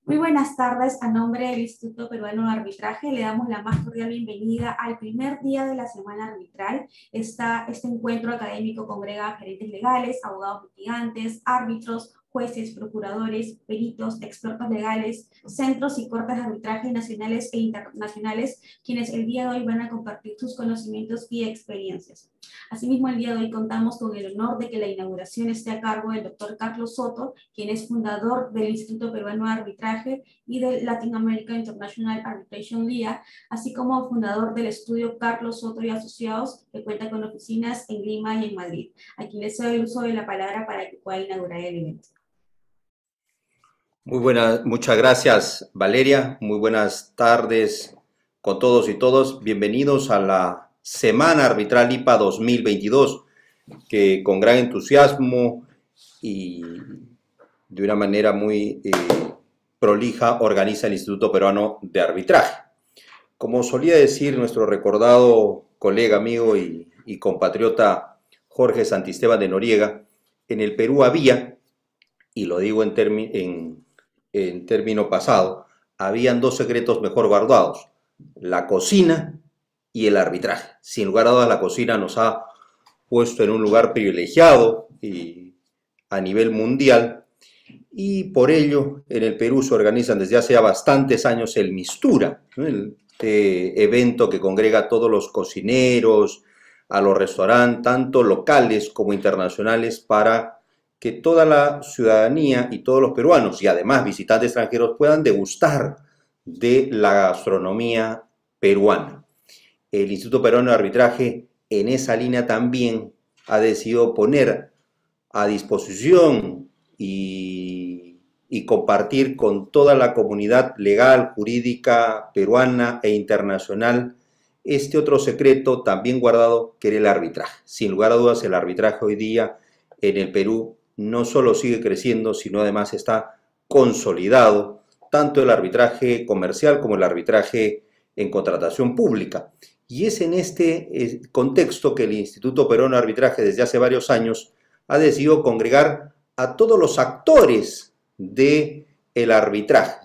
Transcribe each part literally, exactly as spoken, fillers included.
Muy buenas tardes. A nombre del Instituto Peruano de Arbitraje le damos la más cordial bienvenida al primer día de la semana arbitral. Esta, este encuentro académico congrega a gerentes legales, abogados litigantes, árbitros, jueces, procuradores, peritos, expertos legales, centros y cortes de arbitraje nacionales e internacionales, quienes el día de hoy van a compartir sus conocimientos y experiencias. Asimismo, el día de hoy contamos con el honor de que la inauguración esté a cargo del doctor Carlos Soto, quien es fundador del Instituto Peruano de Arbitraje y del Latin American International Arbitration L I A, así como fundador del estudio Carlos Soto y Asociados, que cuenta con oficinas en Lima y en Madrid. A quien les doy el uso de la palabra para que pueda inaugurar el evento. Muy buenas, muchas gracias Valeria, muy buenas tardes con todos y todos. Bienvenidos a la Semana Arbitral I P A dos mil veintidós, que con gran entusiasmo y de una manera muy eh, prolija organiza el Instituto Peruano de Arbitraje. Como solía decir nuestro recordado colega, amigo y, y compatriota Jorge Santisteban de Noriega, en el Perú había, y lo digo en, en, en término pasado, habían dos secretos mejor guardados: la cocina y el arbitraje. Sin lugar a dudas, la cocina nos ha puesto en un lugar privilegiado y a nivel mundial, y por ello en el Perú se organizan desde hace ya bastantes años el Mistura, ¿no? El este evento que congrega a todos los cocineros, a los restaurantes, tanto locales como internacionales, para que toda la ciudadanía y todos los peruanos y además visitantes extranjeros puedan degustar de la gastronomía peruana. El Instituto Peruano de Arbitraje en esa línea también ha decidido poner a disposición y, y compartir con toda la comunidad legal, jurídica, peruana e internacional este otro secreto también guardado, que era el arbitraje. Sin lugar a dudas, el arbitraje hoy día en el Perú no solo sigue creciendo, sino además está consolidado, tanto el arbitraje comercial como el arbitraje en contratación pública. Y es en este contexto que el Instituto Peruano de Arbitraje desde hace varios años ha decidido congregar a todos los actores del arbitraje,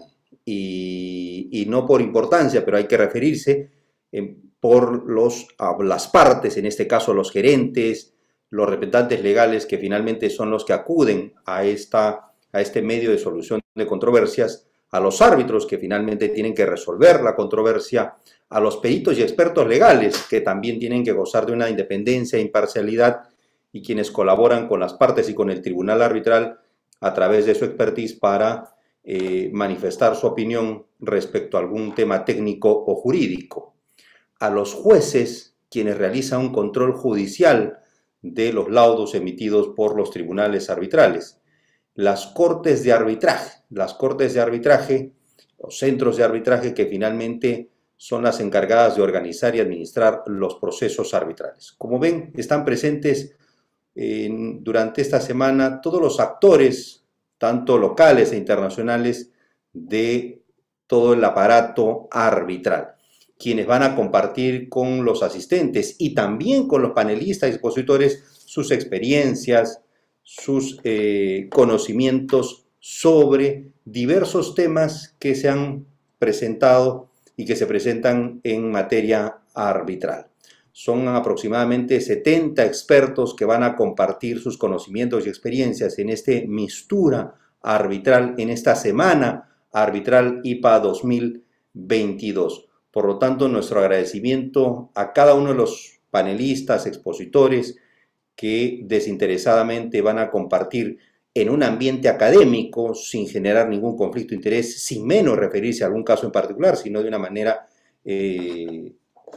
y, y no por importancia, pero hay que referirse eh, por los, a las partes, en este caso los gerentes, los representantes legales, que finalmente son los que acuden a, esta, a este medio de solución de controversias, a los árbitros, que finalmente tienen que resolver la controversia, a los peritos y expertos legales, que también tienen que gozar de una independencia e imparcialidad, y quienes colaboran con las partes y con el tribunal arbitral a través de su expertise para eh, manifestar su opinión respecto a algún tema técnico o jurídico. A los jueces, quienes realizan un control judicial de los laudos emitidos por los tribunales arbitrales. Las cortes de arbitraje, las cortes de arbitraje, los centros de arbitraje, que finalmente son las encargadas de organizar y administrar los procesos arbitrales. Como ven, están presentes eh, durante esta semana todos los actores, tanto locales e internacionales, de todo el aparato arbitral, quienes van a compartir con los asistentes y también con los panelistas y expositores sus experiencias, sus eh, conocimientos sobre diversos temas que se han presentado y que se presentan en materia arbitral. Son aproximadamente setenta expertos que van a compartir sus conocimientos y experiencias en este Mistura arbitral, en esta semana arbitral I P A dos mil veintidós. Por lo tanto, nuestro agradecimiento a cada uno de los panelistas, expositores, que desinteresadamente van a compartir en un ambiente académico, sin generar ningún conflicto de interés, sin menos referirse a algún caso en particular, sino de una manera eh,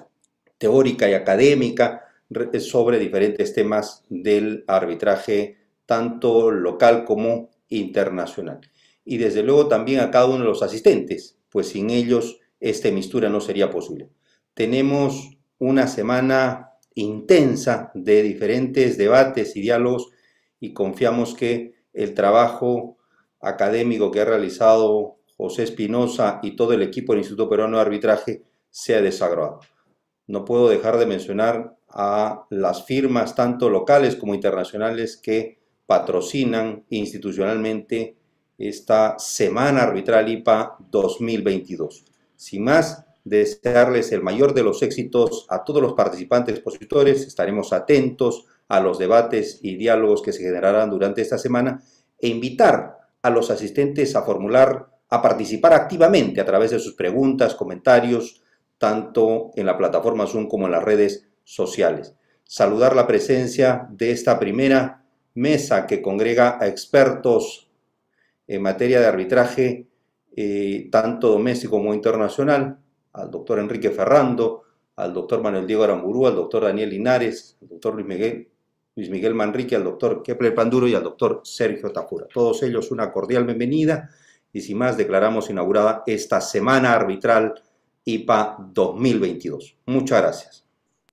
teórica y académica sobre diferentes temas del arbitraje, tanto local como internacional. Y desde luego también a cada uno de los asistentes, pues sin ellos este Mistura no sería posible. Tenemos una semana intensa de diferentes debates y diálogos, y confiamos que el trabajo académico que ha realizado José Espinosa y todo el equipo del Instituto Peruano de Arbitraje sea de su agrado. No puedo dejar de mencionar a las firmas tanto locales como internacionales que patrocinan institucionalmente esta Semana Arbitral I P A dos mil veintidós. Sin más, desearles el mayor de los éxitos a todos los participantes expositores. Estaremos atentos a los debates y diálogos que se generarán durante esta semana e invitar a los asistentes a formular, a participar activamente a través de sus preguntas, comentarios, tanto en la plataforma Zoom como en las redes sociales. Saludar la presencia de esta primera mesa que congrega a expertos en materia de arbitraje, eh, tanto doméstico como internacional, al doctor Enrique Ferrando, al doctor Manuel Diego Aramburu, al doctor Daniel Linares, al doctor Luis Miguel, Luis Miguel Manrique, al doctor Kepler Panduro y al doctor Sergio Tafura. Todos ellos una cordial bienvenida y sin más declaramos inaugurada esta Semana Arbitral I P A dos mil veintidós. Muchas gracias.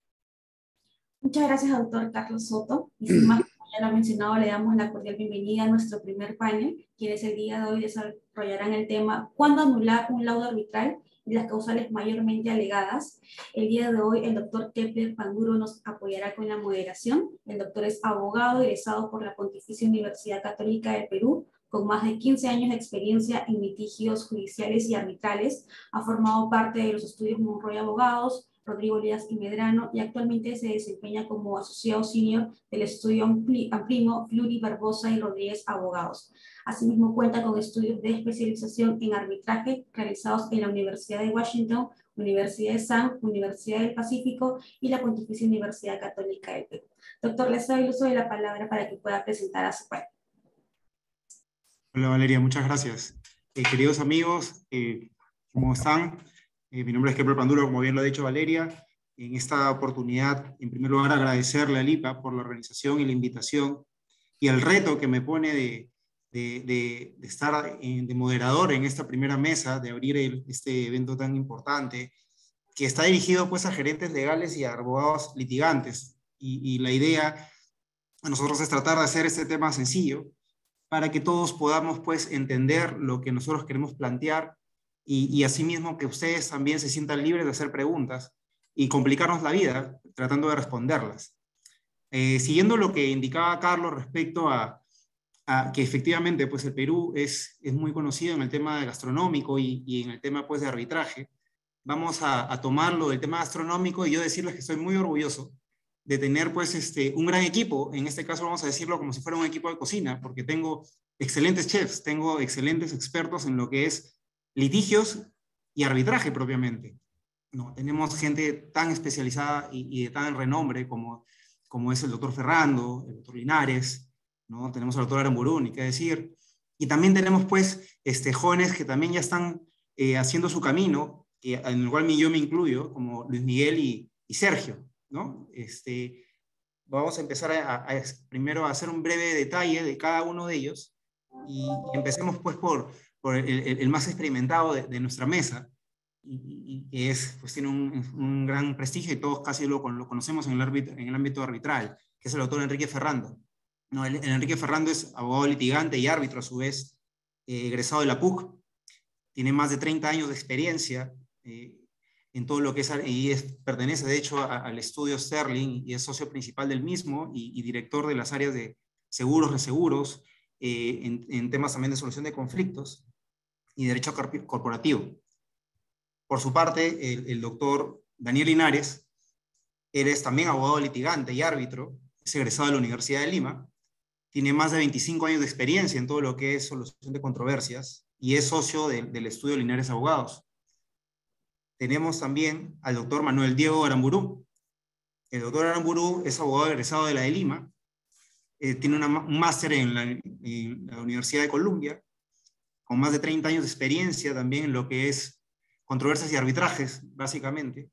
Muchas gracias, doctor Carlos Soto. Y sin más, como ya lo ha mencionado, le damos la cordial bienvenida a nuestro primer panel, quienes el día de hoy desarrollarán el tema ¿cuándo anular un laudo arbitral y las causales mayormente alegadas? El día de hoy el doctor Kepler Panduro nos apoyará con la moderación. El doctor es abogado egresado por la Pontificia Universidad Católica del Perú, con más de quince años de experiencia en litigios judiciales y arbitrales. Ha formado parte de los estudios Monroy Abogados, Rodrigo Díaz y Medrano, y actualmente se desempeña como asociado senior del estudio Amplimo, Fluri, Barbosa y Rodríguez Abogados. Asimismo cuenta con estudios de especialización en arbitraje realizados en la Universidad de Washington, Universidad de San, Universidad del Pacífico y la Pontificia Universidad Católica del Perú. Doctor, les doy el uso de la palabra para que pueda presentar a su panel. Hola Valeria, muchas gracias. Eh, queridos amigos, eh, ¿cómo están? Eh, mi nombre es Kepler Panduro, como bien lo ha dicho Valeria. En esta oportunidad, en primer lugar, agradecerle al I P A por la organización y la invitación y el reto que me pone de, de, de, de estar en, de moderador en esta primera mesa, de abrir el, este evento tan importante, que está dirigido pues a gerentes legales y a abogados litigantes. Y, y la idea a nosotros es tratar de hacer este tema sencillo para que todos podamos pues entender lo que nosotros queremos plantear y, y asimismo que ustedes también se sientan libres de hacer preguntas y complicarnos la vida tratando de responderlas. Eh, siguiendo lo que indicaba Carlos respecto a, a que efectivamente pues el Perú es, es muy conocido en el tema gastronómico y, y en el tema pues de arbitraje, vamos a, a tomarlo del tema gastronómico y yo decirles que estoy muy orgulloso de tener pues este, un gran equipo. En este caso vamos a decirlo como si fuera un equipo de cocina, porque tengo excelentes chefs, tengo excelentes expertos en lo que es litigios y arbitraje propiamente. No, tenemos gente tan especializada y, y de tan renombre como, como es el doctor Ferrando, el doctor Linares, ¿no? Tenemos al doctor Aramburu, ni qué decir. Y también tenemos pues este, jóvenes que también ya están eh, haciendo su camino, que, en el cual yo me incluyo, como Luis Miguel y, y Sergio, ¿no? Este, vamos a empezar a, a, a, primero a hacer un breve detalle de cada uno de ellos y, y empecemos pues por, por el, el, el más experimentado de, de nuestra mesa y que es, pues tiene un, un gran prestigio y todos casi lo, lo conocemos en el, árbitro, en el ámbito arbitral, que es el doctor Enrique Ferrando. No, el, el Enrique Ferrando es abogado litigante y árbitro a su vez, eh, egresado de la P U C, tiene más de treinta años de experiencia eh, en todo lo que es, y es, pertenece de hecho a, al estudio Sterling y es socio principal del mismo y, y director de las áreas de seguros, reseguros, eh, en, en temas también de solución de conflictos y derecho corporativo. Por su parte, el, el doctor Daniel Linares, él es también abogado litigante y árbitro, es egresado de la Universidad de Lima, tiene más de veinticinco años de experiencia en todo lo que es solución de controversias y es socio de, del estudio Linares Abogados. Tenemos también al doctor Manuel Diego Aramburu. El doctor Aramburu es abogado egresado de la de Lima, eh, tiene una, un máster en la, en la Universidad de Columbia, con más de treinta años de experiencia también en lo que es controversias y arbitrajes, básicamente,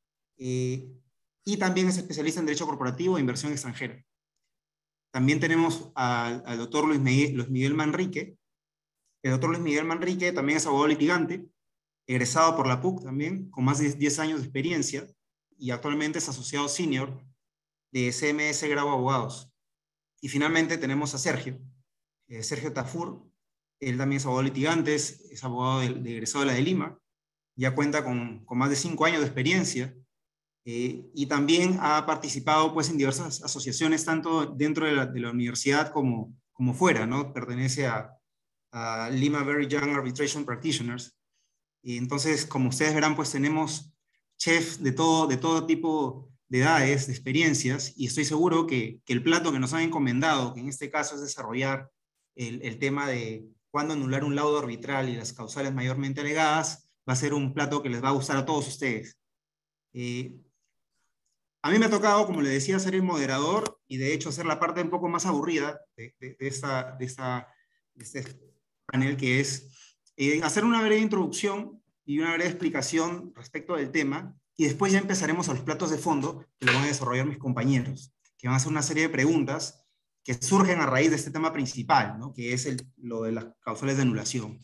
eh, y también es especialista en Derecho Corporativo e Inversión Extranjera. También tenemos al, al doctor Luis Miguel, Luis Miguel Manrique. El doctor Luis Miguel Manrique también es abogado litigante, egresado por la P U C también, con más de diez años de experiencia, y actualmente es asociado senior de C M S Grau Abogados. Y finalmente tenemos a Sergio, eh, Sergio Tafur. Él también es abogado litigante, es, es abogado de, de egresado de la de Lima, ya cuenta con, con más de cinco años de experiencia eh, y también ha participado pues, en diversas asociaciones, tanto dentro de la, de la universidad como, como fuera, ¿no? Pertenece a, a Lima Very Young Arbitration Practitioners. Y entonces, como ustedes verán, pues tenemos chefs de todo, de todo tipo de edades, de experiencias, y estoy seguro que, que el plato que nos han encomendado, que en este caso es desarrollar el, el tema de cuándo anular un laudo arbitral y las causales mayormente alegadas, va a ser un plato que les va a gustar a todos ustedes. Eh, a mí me ha tocado, como les decía, ser el moderador y de hecho ser la parte un poco más aburrida de, de, de, esta, de, esta, de este panel, que es eh, hacer una breve introducción y una breve explicación respecto del tema, y después ya empezaremos a los platos de fondo que lo van a desarrollar mis compañeros, que van a hacer una serie de preguntas que surgen a raíz de este tema principal, ¿no? Que es el, lo de las causales de anulación.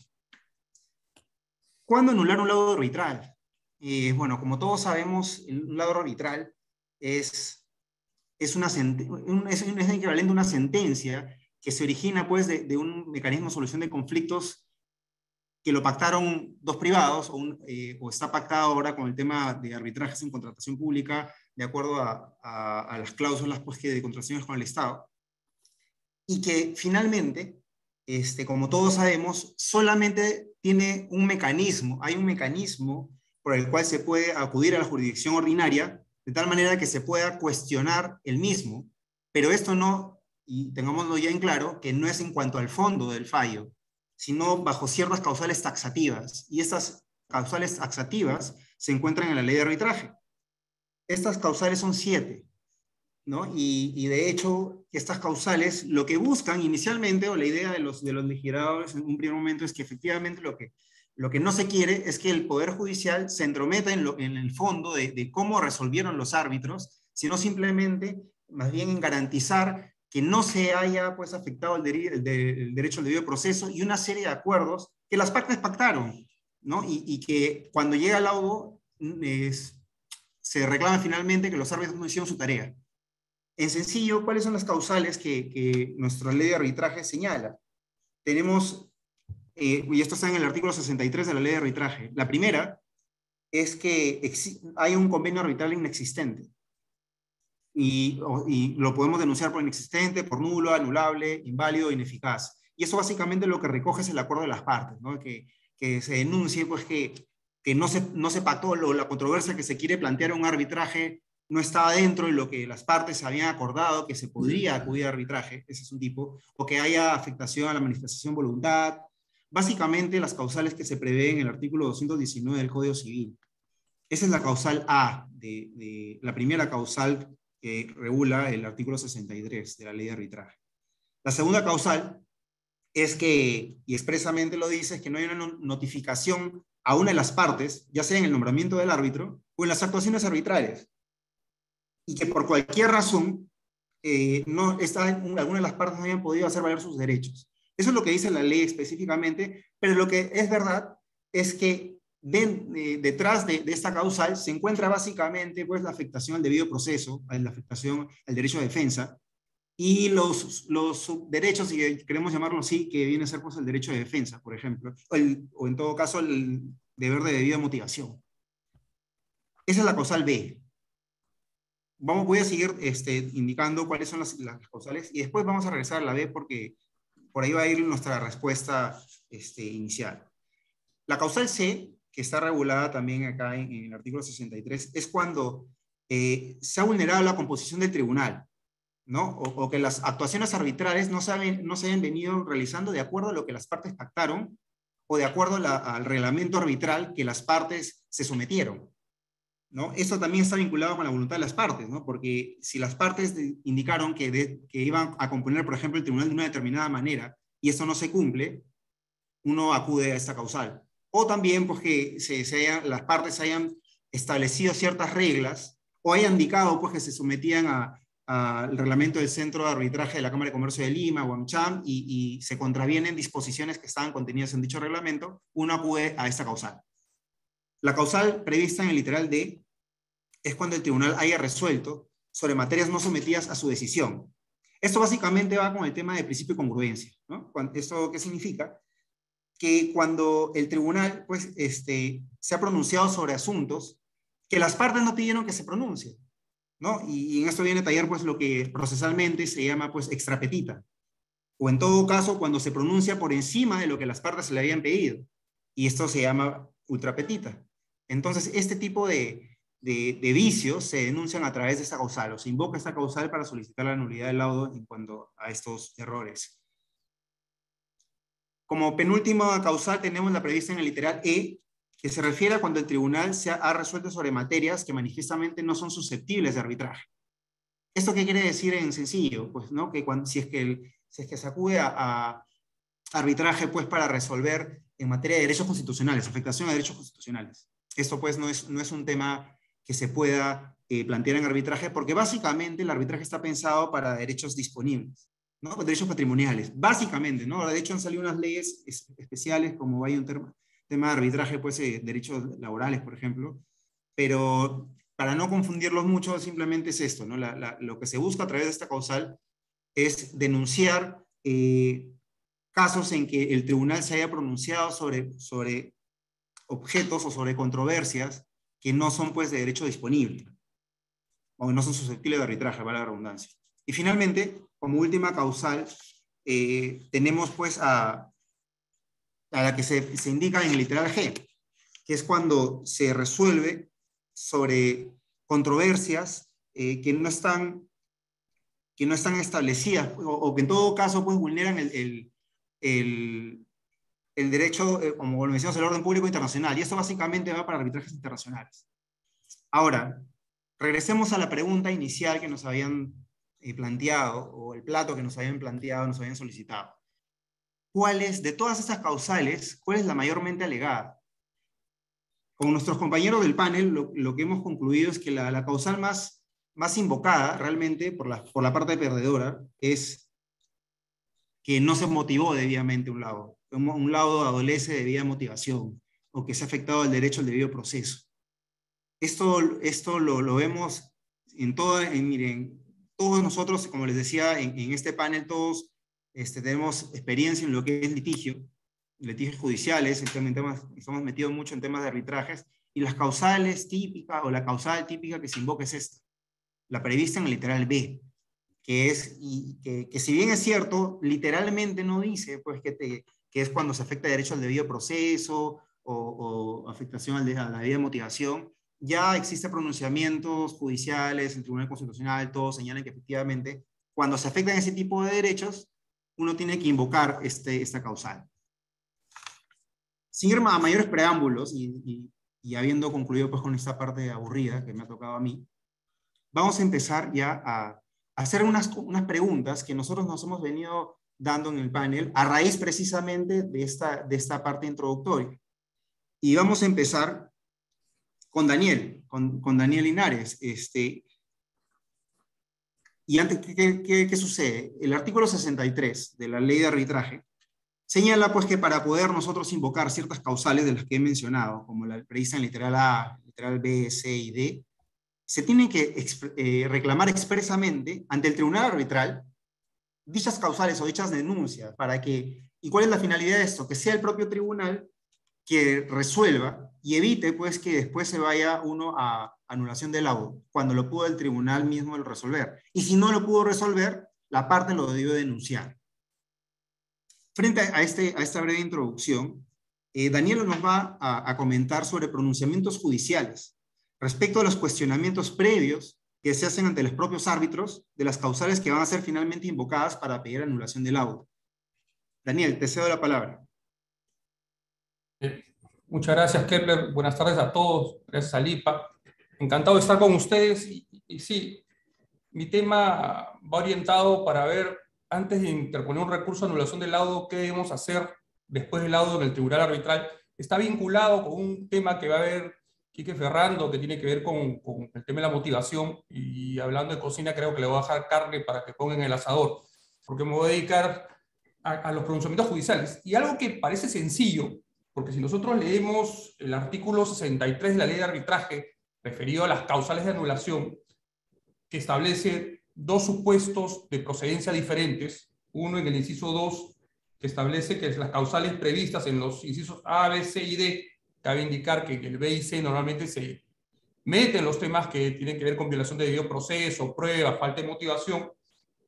¿Cuándo anular un laudo arbitral? Eh, bueno, como todos sabemos, un laudo arbitral es, es, una, un, es, es equivalente a una sentencia que se origina pues, de, de un mecanismo de solución de conflictos que lo pactaron dos privados, o, un, eh, o está pactado ahora con el tema de arbitrajes en contratación pública, de acuerdo a, a, a las cláusulas pues, que de contrataciones con el Estado, y que finalmente, este, como todos sabemos, solamente tiene un mecanismo, hay un mecanismo por el cual se puede acudir a la jurisdicción ordinaria, de tal manera que se pueda cuestionar el mismo, pero esto no, y tengámoslo ya en claro, que no es en cuanto al fondo del fallo, sino bajo ciertas causales taxativas, y estas causales taxativas se encuentran en la ley de arbitraje. Estas causales son siete, ¿no? Y, y de hecho, estas causales lo que buscan inicialmente, o la idea de los, de los legisladores en un primer momento, es que efectivamente lo que, lo que no se quiere es que el Poder Judicial se entrometa en, lo, en el fondo de, de cómo resolvieron los árbitros, sino simplemente, más bien en garantizar que no se haya pues, afectado el, de, el, de, el derecho al debido proceso y una serie de acuerdos que las partes pactaron, ¿no? Y, y que cuando llega el laudo es, se reclama finalmente que los árbitros no hicieron su tarea. En sencillo, ¿cuáles son las causales que, que nuestra ley de arbitraje señala? Tenemos, eh, y esto está en el artículo sesenta y tres de la ley de arbitraje. La primera es que hay un convenio arbitral inexistente. Y, y lo podemos denunciar por inexistente, por nulo, anulable, inválido, ineficaz. Y eso básicamente lo que recoge es el acuerdo de las partes, ¿no? Que, que se denuncie pues, que, que no, se, no se pactó, lo, la controversia que se quiere plantear en un arbitraje no estaba dentro de lo que las partes habían acordado, que se podría acudir a arbitraje, ese es un tipo, o que haya afectación a la manifestación de voluntad. Básicamente las causales que se prevén en el artículo doscientos diecinueve del Código Civil. Esa es la causal A, de, de, la primera causal que regula el artículo sesenta y tres de la ley de arbitraje. La segunda causal es que, y expresamente lo dice, es que no hay una notificación a una de las partes, ya sea en el nombramiento del árbitro o en las actuaciones arbitrales, y que por cualquier razón eh, no está, alguna de las partes no hayan podido hacer valer sus derechos. Eso es lo que dice la ley específicamente, pero lo que es verdad es que de, eh, detrás de, de esta causal se encuentra básicamente pues, la afectación al debido proceso, la afectación al derecho de defensa, y los, los derechos, si queremos llamarlo así, que viene a ser pues, el derecho de defensa, por ejemplo, o, el, o en todo caso el deber de debida motivación. Esa es la causal B. Vamos, voy a seguir este, indicando cuáles son las, las causales y después vamos a regresar a la B porque por ahí va a ir nuestra respuesta este, inicial. La causal C, que está regulada también acá en, en el artículo sesenta y tres, es cuando eh, se ha vulnerado la composición del tribunal, ¿no? O, o que las actuaciones arbitrales no se, han, no se hayan venido realizando de acuerdo a lo que las partes pactaron o de acuerdo a la, al reglamento arbitral que las partes se sometieron, ¿no? Esto también está vinculado con la voluntad de las partes, ¿no? Porque si las partes de, indicaron que, de, que iban a componer, por ejemplo, el tribunal de una determinada manera y eso no se cumple, uno acude a esta causal. O también pues, que se, se haya, las partes hayan establecido ciertas reglas o hayan indicado pues, que se sometían a, al reglamento del Centro de Arbitraje de la Cámara de Comercio de Lima, UAMCHAM, y, y se contravienen disposiciones que estaban contenidas en dicho reglamento, uno acude a esta causal. La causal prevista en el literal D es cuando el tribunal haya resuelto sobre materias no sometidas a su decisión. Esto básicamente va con el tema de principio de congruencia, ¿no? ¿Esto qué significa? Que cuando el tribunal pues, este, se ha pronunciado sobre asuntos que las partes no pidieron que se pronuncie, ¿no? Y, y en esto viene a tallar pues, lo que procesalmente se llama pues, extra petita. o en todo caso cuando se pronuncia por encima de lo que las partes le habían pedido, y esto se llama ultra petita. Entonces, este tipo de, de, de vicios se denuncian a través de esta causal, o se invoca esta causal para solicitar la nulidad del laudo en cuanto a estos errores. Como penúltima causal tenemos la prevista en el literal E, que se refiere a cuando el tribunal se ha, ha resuelto sobre materias que manifiestamente no son susceptibles de arbitraje. ¿Esto qué quiere decir en sencillo? Pues, ¿no? Que cuando, si, es que el, si es que se acude a, a arbitraje pues, para resolver en materia de derechos constitucionales, afectación a derechos constitucionales. Esto pues no es, no es un tema que se pueda eh, plantear en arbitraje, porque básicamente el arbitraje está pensado para derechos disponibles, ¿no? Derechos patrimoniales, básicamente, ¿no? De hecho han salido unas leyes es, especiales, como hay un tema, tema de arbitraje, pues eh, derechos laborales, por ejemplo, pero para no confundirlos mucho, simplemente es esto, ¿no? La, la, lo que se busca a través de esta causal es denunciar eh, casos en que el tribunal se haya pronunciado sobre, sobre objetos o sobre controversias que no son pues de derecho disponible, o no son susceptibles de arbitraje, vale la redundancia. Y finalmente, como última causal, eh, tenemos pues a, a la que se, se indica en el literal G, que es cuando se resuelve sobre controversias eh, que, no están, que no están establecidas, o, o que en todo caso pues vulneran el, el, el, el derecho, eh, como lo mencionamos, el orden público internacional, y esto básicamente va para arbitrajes internacionales. Ahora, regresemos a la pregunta inicial que nos habían eh, planteado, o el plato que nos habían planteado, nos habían solicitado. ¿Cuál es, de todas estas causales, cuál es la mayormente alegada? Con nuestros compañeros del panel, lo, lo que hemos concluido es que la, la causal más, más invocada, realmente, por la, por la parte perdedora, es que no se motivó debidamente un laudo. Un, un laudo adolece de debida motivación, o que se ha afectado el derecho al debido proceso. Esto, esto lo, lo vemos en todo, en, miren, todos nosotros, como les decía, en, en este panel, todos este, tenemos experiencia en lo que es litigio, litigios judiciales, en temas, estamos metidos mucho en temas de arbitrajes, y las causales típicas, o la causal típica que se invoca es esta, la prevista en el literal B, que es, y que, que si bien es cierto, literalmente no dice, pues, que, te, que es cuando se afecta el derecho al debido proceso, o, o afectación al de, a la debida motivación. Ya existen pronunciamientos judiciales, el Tribunal Constitucional, todos señalan que efectivamente, cuando se afectan ese tipo de derechos, uno tiene que invocar este, esta causal. Sin ir a mayores preámbulos, y, y, y habiendo concluido pues, con esta parte aburrida que me ha tocado a mí, vamos a empezar ya a, a hacer unas, unas preguntas que nosotros nos hemos venido dando en el panel, a raíz precisamente de esta, de esta parte introductoria. Y vamos a empezar con Daniel, con, con Daniel Linares. Este, y antes, ¿qué, qué, ¿qué sucede? El artículo sesenta y tres de la ley de arbitraje señala pues que para poder nosotros invocar ciertas causales de las que he mencionado, como la prevista en literal A, literal B, C y D, se tienen que eh, reclamar expresamente ante el tribunal arbitral dichas causales o dichas denuncias, para que, ¿y cuál es la finalidad de esto? Que sea el propio tribunal que resuelva y evite pues que después se vaya uno a anulación del laudo, cuando lo pudo el tribunal mismo resolver. Y si no lo pudo resolver, la parte lo debió denunciar. Frente a, este, a esta breve introducción, eh, Daniel nos va a, a comentar sobre pronunciamientos judiciales respecto a los cuestionamientos previos que se hacen ante los propios árbitros de las causales que van a ser finalmente invocadas para pedir anulación del laudo. Daniel, te cedo la palabra. Muchas gracias, Kepler. Buenas tardes a todos. Gracias a Lipa. Encantado de estar con ustedes. Y, y sí, mi tema va orientado para ver, antes de interponer un recurso de anulación del laudo, qué debemos hacer después del laudo en el tribunal arbitral. Está vinculado con un tema que va a ver Quique Ferrando, que tiene que ver con, con el tema de la motivación. Y hablando de cocina, creo que le voy a dejar carne para que pongan en el asador, porque me voy a dedicar a, a los pronunciamientos judiciales. Y algo que parece sencillo, porque si nosotros leemos el artículo sesenta y tres de la ley de arbitraje, referido a las causales de anulación, que establece dos supuestos de procedencia diferentes, uno en el inciso dos, que establece que las causales previstas en los incisos A, B, C y D, cabe indicar que en el B y C normalmente se meten los temas que tienen que ver con violación de debido proceso, prueba, falta de motivación,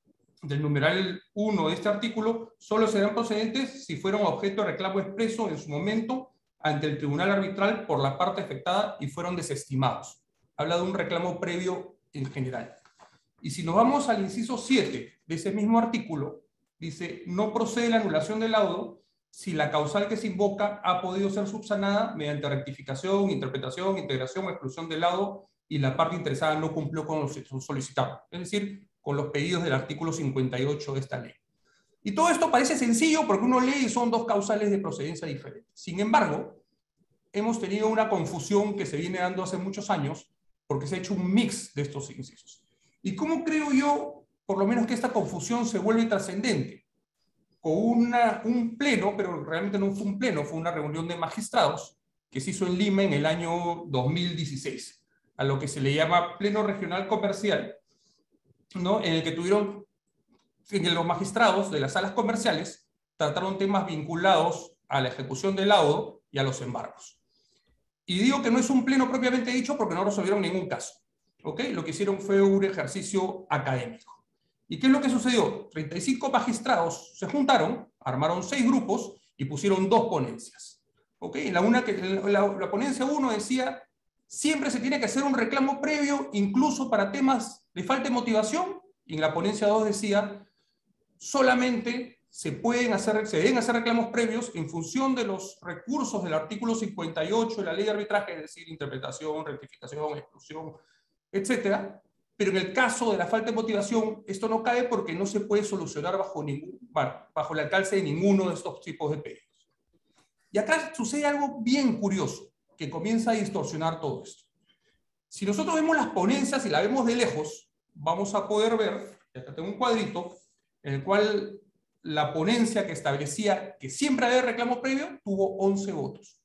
del numeral uno de este artículo solo serán procedentes si fueron objeto de reclamo expreso en su momento ante el tribunal arbitral por la parte afectada y fueron desestimados. Habla de un reclamo previo en general. Y si nos vamos al inciso siete de ese mismo artículo, dice, no procede la anulación del laudo si la causal que se invoca ha podido ser subsanada mediante rectificación, interpretación, integración o exclusión del laudo y la parte interesada no cumplió con lo solicitado. Es decir, con los pedidos del artículo cincuenta y ocho de esta ley. Y todo esto parece sencillo porque uno lee y son dos causales de procedencia diferentes. Sin embargo, hemos tenido una confusión que se viene dando hace muchos años porque se ha hecho un mix de estos incisos. ¿Y cómo creo yo, por lo menos, que esta confusión se vuelve trascendente? Con una, un pleno, pero realmente no fue un pleno, fue una reunión de magistrados que se hizo en Lima en el año dos mil dieciséis, a lo que se le llama Pleno Regional Comercial, ¿no? En el que tuvieron, en el los magistrados de las salas comerciales trataron temas vinculados a la ejecución del laudo y a los embargos. Y digo que no es un pleno propiamente dicho porque no resolvieron ningún caso. ¿Ok? Lo que hicieron fue un ejercicio académico. ¿Y qué es lo que sucedió? treinta y cinco magistrados se juntaron, armaron seis grupos y pusieron dos ponencias. ¿Ok? La, una que, la, la ponencia uno decía, siempre se tiene que hacer un reclamo previo, incluso para temas de falta de motivación. Y en la ponencia dos decía, solamente se, pueden hacer, se deben hacer reclamos previos en función de los recursos del artículo cincuenta y ocho de la ley de arbitraje, es decir, interpretación, rectificación, exclusión, etcétera. Pero en el caso de la falta de motivación, esto no cae porque no se puede solucionar bajo, ningún, bajo el alcance de ninguno de estos tipos de pedidos. Y acá sucede algo bien curioso, que comienza a distorsionar todo esto. Si nosotros vemos las ponencias y la vemos de lejos, vamos a poder ver, y acá tengo un cuadrito, en el cual la ponencia que establecía que siempre había reclamo previo, tuvo once votos.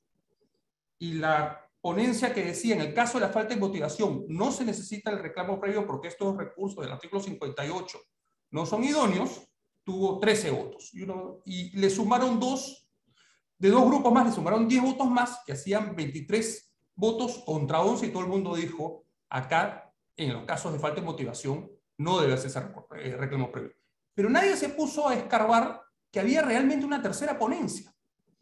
Y la ponencia que decía, en el caso de la falta de motivación, no se necesita el reclamo previo porque estos recursos del artículo cincuenta y ocho no son idóneos, tuvo trece votos. Y, uno, y le sumaron dos, de dos grupos más, le sumaron diez votos más, que hacían veintitrés votos contra once, y todo el mundo dijo, acá, en los casos de falta de motivación, no debe hacerse reclamo previo. Pero nadie se puso a escarbar que había realmente una tercera ponencia.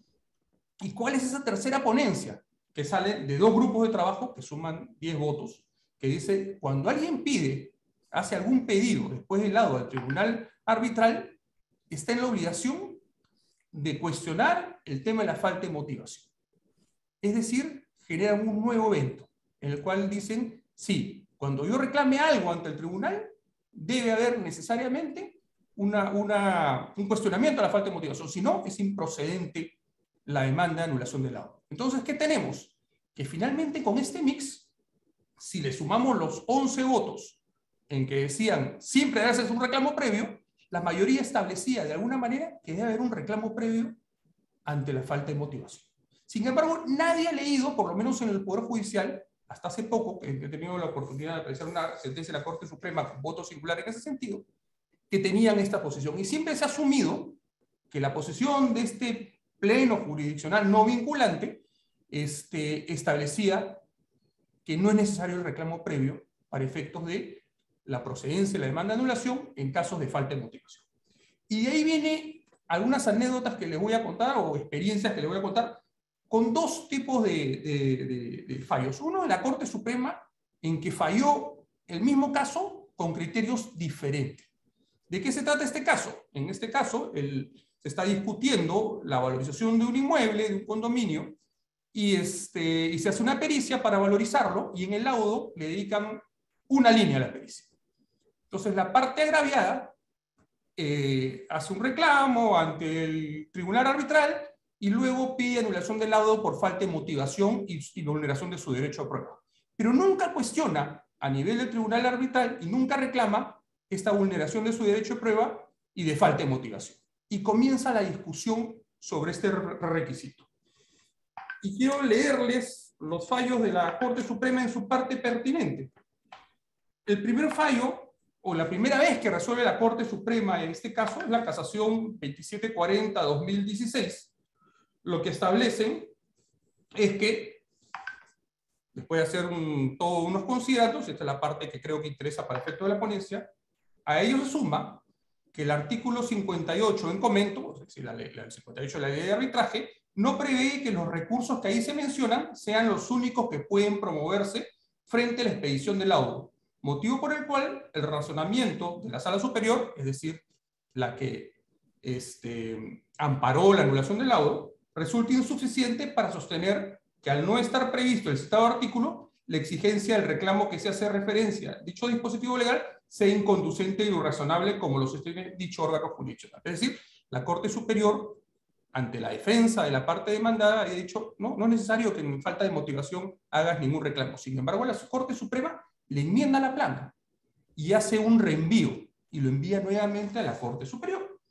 ¿Y cuál es esa tercera ponencia? Que sale de dos grupos de trabajo que suman diez votos, que dice, cuando alguien pide, hace algún pedido después del lado del tribunal arbitral, está en la obligación de cuestionar el tema de la falta de motivación. Es decir, generan un nuevo evento, en el cual dicen, sí, cuando yo reclame algo ante el tribunal, debe haber necesariamente una, una, un cuestionamiento a la falta de motivación, si no, es improcedente la demanda de anulación del laudo. Entonces, ¿qué tenemos? Que finalmente con este mix, si le sumamos los once votos en que decían siempre debe hacerse un reclamo previo, la mayoría establecía de alguna manera que debe haber un reclamo previo ante la falta de motivación. Sin embargo, nadie ha leído, por lo menos en el Poder Judicial, hasta hace poco, que he tenido la oportunidad de apreciar una sentencia de la Corte Suprema con voto singular en ese sentido, que tenían esta posición. Y siempre se ha asumido que la posición de este pleno jurisdiccional no vinculante este, establecía que no es necesario el reclamo previo para efectos de la procedencia de la demanda de anulación en casos de falta de motivación. Y de ahí viene algunas anécdotas que les voy a contar o experiencias que les voy a contar con dos tipos de, de, de, de fallos. Uno de la Corte Suprema, en que falló el mismo caso con criterios diferentes. ¿De qué se trata este caso? En este caso, el, se está discutiendo la valorización de un inmueble, de un condominio, y, este, y se hace una pericia para valorizarlo, y en el laudo le dedican una línea a la pericia. Entonces, la parte agraviada eh, hace un reclamo ante el tribunal arbitral, y luego pide anulación del laudo por falta de motivación y, y vulneración de su derecho a prueba. Pero nunca cuestiona a nivel del tribunal arbitral y nunca reclama esta vulneración de su derecho a prueba y de falta de motivación. Y comienza la discusión sobre este requisito. Y quiero leerles los fallos de la Corte Suprema en su parte pertinente. El primer fallo, o la primera vez que resuelve la Corte Suprema en este caso, es la casación veintisiete cuarenta guión dos mil dieciséis, lo que establecen es que, después de hacer un, todos unos considerados, esta es la parte que creo que interesa para el efecto de la ponencia, a ello se suma que el artículo cincuenta y ocho en comento, es decir, la ley, la cincuenta y ocho de la ley de arbitraje, no prevé que los recursos que ahí se mencionan sean los únicos que pueden promoverse frente a la expedición del laudo, motivo por el cual el razonamiento de la Sala Superior, es decir, la que este, amparó la anulación del laudo, resulta insuficiente para sostener que al no estar previsto el citado artículo, la exigencia del reclamo que se hace referencia a dicho dispositivo legal sea inconducente y irrazonable como lo sostiene dicho órgano jurisdiccional. Es decir, la Corte Superior, ante la defensa de la parte demandada, ha dicho, no, no es necesario que en falta de motivación hagas ningún reclamo. Sin embargo, la Corte Suprema le enmienda la plana y hace un reenvío y lo envía nuevamente a la Corte Superior.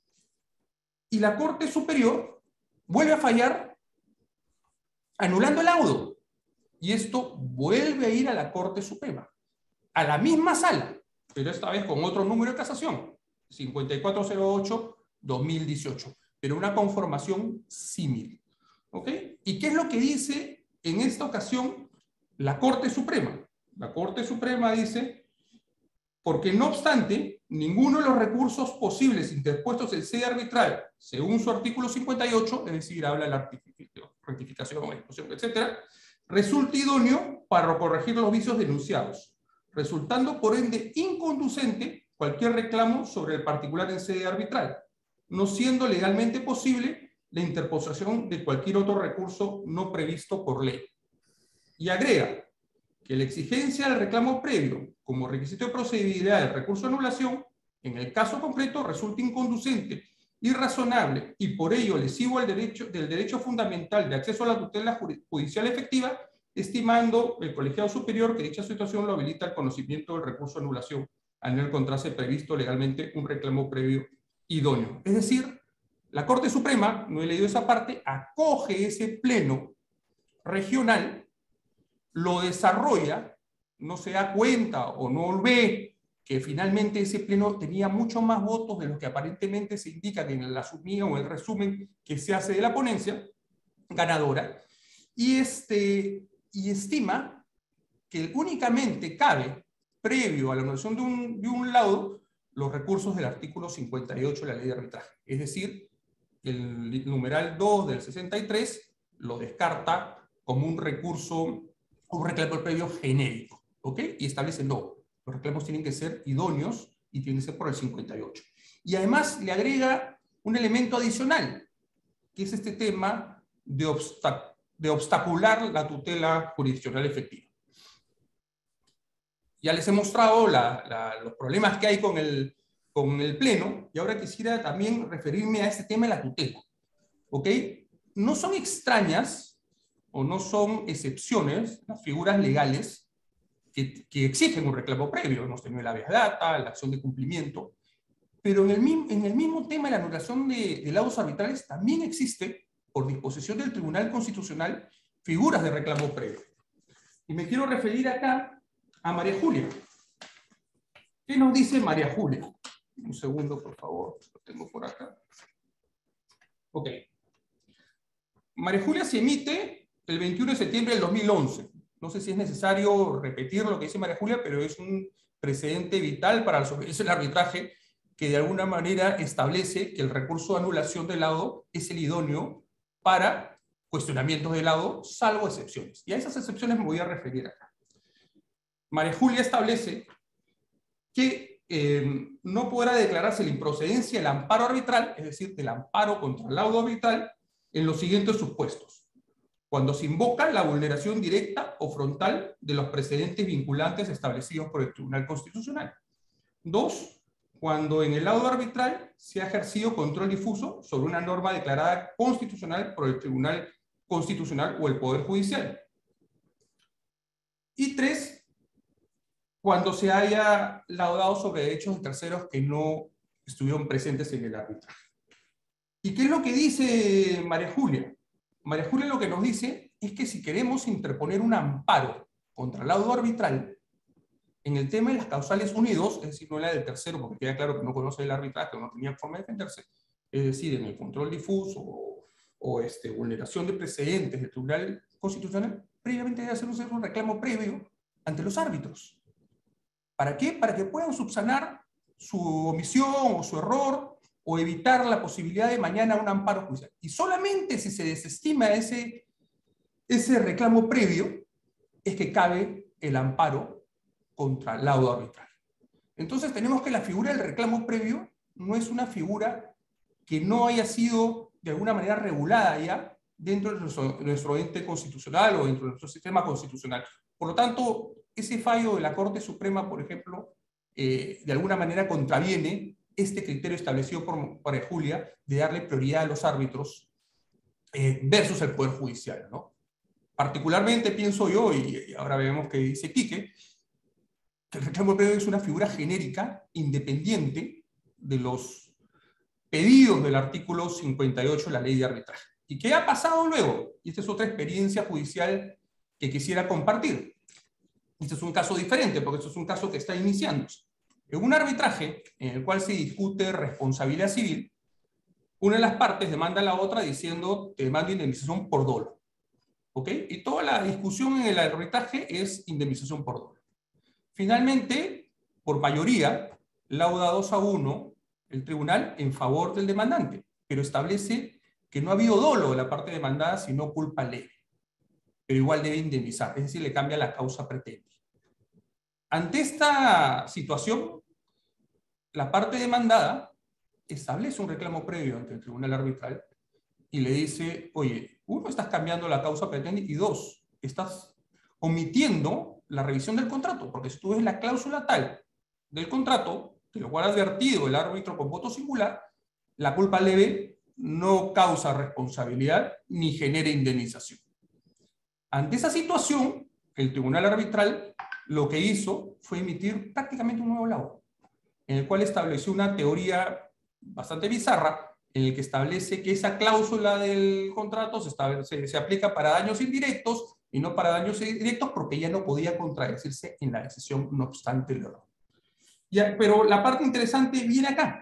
Y la Corte Superior vuelve a fallar anulando el laudo. Y esto vuelve a ir a la Corte Suprema, a la misma sala, pero esta vez con otro número de casación, cincuenta y cuatro cero ocho guión dos mil dieciocho, pero una conformación símil. ¿Ok? ¿Y qué es lo que dice en esta ocasión la Corte Suprema? La Corte Suprema dice, porque no obstante, ninguno de los recursos posibles interpuestos en sede arbitral, según su artículo cincuenta y ocho, es decir, habla de la rectificación, ejecución, etcétera, resulta idóneo para corregir los vicios denunciados, resultando por ende inconducente cualquier reclamo sobre el particular en sede arbitral, no siendo legalmente posible la interposición de cualquier otro recurso no previsto por ley. Y agrega que la exigencia del reclamo previo como requisito de procedibilidad del recurso de anulación, en el caso concreto, resulta inconducente, irrazonable y por ello lesivo al derecho, del derecho fundamental de acceso a la tutela judicial efectiva, estimando el colegiado superior que dicha situación lo habilita al conocimiento del recurso de anulación, al no encontrarse previsto legalmente un reclamo previo idóneo. Es decir, la Corte Suprema, no he leído esa parte, acoge ese pleno regional, lo desarrolla, no se da cuenta o no ve que finalmente ese pleno tenía mucho más votos de los que aparentemente se indican en la submía o el resumen que se hace de la ponencia ganadora, y, este, y estima que únicamente cabe, previo a la anulación de un, de un laudo, los recursos del artículo cincuenta y ocho de la ley de arbitraje. Es decir, el numeral dos del sesenta y tres lo descarta como un recurso, un reclamo previo genérico, ¿ok? Y establece no. Los reclamos tienen que ser idóneos y tienen que ser por el cincuenta y ocho. Y además le agrega un elemento adicional, que es este tema de, obstac de obstacular la tutela jurisdiccional efectiva. Ya les he mostrado la, la, los problemas que hay con el, con el Pleno, y ahora quisiera también referirme a este tema de la tutela. ¿Ok? No son extrañas o no son excepciones las figuras legales Que, que exigen un reclamo previo. Hemos tenido la habeas data, la acción de cumplimiento, pero en el, en el mismo tema de la anulación de, de laudos arbitrales también existe, por disposición del Tribunal Constitucional, figuras de reclamo previo. Y me quiero referir acá a María Julia. ¿Qué nos dice María Julia? Un segundo, por favor, lo tengo por acá. Ok. María Julia se emite el veintiuno de septiembre del dos mil once. No sé si es necesario repetir lo que dice María Julia, pero es un precedente vital para el arbitraje que de alguna manera establece que el recurso de anulación del laudo es el idóneo para cuestionamientos del laudo, salvo excepciones. Y a esas excepciones me voy a referir acá. María Julia establece que eh, no podrá declararse la improcedencia del amparo arbitral, es decir, del amparo contra el laudo arbitral, en los siguientes supuestos. Cuando se invoca la vulneración directa o frontal de los precedentes vinculantes establecidos por el Tribunal Constitucional. Dos, cuando en el laudo arbitral se ha ejercido control difuso sobre una norma declarada constitucional por el Tribunal Constitucional o el Poder Judicial. Y tres, cuando se haya laudado sobre derechos de terceros que no estuvieron presentes en el arbitraje. ¿Y qué es lo que dice María Julia? María Julia lo que nos dice es que si queremos interponer un amparo contra el laudo arbitral, en el tema de las causales uno y dos, es decir, no la del tercero, porque queda claro que no conoce el arbitraje, o no tenía forma de defenderse, es decir, en el control difuso o, o este, vulneración de precedentes del Tribunal Constitucional, previamente debe hacer un reclamo previo ante los árbitros. ¿Para qué? Para que puedan subsanar su omisión o su error, o evitar la posibilidad de mañana un amparo judicial. Y solamente si se desestima ese, ese reclamo previo, es que cabe el amparo contra el laudo arbitral. Entonces tenemos que la figura del reclamo previo no es una figura que no haya sido de alguna manera regulada ya dentro de nuestro, de nuestro ente constitucional o dentro de nuestro sistema constitucional. Por lo tanto, ese fallo de la Corte Suprema, por ejemplo, eh, de alguna manera contraviene este criterio establecido por María Julia de darle prioridad a los árbitros eh, versus el Poder Judicial, ¿no? Particularmente pienso yo, y ahora vemos que dice Quique, que el reclamo previo es una figura genérica, independiente de los pedidos del artículo cincuenta y ocho de la Ley de Arbitraje. ¿Y qué ha pasado luego? Y esta es otra experiencia judicial que quisiera compartir. Este es un caso diferente, porque esto es un caso que está iniciándose. En un arbitraje en el cual se discute responsabilidad civil, una de las partes demanda a la otra diciendo te demando indemnización por dolo. ¿Ok? Y toda la discusión en el arbitraje es indemnización por dolo. Finalmente, por mayoría, lauda dos a uno el tribunal en favor del demandante, pero establece que no ha habido dolo de la parte demandada, sino culpa leve. Pero igual debe indemnizar, es decir, le cambia la causa pretendida. Ante esta situación, la parte demandada establece un reclamo previo ante el tribunal arbitral y le dice, oye, uno, estás cambiando la causa pretendida, y dos, estás omitiendo la revisión del contrato, porque si tú ves la cláusula tal del contrato, de lo cual ha advertido el árbitro con voto singular, la culpa leve no causa responsabilidad ni genera indemnización. Ante esa situación, el tribunal arbitral lo que hizo fue emitir prácticamente un nuevo laudo, en el cual estableció una teoría bastante bizarra, en el que establece que esa cláusula del contrato se, establece, se aplica para daños indirectos y no para daños directos, porque ya no podía contradecirse en la decisión, no obstante el error. Ya, pero la parte interesante viene acá.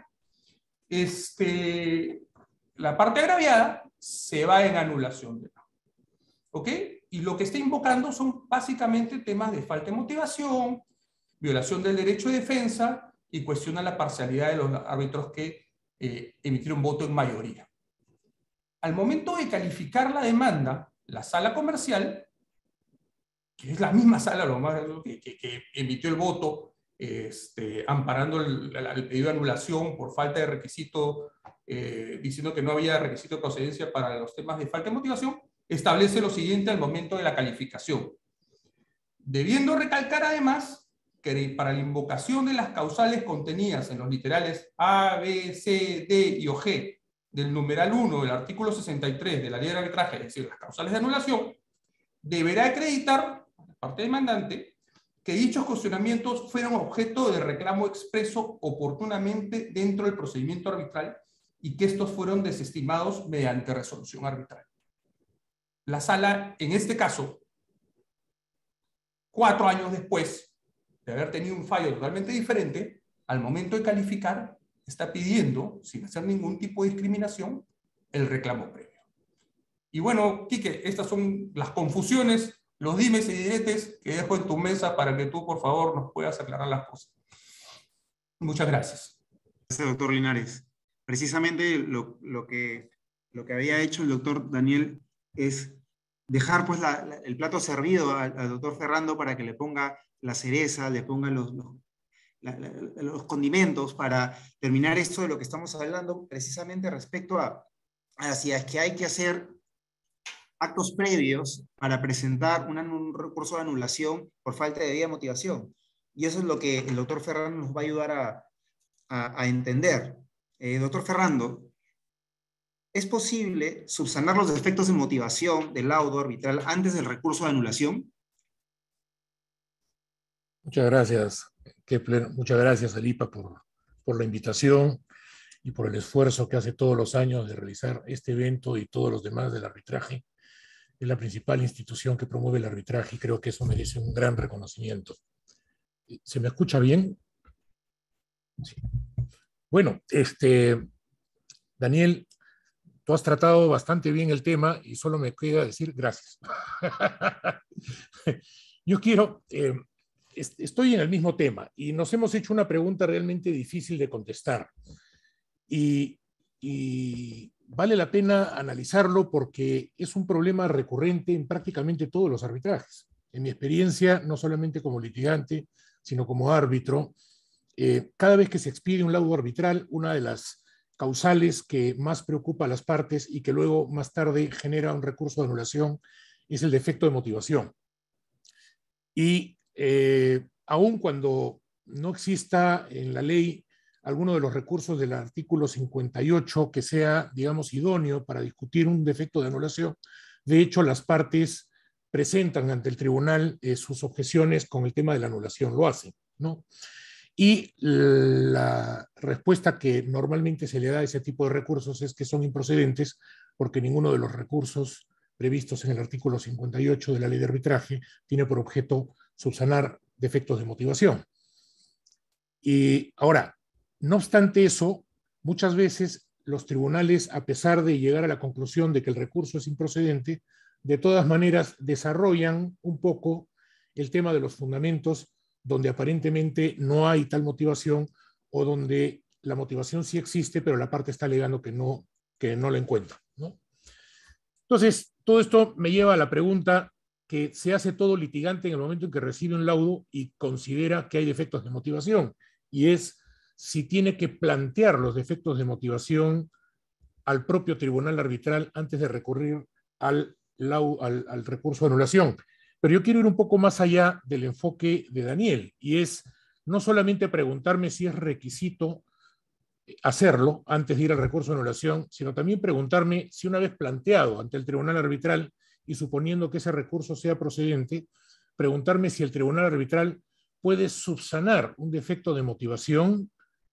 Este, la parte agraviada se va en anulación de laudo. ¿Ok? Y lo que está invocando son básicamente temas de falta de motivación, violación del derecho de defensa y cuestiona la parcialidad de los árbitros que eh, emitieron voto en mayoría. Al momento de calificar la demanda, la sala comercial, que es la misma sala lo más, que, que, que emitió el voto este, amparando el, el pedido de anulación por falta de requisito, eh, diciendo que no había requisito de procedencia para los temas de falta de motivación, establece lo siguiente al momento de la calificación. Debiendo recalcar además que para la invocación de las causales contenidas en los literales A, B, C, D y o G del numeral uno del artículo sesenta y tres de la Ley de Arbitraje, es decir, las causales de anulación, deberá acreditar, la parte demandante, que dichos cuestionamientos fueron objeto de reclamo expreso oportunamente dentro del procedimiento arbitral y que estos fueron desestimados mediante resolución arbitral. La sala, en este caso, cuatro años después de haber tenido un fallo totalmente diferente, al momento de calificar, está pidiendo, sin hacer ningún tipo de discriminación, el reclamo previo. Y bueno, Quique, estas son las confusiones, los dimes y diretes que dejo en tu mesa para que tú, por favor, nos puedas aclarar las cosas. Muchas gracias. Gracias, doctor Linares. Precisamente lo, lo, que, lo que había hecho el doctor Daniel es dejar pues la, la, el plato servido al, al doctor Ferrando para que le ponga la cereza, le ponga los, los, la, la, los condimentos para terminar esto de lo que estamos hablando, precisamente respecto a, a si es que hay que hacer actos previos para presentar una, un recurso de anulación por falta de debida motivación. Y eso es lo que el doctor Ferrando nos va a ayudar a, a, a entender. Eh, doctor Ferrando, ¿es posible subsanar los defectos de motivación del laudo arbitral antes del recurso de anulación? Muchas gracias, Kepler. Muchas gracias, Alipa, por, por la invitación y por el esfuerzo que hace todos los años de realizar este evento y todos los demás del arbitraje. Es la principal institución que promueve el arbitraje y creo que eso merece un gran reconocimiento. ¿Se me escucha bien? Sí. Bueno, este, Daniel, tú has tratado bastante bien el tema y solo me queda decir gracias. Yo quiero, eh, estoy en el mismo tema y nos hemos hecho una pregunta realmente difícil de contestar. Y, y vale la pena analizarlo porque es un problema recurrente en prácticamente todos los arbitrajes. En mi experiencia, no solamente como litigante, sino como árbitro, eh, cada vez que se expide un laudo arbitral, una de las causales que más preocupa a las partes y que luego más tarde genera un recurso de anulación es el defecto de motivación. Y eh, aun cuando no exista en la ley alguno de los recursos del artículo cincuenta y ocho que sea, digamos, idóneo para discutir un defecto de anulación, de hecho, las partes presentan ante el tribunal eh, sus objeciones con el tema de la anulación, lo hacen, ¿no? Y la respuesta que normalmente se le da a ese tipo de recursos es que son improcedentes porque ninguno de los recursos previstos en el artículo cincuenta y ocho de la ley de arbitraje tiene por objeto subsanar defectos de motivación. Y ahora, no obstante eso, muchas veces los tribunales, a pesar de llegar a la conclusión de que el recurso es improcedente, de todas maneras desarrollan un poco el tema de los fundamentos donde aparentemente no hay tal motivación o donde la motivación sí existe, pero la parte está alegando que no, que no la encuentra, ¿no? Entonces, todo esto me lleva a la pregunta que se hace todo litigante en el momento en que recibe un laudo y considera que hay defectos de motivación, y es si tiene que plantear los defectos de motivación al propio tribunal arbitral antes de recurrir al, al, al recurso de anulación. Pero yo quiero ir un poco más allá del enfoque de Daniel, y es no solamente preguntarme si es requisito hacerlo antes de ir al recurso de anulación, sino también preguntarme si una vez planteado ante el tribunal arbitral y suponiendo que ese recurso sea procedente, preguntarme si el tribunal arbitral puede subsanar un defecto de motivación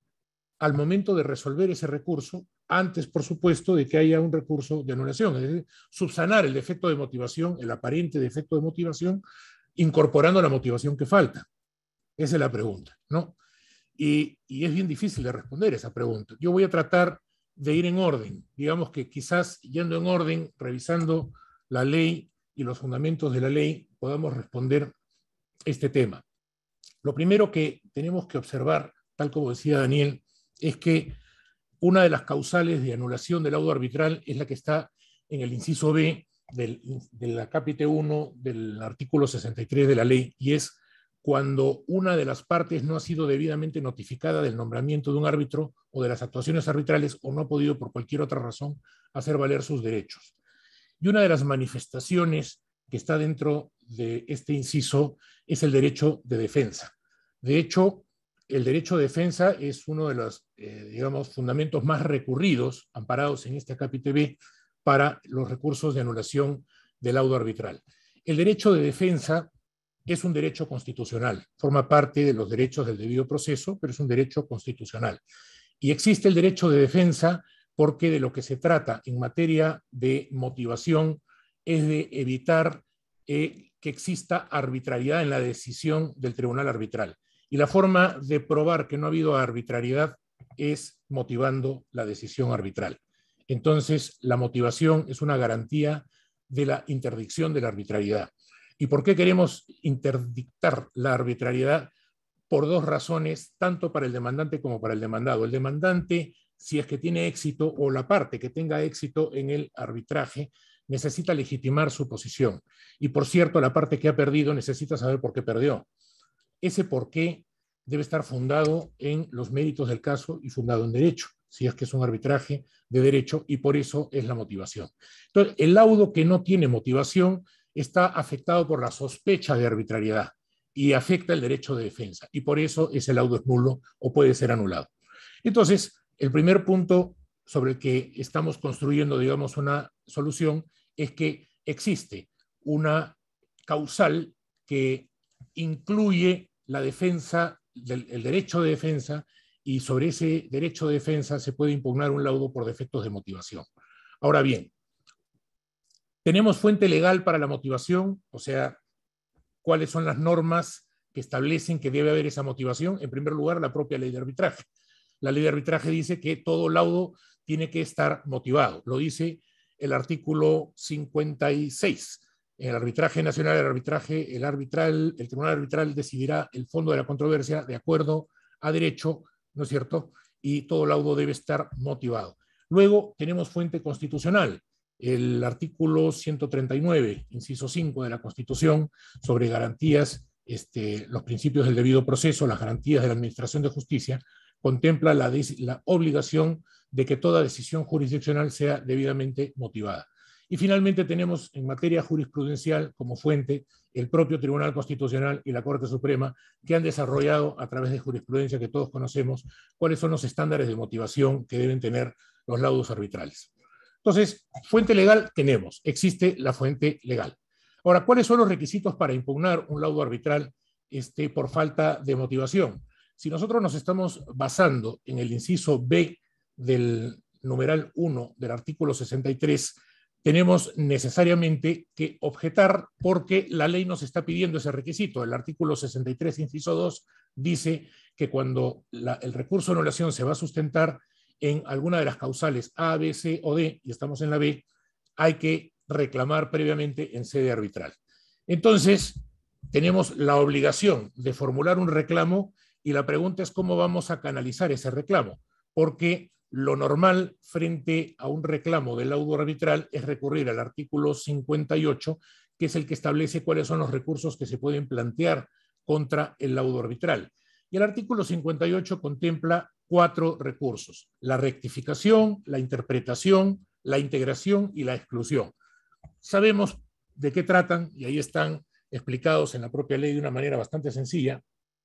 al momento de resolver ese recurso, antes, por supuesto, de que haya un recurso de anulación. Es decir, subsanar el defecto de motivación, el aparente defecto de motivación, incorporando la motivación que falta. Esa es la pregunta, ¿no? Y, y es bien difícil de responder esa pregunta. Yo voy a tratar de ir en orden. Digamos que quizás yendo en orden, revisando la ley y los fundamentos de la ley, podamos responder este tema. Lo primero que tenemos que observar, tal como decía Daniel, es que una de las causales de anulación del laudo arbitral es la que está en el inciso B del, de la capítulo uno del artículo sesenta y tres de la ley, y es cuando una de las partes no ha sido debidamente notificada del nombramiento de un árbitro o de las actuaciones arbitrales o no ha podido por cualquier otra razón hacer valer sus derechos. Y una de las manifestaciones que está dentro de este inciso es el derecho de defensa. De hecho, el derecho de defensa es uno de los, eh, digamos, fundamentos más recurridos, amparados en este capítulo B, para los recursos de anulación del laudo arbitral. El derecho de defensa es un derecho constitucional, forma parte de los derechos del debido proceso, pero es un derecho constitucional. Y existe el derecho de defensa porque de lo que se trata en materia de motivación es de evitar eh, que exista arbitrariedad en la decisión del tribunal arbitral. Y la forma de probar que no ha habido arbitrariedad es motivando la decisión arbitral. Entonces, la motivación es una garantía de la interdicción de la arbitrariedad. ¿Y por qué queremos interdictar la arbitrariedad? Por dos razones, tanto para el demandante como para el demandado. El demandante, si es que tiene éxito, o la parte que tenga éxito en el arbitraje, necesita legitimar su posición. Y por cierto, la parte que ha perdido necesita saber por qué perdió. Ese por qué debe estar fundado en los méritos del caso y fundado en derecho, si es que es un arbitraje de derecho, y por eso es la motivación. Entonces, el laudo que no tiene motivación está afectado por la sospecha de arbitrariedad y afecta el derecho de defensa, y por eso ese laudo es nulo o puede ser anulado. Entonces, el primer punto sobre el que estamos construyendo, digamos, una solución es que existe una causal que incluye la defensa, del, el derecho de defensa, y sobre ese derecho de defensa se puede impugnar un laudo por defectos de motivación. Ahora bien, ¿tenemos fuente legal para la motivación? O sea, ¿cuáles son las normas que establecen que debe haber esa motivación? En primer lugar, la propia ley de arbitraje. La ley de arbitraje dice que todo laudo tiene que estar motivado. Lo dice el artículo cincuenta y seis En el arbitraje nacional, el arbitraje, el arbitral, el tribunal arbitral decidirá el fondo de la controversia de acuerdo a derecho, ¿no es cierto? Y todo laudo debe estar motivado. Luego tenemos fuente constitucional, el artículo ciento treinta y nueve, inciso cinco de la Constitución, sobre garantías, este, los principios del debido proceso, las garantías de la administración de justicia, contempla la, la obligación de que toda decisión jurisdiccional sea debidamente motivada. Y finalmente tenemos en materia jurisprudencial como fuente el propio Tribunal Constitucional y la Corte Suprema, que han desarrollado a través de jurisprudencia que todos conocemos cuáles son los estándares de motivación que deben tener los laudos arbitrales. Entonces, fuente legal tenemos, existe la fuente legal. Ahora, ¿cuáles son los requisitos para impugnar un laudo arbitral este, por falta de motivación? Si nosotros nos estamos basando en el inciso B del numeral uno del artículo sesenta y tres, tenemos necesariamente que objetar porque la ley nos está pidiendo ese requisito. El artículo sesenta y tres, inciso dos, dice que cuando la, el recurso de anulación se va a sustentar en alguna de las causales A, B, C o D, y estamos en la B, hay que reclamar previamente en sede arbitral. Entonces, tenemos la obligación de formular un reclamo y la pregunta es cómo vamos a canalizar ese reclamo, porque lo normal frente a un reclamo de laudo arbitral es recurrir al artículo cincuenta y ocho, que es el que establece cuáles son los recursos que se pueden plantear contra el laudo arbitral. Y el artículo cincuenta y ocho contempla cuatro recursos: la rectificación, la interpretación, la integración y la exclusión. Sabemos de qué tratan y ahí están explicados en la propia ley de una manera bastante sencilla.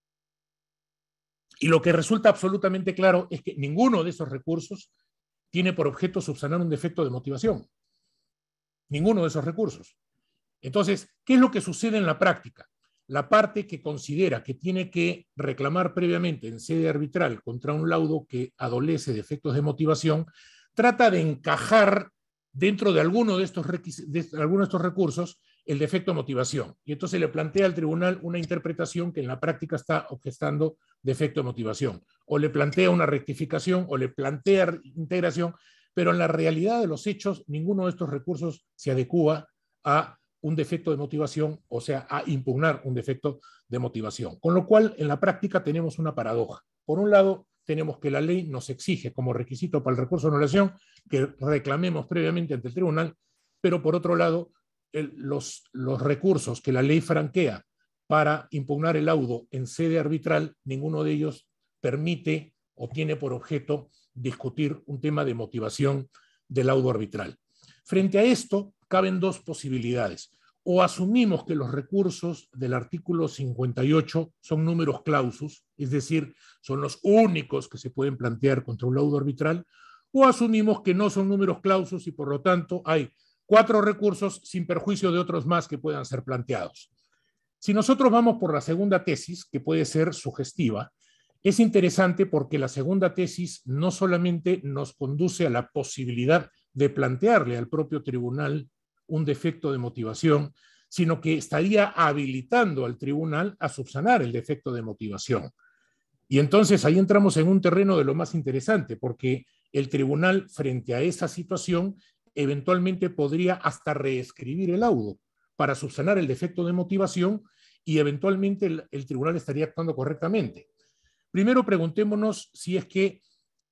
Y lo que resulta absolutamente claro es que ninguno de esos recursos tiene por objeto subsanar un defecto de motivación. Ninguno de esos recursos. Entonces, ¿qué es lo que sucede en la práctica? La parte que considera que tiene que reclamar previamente en sede arbitral contra un laudo que adolece de defectos de motivación, trata de encajar dentro de alguno de estos, de alguno de estos recursos el defecto de motivación. Y entonces le plantea al tribunal una interpretación que en la práctica está objetando defecto de motivación. O le plantea una rectificación o le plantea integración, pero en la realidad de los hechos ninguno de estos recursos se adecúa a un defecto de motivación, o sea, a impugnar un defecto de motivación. Con lo cual, en la práctica tenemos una paradoja. Por un lado, tenemos que la ley nos exige como requisito para el recurso de anulación que reclamemos previamente ante el tribunal, pero por otro lado, el, los, los recursos que la ley franquea para impugnar el laudo en sede arbitral, ninguno de ellos permite o tiene por objeto discutir un tema de motivación del laudo arbitral. Frente a esto, caben dos posibilidades. O asumimos que los recursos del artículo cincuenta y ocho son numerus clausus, es decir, son los únicos que se pueden plantear contra un laudo arbitral, o asumimos que no son numerus clausus y por lo tanto hay cuatro recursos sin perjuicio de otros más que puedan ser planteados. Si nosotros vamos por la segunda tesis, que puede ser sugestiva, es interesante porque la segunda tesis no solamente nos conduce a la posibilidad de plantearle al propio tribunal un defecto de motivación, sino que estaría habilitando al tribunal a subsanar el defecto de motivación. Y entonces ahí entramos en un terreno de lo más interesante, porque el tribunal, frente a esa situación, eventualmente podría hasta reescribir el laudo para subsanar el defecto de motivación y eventualmente el, el tribunal estaría actuando correctamente. Primero preguntémonos si es que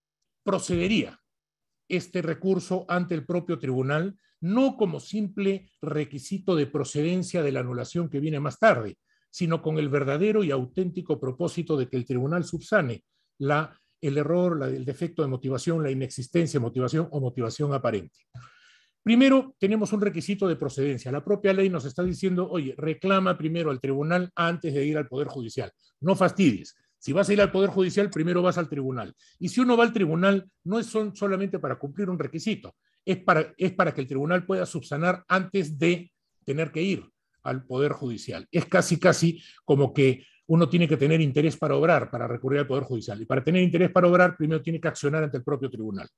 procedería este recurso ante el propio tribunal, no como simple requisito de procedencia de la anulación que viene más tarde, sino con el verdadero y auténtico propósito de que el tribunal subsane la, el error, la, el defecto de motivación, la inexistencia de motivación o motivación aparente. Primero, tenemos un requisito de procedencia. La propia ley nos está diciendo, oye, reclama primero al tribunal antes de ir al Poder Judicial. No fastidies. Si vas a ir al Poder Judicial, primero vas al tribunal. Y si uno va al tribunal, no es son solamente para cumplir un requisito, es para, es para que el tribunal pueda subsanar antes de tener que ir al Poder Judicial. Es casi, casi como que uno tiene que tener interés para obrar, para recurrir al Poder Judicial. Y para tener interés para obrar, primero tiene que accionar ante el propio tribunal.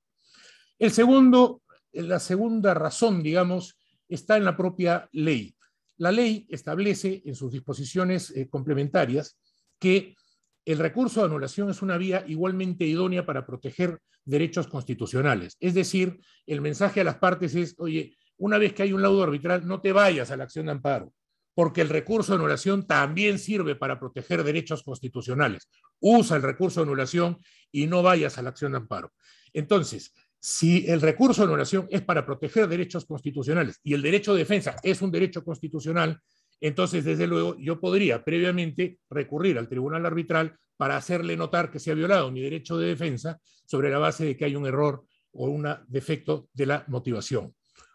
El segundo, la segunda razón, digamos, está en la propia ley. La ley establece en sus disposiciones eh, complementarias que el recurso de anulación es una vía igualmente idónea para proteger derechos constitucionales. Es decir, el mensaje a las partes es, oye, una vez que hay un laudo arbitral, no te vayas a la acción de amparo, porque el recurso de anulación también sirve para proteger derechos constitucionales. Usa el recurso de anulación y no vayas a la acción de amparo. Entonces, si el recurso de anulación es para proteger derechos constitucionales y el derecho de defensa es un derecho constitucional, entonces, desde luego, yo podría previamente recurrir al tribunal arbitral para hacerle notar que se ha violado mi derecho de defensa sobre la base de que hay un error o un defecto de la motivación.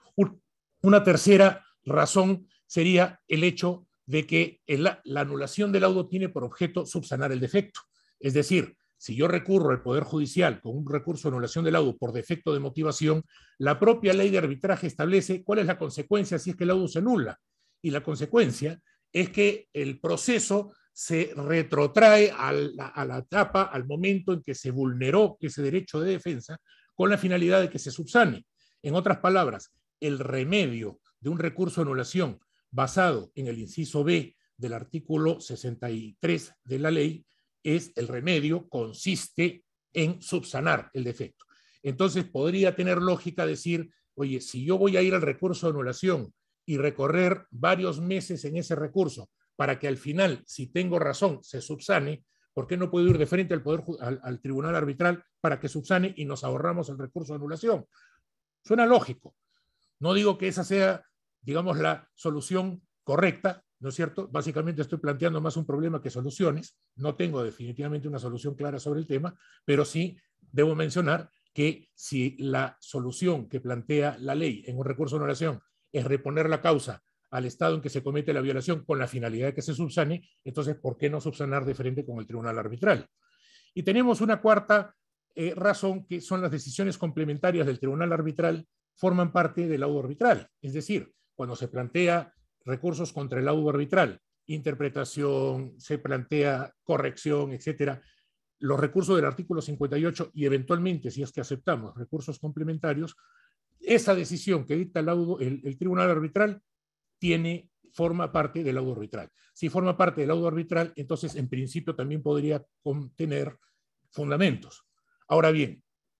Una tercera razón sería el hecho de que la, la anulación del laudo tiene por objeto subsanar el defecto. Es decir, si yo recurro al Poder Judicial con un recurso de anulación del laudo por defecto de motivación, la propia ley de arbitraje establece cuál es la consecuencia si es que el laudo se anula. Y la consecuencia es que el proceso se retrotrae a la, a la etapa, al momento en que se vulneró ese derecho de defensa con la finalidad de que se subsane. En otras palabras, el remedio de un recurso de anulación basado en el inciso B del artículo sesenta y tres de la ley es el remedio, consiste en subsanar el defecto. Entonces podría tener lógica decir, oye, si yo voy a ir al recurso de anulación y recorrer varios meses en ese recurso para que al final, si tengo razón, se subsane, ¿por qué no puedo ir de frente al, poder, al, al tribunal arbitral para que subsane y nos ahorramos el recurso de anulación? Suena lógico. No digo que esa sea, digamos, la solución correcta, ¿no es cierto? Básicamente estoy planteando más un problema que soluciones. No tengo definitivamente una solución clara sobre el tema, pero sí debo mencionar que si la solución que plantea la ley en un recurso de anulación es reponer la causa al estado en que se comete la violación con la finalidad de que se subsane, entonces, ¿por qué no subsanar de frente con el tribunal arbitral? Y tenemos una cuarta eh, razón, que son las decisiones complementarias del tribunal arbitral, forman parte del laudo arbitral. Es decir, cuando se plantea recursos contra el laudo arbitral, interpretación, se plantea corrección, etcétera, los recursos del artículo cincuenta y ocho y eventualmente, si es que aceptamos recursos complementarios, esa decisión que dicta el, laudo, el, el tribunal arbitral tiene, forma parte del laudo arbitral. Si forma parte del laudo arbitral, entonces en principio también podría contener fundamentos. Ahora bien,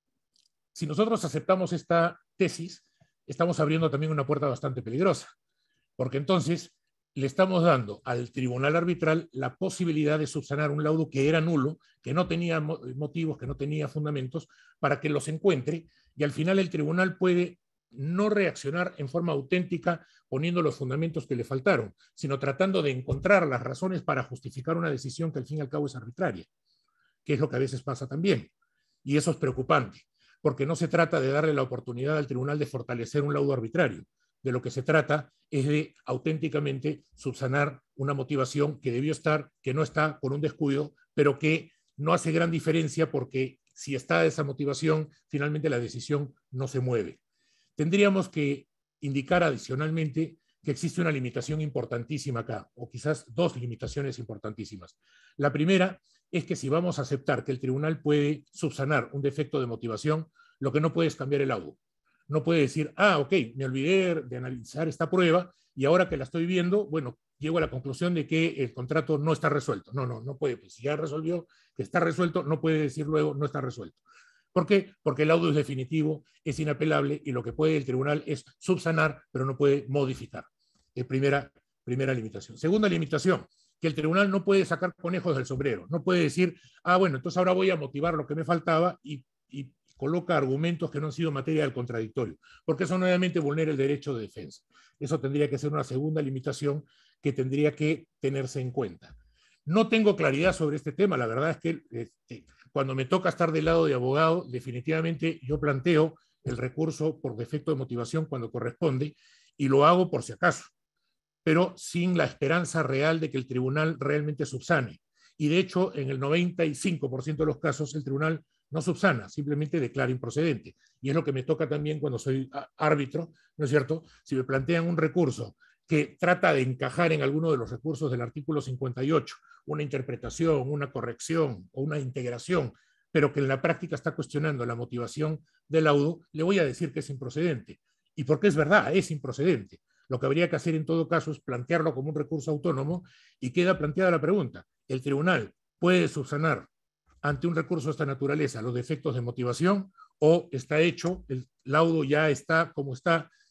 si nosotros aceptamos esta tesis, estamos abriendo también una puerta bastante peligrosa, porque entonces le estamos dando al tribunal arbitral la posibilidad de subsanar un laudo que era nulo, que no tenía motivos, que no tenía fundamentos, para que los encuentre, y al final el tribunal puede no reaccionar en forma auténtica poniendo los fundamentos que le faltaron, sino tratando de encontrar las razones para justificar una decisión que al fin y al cabo es arbitraria, que es lo que a veces pasa también. Y eso es preocupante, porque no se trata de darle la oportunidad al tribunal de fortalecer un laudo arbitrario. De lo que se trata es de auténticamente subsanar una motivación que debió estar, que no está por un descuido, pero que no hace gran diferencia porque si está esa motivación, finalmente la decisión no se mueve. Tendríamos que indicar adicionalmente que existe una limitación importantísima acá, o quizás dos limitaciones importantísimas. La primera es que si vamos a aceptar que el tribunal puede subsanar un defecto de motivación, lo que no puede es cambiar el laudo. No puede decir, ah, ok, me olvidé de analizar esta prueba y ahora que la estoy viendo, bueno, llego a la conclusión de que el contrato no está resuelto. No, no, no puede. Pues si ya resolvió que está resuelto, no puede decir luego no está resuelto. ¿Por qué? Porque el laudo es definitivo, es inapelable y lo que puede el tribunal es subsanar, pero no puede modificar. Es primera, primera limitación. Segunda limitación, que el tribunal no puede sacar conejos del sombrero. No puede decir, ah, bueno, entonces ahora voy a motivar lo que me faltaba y, y coloca argumentos que no han sido materia del contradictorio, porque eso nuevamente vulnera el derecho de defensa. Eso tendría que ser una segunda limitación que tendría que tenerse en cuenta. No tengo claridad sobre este tema, la verdad es que este, cuando me toca estar del lado de abogado, definitivamente yo planteo el recurso por defecto de motivación cuando corresponde y lo hago por si acaso, pero sin la esperanza real de que el tribunal realmente subsane. Y de hecho, en el noventa y cinco por ciento de los casos, el tribunal no subsana, simplemente declara improcedente. Y es lo que me toca también cuando soy árbitro, ¿no es cierto? Si me plantean un recurso que trata de encajar en alguno de los recursos del artículo cincuenta y ocho, una interpretación, una corrección o una integración, pero que en la práctica está cuestionando la motivación del laudo, le voy a decir que es improcedente. Y porque es verdad, es improcedente. Lo que habría que hacer en todo caso es plantearlo como un recurso autónomo y queda planteada la pregunta, ¿el tribunal puede subsanar ante un recurso de esta naturaleza los defectos de motivación o está hecho, el laudo ya está como está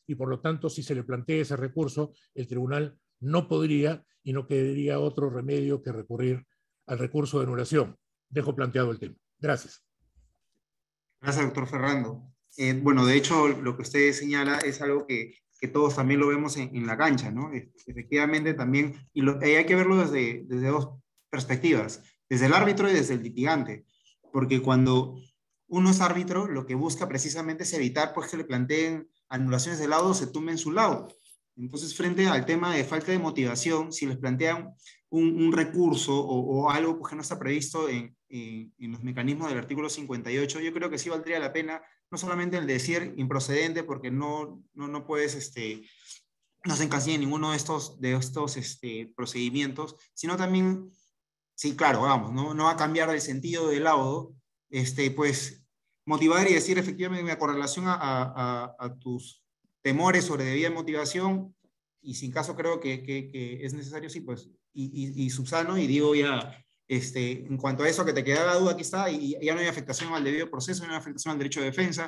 y por lo tanto, si se le plantea ese recurso, el tribunal no podría y no quedaría otro remedio que recurrir al recurso de anulación. Dejo planteado el tema. Gracias. Gracias, doctor Ferrando. Eh, bueno, de hecho, lo que usted señala es algo que, que todos también lo vemos en, en la cancha, ¿no? Efectivamente también, y lo, eh, hay que verlo desde, desde dos perspectivas, desde el árbitro y desde el litigante, porque cuando uno es árbitro, lo que busca precisamente es evitar pues, que le planteen anulaciones de laudo, se tumben su laudo. Entonces, frente al tema de falta de motivación, si les plantean un, un recurso o, o algo pues, que no está previsto en, en, en los mecanismos del artículo cincuenta y ocho, yo creo que sí valdría la pena, no solamente el decir improcedente, porque no, no, no puedes, este, no se encasilla en ninguno de estos, de estos este, procedimientos, sino también, sí, claro, vamos, no, no va a cambiar el sentido del laudo, este, pues motivar y decir efectivamente con relación a, a, a tus temores sobre debida motivación, y sin caso creo que, que, que es necesario, sí, pues, y, y, y subsano, y digo ya, este, en cuanto a eso que te quedaba duda, aquí está, y ya no hay afectación al debido proceso, no hay afectación al derecho de defensa,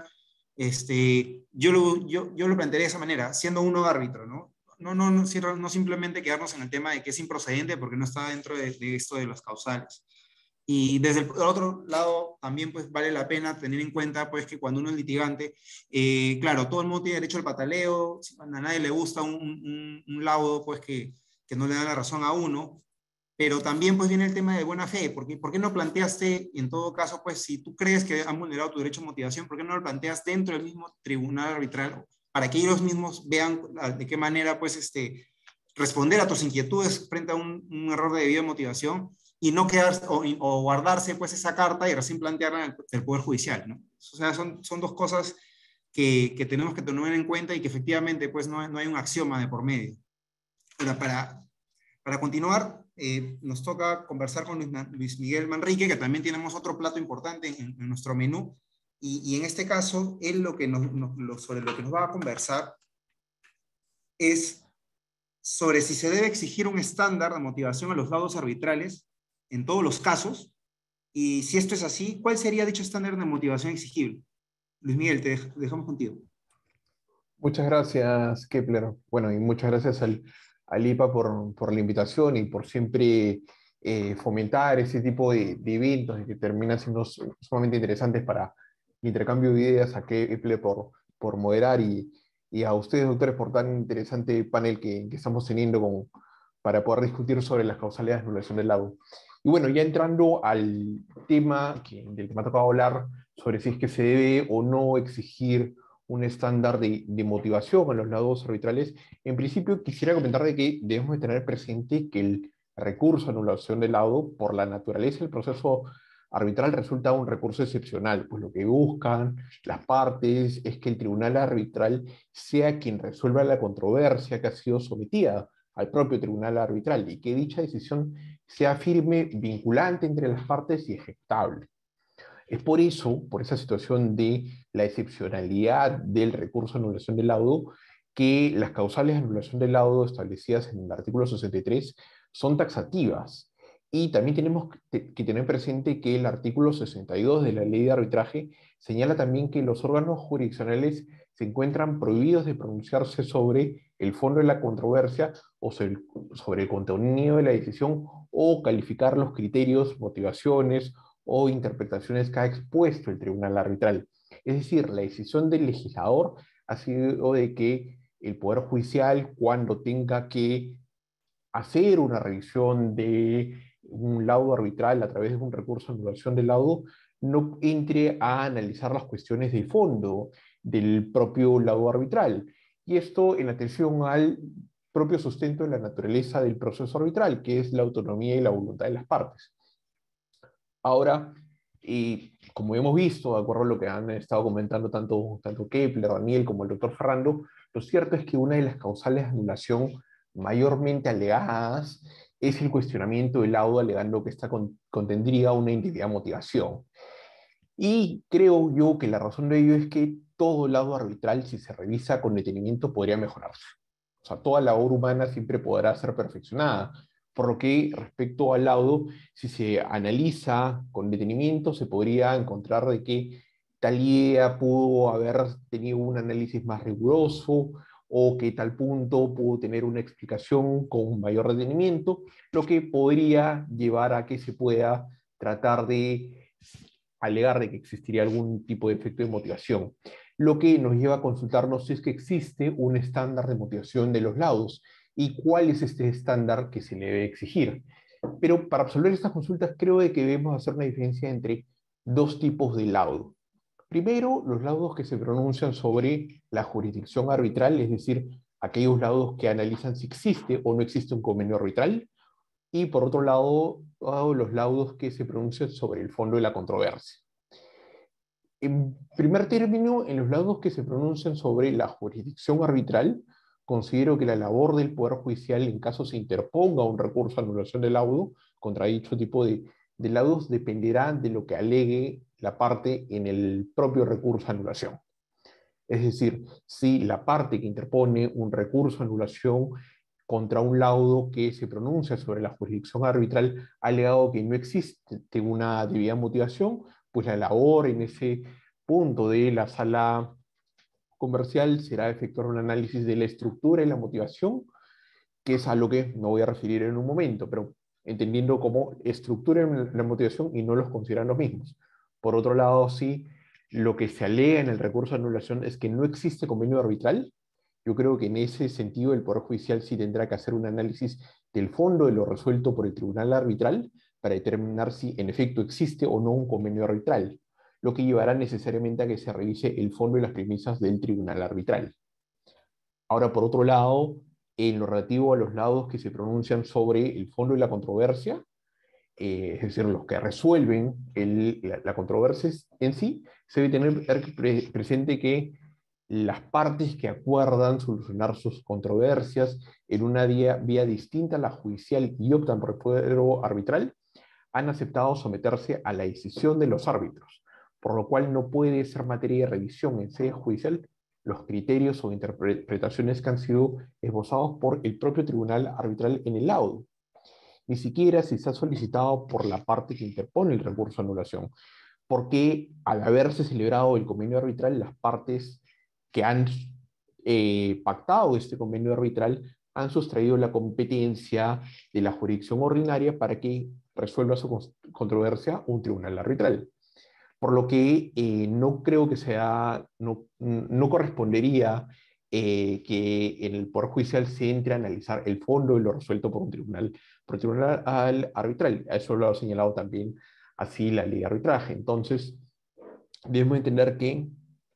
este, yo, lo, yo, yo lo plantearía de esa manera, siendo uno árbitro, ¿no? No, no, no, no simplemente quedarnos en el tema de que es improcedente porque no está dentro de, de esto de las causales. Y desde el otro lado, también pues vale la pena tener en cuenta pues que cuando uno es litigante, eh, claro, todo el mundo tiene derecho al pataleo, a nadie le gusta un, un, un laudo pues que, que no le da la razón a uno, pero también pues viene el tema de buena fe, porque ¿por qué no planteaste, en todo caso, pues si tú crees que han vulnerado tu derecho a motivación, ¿por qué no lo planteas dentro del mismo tribunal arbitral para que ellos mismos vean de qué manera pues este, responder a tus inquietudes frente a un, un error de debida motivación? Y no quedarse o, o guardarse pues esa carta y recién plantearla en el, el Poder Judicial, ¿no? O sea, son, son dos cosas que, que tenemos que tener en cuenta y que efectivamente pues no, no hay un axioma de por medio. Ahora, para, para continuar, eh, nos toca conversar con Luis, Luis Miguel Manrique, que también tenemos otro plato importante en, en nuestro menú, y, y en este caso, él lo que nos, nos, lo, sobre lo que nos va a conversar es sobre si se debe exigir un estándar de motivación a los laudos arbitrales en todos los casos, y si esto es así, ¿cuál sería dicho estándar de motivación exigible? Luis Miguel, te dejamos contigo. Muchas gracias, Kepler. Bueno, y muchas gracias al, al I P A por, por la invitación y por siempre eh, fomentar ese tipo de, de eventos que terminan siendo sumamente interesantes para el intercambio de ideas. A Kepler por, por moderar y, y a ustedes, doctores, por tan interesante panel que, que estamos teniendo con, para poder discutir sobre las causalidades de anulación del laudo. Y bueno, ya entrando al tema que, del que me ha tocado hablar, sobre si es que se debe o no exigir un estándar de, de motivación a los laudos arbitrales, en principio quisiera comentar de que debemos de tener presente que el recurso a anulación del laudo, por la naturaleza del proceso arbitral, resulta un recurso excepcional, pues lo que buscan las partes es que el tribunal arbitral sea quien resuelva la controversia que ha sido sometida al propio tribunal arbitral y que dicha decisión sea firme, vinculante entre las partes y ejecutable. Es por eso, por esa situación de la excepcionalidad del recurso a anulación del laudo, que las causales de anulación del laudo establecidas en el artículo sesenta y tres son taxativas. Y también tenemos que tener presente que el artículo sesenta y dos de la Ley de Arbitraje señala también que los órganos jurisdiccionales se encuentran prohibidos de pronunciarse sobre el fondo de la controversia o sobre el, sobre el contenido de la decisión o calificar los criterios, motivaciones o interpretaciones que ha expuesto el tribunal arbitral. Es decir, la decisión del legislador ha sido de que el Poder Judicial, cuando tenga que hacer una revisión de un laudo arbitral a través de un recurso de anulación del laudo, no entre a analizar las cuestiones de fondo del propio laudo arbitral. Y esto en atención al propio sustento de la naturaleza del proceso arbitral, que es la autonomía y la voluntad de las partes. Ahora, y como hemos visto, de acuerdo a lo que han estado comentando tanto, tanto Kepler, Daniel, como el doctor Ferrando, lo cierto es que una de las causales de anulación mayormente alegadas es el cuestionamiento del laudo, alegando que esta contendría una indebida motivación. Y creo yo que la razón de ello es que todo laudo arbitral, si se revisa con detenimiento, podría mejorarse. O sea, toda labor humana siempre podrá ser perfeccionada. Por lo que, respecto al laudo, si se analiza con detenimiento, se podría encontrar de que tal idea pudo haber tenido un análisis más riguroso o que tal punto pudo tener una explicación con mayor detenimiento, lo que podría llevar a que se pueda tratar de alegar de que existiría algún tipo de efecto de motivación, lo que nos lleva a consultarnos si es que existe un estándar de motivación de los laudos y cuál es este estándar que se le debe exigir. Pero para absolver estas consultas creo de que debemos hacer una diferencia entre dos tipos de laudo. Primero, los laudos que se pronuncian sobre la jurisdicción arbitral, es decir, aquellos laudos que analizan si existe o no existe un convenio arbitral, y por otro lado, los laudos que se pronuncian sobre el fondo de la controversia. En primer término, en los laudos que se pronuncian sobre la jurisdicción arbitral, considero que la labor del Poder Judicial, en caso se interponga un recurso de anulación del laudo, contra dicho tipo de, de laudos, dependerá de lo que alegue la parte en el propio recurso de anulación. Es decir, si la parte que interpone un recurso de anulación contra un laudo que se pronuncia sobre la jurisdicción arbitral ha alegado que no existe una debida motivación, pues la labor en ese punto de la sala comercial será efectuar un análisis de la estructura y la motivación, que es a lo que me voy a referir en un momento, pero entendiendo como estructura y la motivación y no los consideran los mismos. Por otro lado, sí, lo que se alega en el recurso de anulación es que no existe convenio arbitral. Yo creo que en ese sentido el Poder Judicial sí tendrá que hacer un análisis del fondo de lo resuelto por el tribunal arbitral para determinar si en efecto existe o no un convenio arbitral, lo que llevará necesariamente a que se revise el fondo y las premisas del tribunal arbitral. Ahora, por otro lado, en lo relativo a los laudos que se pronuncian sobre el fondo y la controversia, eh, es decir, los que resuelven el, la, la controversia en sí, se debe tener pre presente que las partes que acuerdan solucionar sus controversias en una vía, vía distinta a la judicial y optan por el fuero arbitral, han aceptado someterse a la decisión de los árbitros, por lo cual no puede ser materia de revisión en sede judicial los criterios o interpretaciones que han sido esbozados por el propio tribunal arbitral en el laudo, ni siquiera si se ha solicitado por la parte que interpone el recurso de anulación, porque al haberse celebrado el convenio arbitral, las partes que han eh, pactado este convenio arbitral han sustraído la competencia de la jurisdicción ordinaria para que resuelva su controversia un tribunal arbitral. Por lo que eh, no creo que sea, no, no correspondería eh, que en el Poder Judicial se entre a analizar el fondo de lo resuelto por un tribunal, por un tribunal arbitral. Eso lo ha señalado también así la ley de arbitraje. Entonces, debemos entender que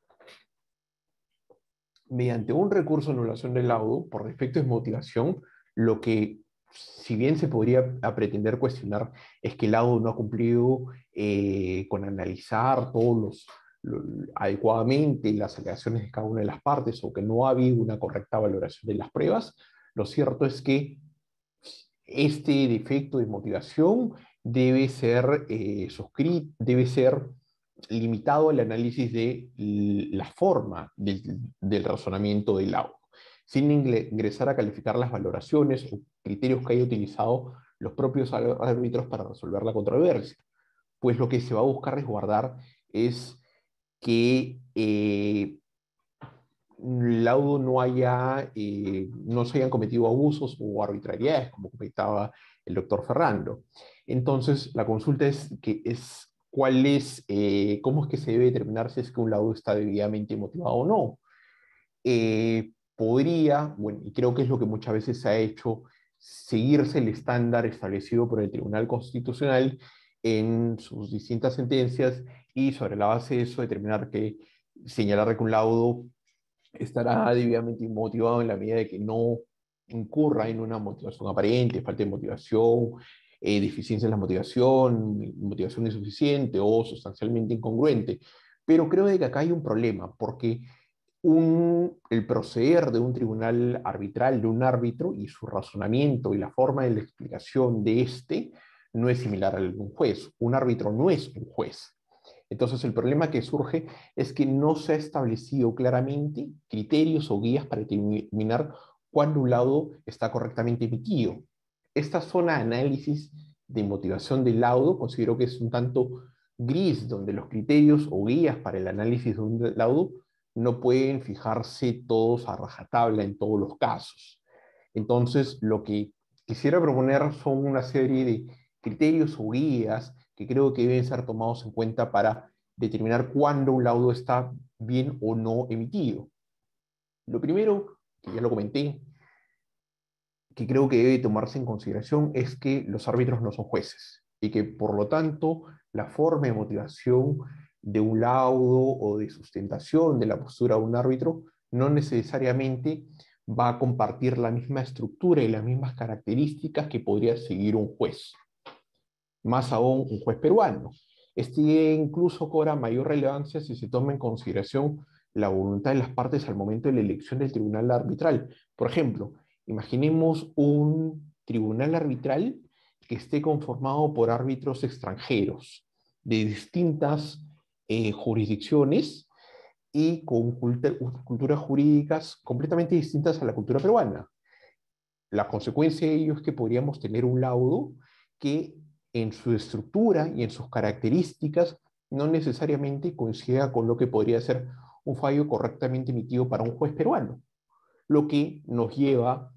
mediante un recurso de anulación del laudo, por defecto de motivación, lo que, si bien se podría pretender cuestionar, es que el laudo no ha cumplido eh, con analizar todos los, los, adecuadamente las alegaciones de cada una de las partes, o que no ha habido una correcta valoración de las pruebas, lo cierto es que este defecto de motivación debe ser eh, suscrito, debe ser limitado al análisis de la forma del, del razonamiento del laudo, sin ingresar a calificar las valoraciones o criterios que haya utilizado los propios árbitros para resolver la controversia, pues lo que se va a buscar resguardar es que eh, el laudo no haya, eh, no se hayan cometido abusos o arbitrariedades, como comentaba el doctor Ferrando. Entonces, la consulta es, que es cuál es, eh, cómo es que se debe determinar si es que un laudo está debidamente motivado o no. Eh, podría, bueno, y creo que es lo que muchas veces se ha hecho, seguirse el estándar establecido por el Tribunal Constitucional en sus distintas sentencias y sobre la base de eso determinar que señalar que un laudo estará debidamente motivado en la medida de que no incurra en una motivación aparente, falta de motivación, eh, deficiencia en la motivación, motivación insuficiente o sustancialmente incongruente. Pero creo de que acá hay un problema, porque un, el proceder de un tribunal arbitral, de un árbitro, y su razonamiento y la forma de la explicación de este, no es similar al de un juez. Un árbitro no es un juez. Entonces el problema que surge es que no se ha establecido claramente criterios o guías para determinar cuándo un laudo está correctamente emitido. Esta zona de análisis de motivación del laudo considero que es un tanto gris donde los criterios o guías para el análisis de un laudo no pueden fijarse todos a rajatabla en todos los casos. Entonces, lo que quisiera proponer son una serie de criterios o guías que creo que deben ser tomados en cuenta para determinar cuándo un laudo está bien o no emitido. Lo primero, que ya lo comenté, que creo que debe tomarse en consideración es que los árbitros no son jueces y que, por lo tanto, la forma de motivación de un laudo o de sustentación de la postura de un árbitro no necesariamente va a compartir la misma estructura y las mismas características que podría seguir un juez. Más aún, un juez peruano. Este incluso cobra mayor relevancia si se toma en consideración la voluntad de las partes al momento de la elección del tribunal arbitral. Por ejemplo, imaginemos un tribunal arbitral que esté conformado por árbitros extranjeros de distintas eh, jurisdicciones y con cultura, culturas jurídicas completamente distintas a la cultura peruana. La consecuencia de ello es que podríamos tener un laudo que en su estructura y en sus características no necesariamente coincida con lo que podría ser un fallo correctamente emitido para un juez peruano, lo que nos lleva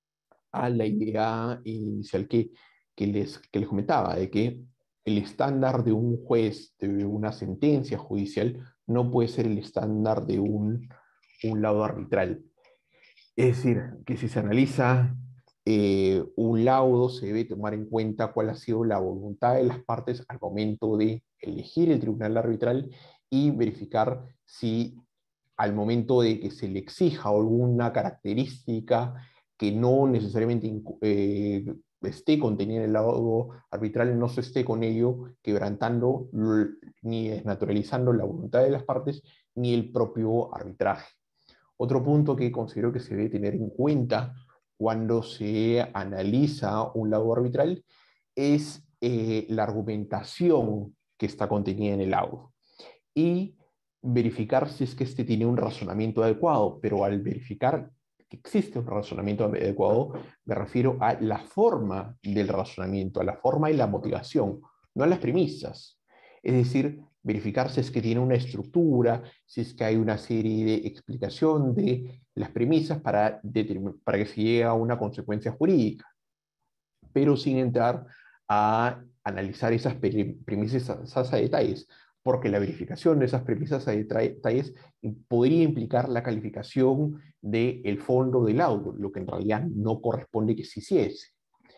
a la idea inicial que, que, les, que les comentaba, de que el estándar de un juez, de una sentencia judicial, no puede ser el estándar de un, un laudo arbitral. Es decir, que si se analiza eh, un laudo, se debe tomar en cuenta cuál ha sido la voluntad de las partes al momento de elegir el tribunal arbitral y verificar si al momento de que se le exija alguna característica que no necesariamente eh, esté contenida en el laudo arbitral, no se esté con ello quebrantando ni desnaturalizando la voluntad de las partes ni el propio arbitraje. Otro punto que considero que se debe tener en cuenta cuando se analiza un laudo arbitral es eh, la argumentación que está contenida en el laudo y verificar si es que este tiene un razonamiento adecuado, pero al verificar que existe un razonamiento adecuado, me refiero a la forma del razonamiento, a la forma y la motivación, no a las premisas. Es decir, verificar si es que tiene una estructura, si es que hay una serie de explicación de las premisas para, para que se llegue a una consecuencia jurídica, pero sin entrar a analizar esas premisas a detalles, porque la verificación de esas premisas a detalles podría implicar la calificación del fondo del laudo, lo que en realidad no corresponde que se hiciese.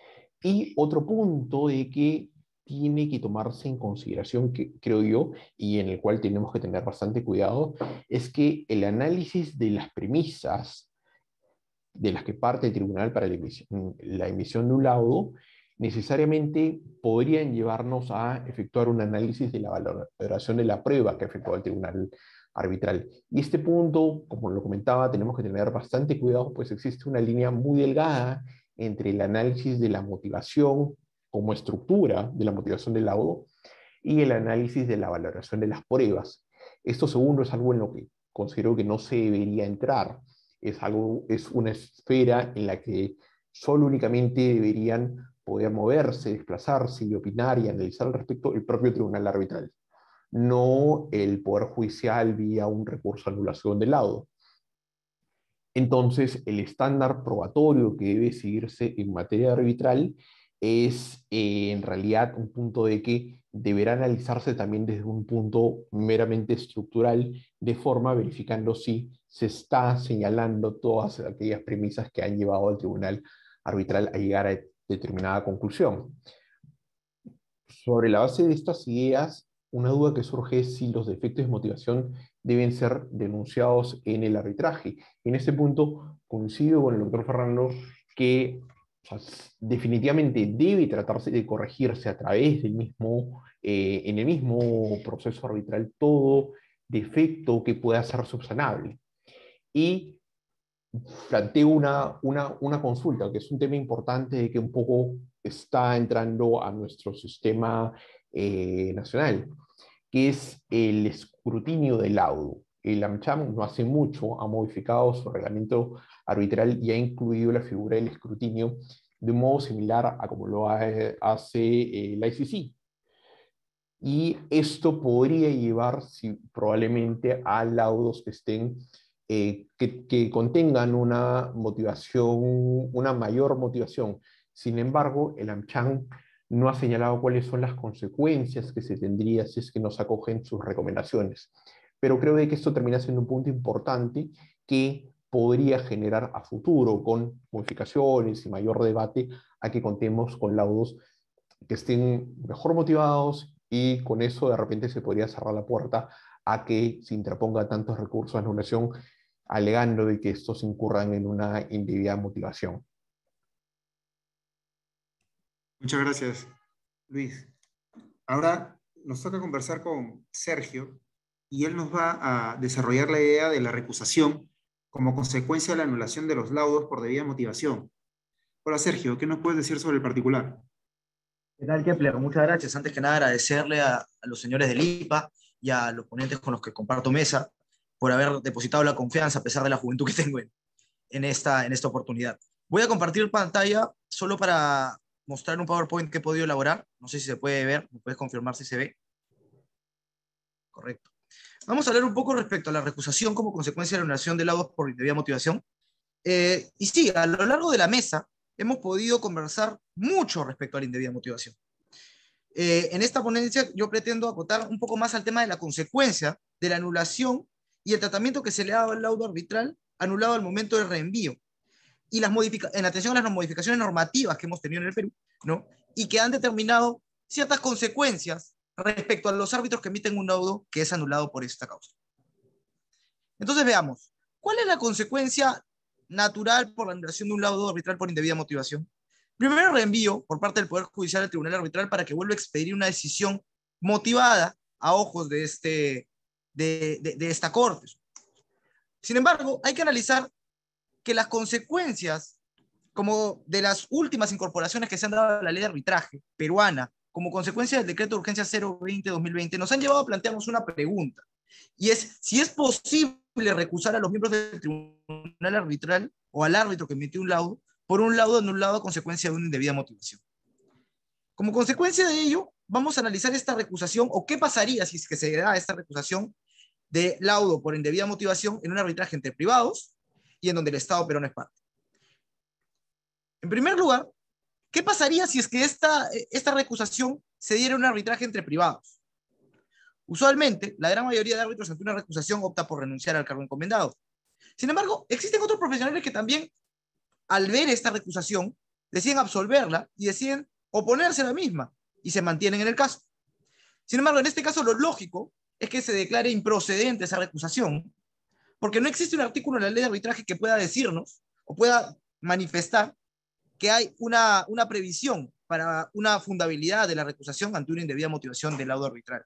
Y otro punto de que tiene que tomarse en consideración, que creo yo, y en el cual tenemos que tener bastante cuidado, es que el análisis de las premisas de las que parte el tribunal para la emisión, la emisión de un laudo, necesariamente podrían llevarnos a efectuar un análisis de la valoración de la prueba que ha efectuado el tribunal arbitral. Y este punto, como lo comentaba, tenemos que tener bastante cuidado, pues existe una línea muy delgada entre el análisis de la motivación como estructura de la motivación del laudo y el análisis de la valoración de las pruebas. Esto segundo es algo en lo que considero que no se debería entrar. Es, algo, es una esfera en la que solo únicamente deberían poder moverse, desplazarse y opinar y analizar al respecto el propio tribunal arbitral, no el Poder Judicial vía un recurso de anulación del laudo. Entonces, el estándar probatorio que debe seguirse en materia arbitral es eh, en realidad un punto de que deberá analizarse también desde un punto meramente estructural, de forma verificando si se está señalando todas aquellas premisas que han llevado al tribunal arbitral a llegar a determinada conclusión. Sobre la base de estas ideas, una duda que surge es si los defectos de motivación deben ser denunciados en el arbitraje. En este punto coincido con el doctor Fernando que o sea, definitivamente debe tratarse de corregirse a través del mismo, eh, en el mismo proceso arbitral todo defecto que pueda ser subsanable. Y planteo una, una, una consulta, que es un tema importante que un poco está entrando a nuestro sistema eh, nacional, que es el escrutinio del laudo. El AmCham no hace mucho ha modificado su reglamento arbitral y ha incluido la figura del escrutinio de un modo similar a como lo hace el I C C. y esto podría llevar si, probablemente a laudos que estén, eh, que, que contengan una motivación, una mayor motivación. Sin embargo, el AmCham no ha señalado cuáles son las consecuencias que se tendría si es que no se acogen sus recomendaciones. Pero creo de que esto termina siendo un punto importante que podría generar a futuro, con modificaciones y mayor debate, a que contemos con laudos que estén mejor motivados, y con eso de repente se podría cerrar la puerta a que se interponga tantos recursos de anulación, alegando de que estos incurran en una indebida motivación. Muchas gracias, Luis. Ahora nos toca conversar con Sergio y él nos va a desarrollar la idea de la recusación como consecuencia de la anulación de los laudos por debida motivación. Hola Sergio, ¿qué nos puedes decir sobre el particular? ¿Qué tal, Kepler? Muchas gracias. Antes que nada, agradecerle a, a los señores del I P A y a los ponentes con los que comparto mesa por haber depositado la confianza a pesar de la juventud que tengo en, en, esta, en esta oportunidad. Voy a compartir pantalla solo para mostrar un PowerPoint que he podido elaborar. No sé si se puede ver, me puedes confirmar si se ve. Correcto. Vamos a hablar un poco respecto a la recusación como consecuencia de la anulación de laudos por indebida motivación. Eh, y sí, a lo largo de la mesa hemos podido conversar mucho respecto a la indebida motivación. Eh, en esta ponencia yo pretendo acotar un poco más al tema de la consecuencia de la anulación y el tratamiento que se le ha dado al laudo arbitral anulado al momento del reenvío, y las modifica en atención a las modificaciones normativas que hemos tenido en el Perú, ¿no? Y que han determinado ciertas consecuencias respecto a los árbitros que emiten un laudo que es anulado por esta causa. Entonces veamos, ¿cuál es la consecuencia natural por la anulación de un laudo arbitral por indebida motivación? Primero, reenvío por parte del Poder Judicial al Tribunal Arbitral para que vuelva a expedir una decisión motivada a ojos de, este, de, de, de esta Corte. Sin embargo, hay que analizar que las consecuencias como de las últimas incorporaciones que se han dado a la ley de arbitraje peruana como consecuencia del decreto de urgencia cero veinte guión dos mil veinte nos han llevado a plantearnos una pregunta, y es si es posible recusar a los miembros del tribunal arbitral o al árbitro que emitió un laudo por un laudo anulado a consecuencia de una indebida motivación. Como consecuencia de ello, vamos a analizar esta recusación, o qué pasaría si es que se da esta recusación de laudo por indebida motivación en un arbitraje entre privados y en donde el Estado peruano es parte. En primer lugar, ¿qué pasaría si es que esta, esta recusación se diera en un arbitraje entre privados? Usualmente, la gran mayoría de árbitros ante una recusación opta por renunciar al cargo encomendado. Sin embargo, existen otros profesionales que también, al ver esta recusación, deciden absolverla y deciden oponerse a la misma y se mantienen en el caso. Sin embargo, en este caso lo lógico es que se declare improcedente esa recusación, porque no existe un artículo en la ley de arbitraje que pueda decirnos o pueda manifestar que hay una, una previsión para una fundabilidad de la recusación ante una indebida motivación del laudo arbitral.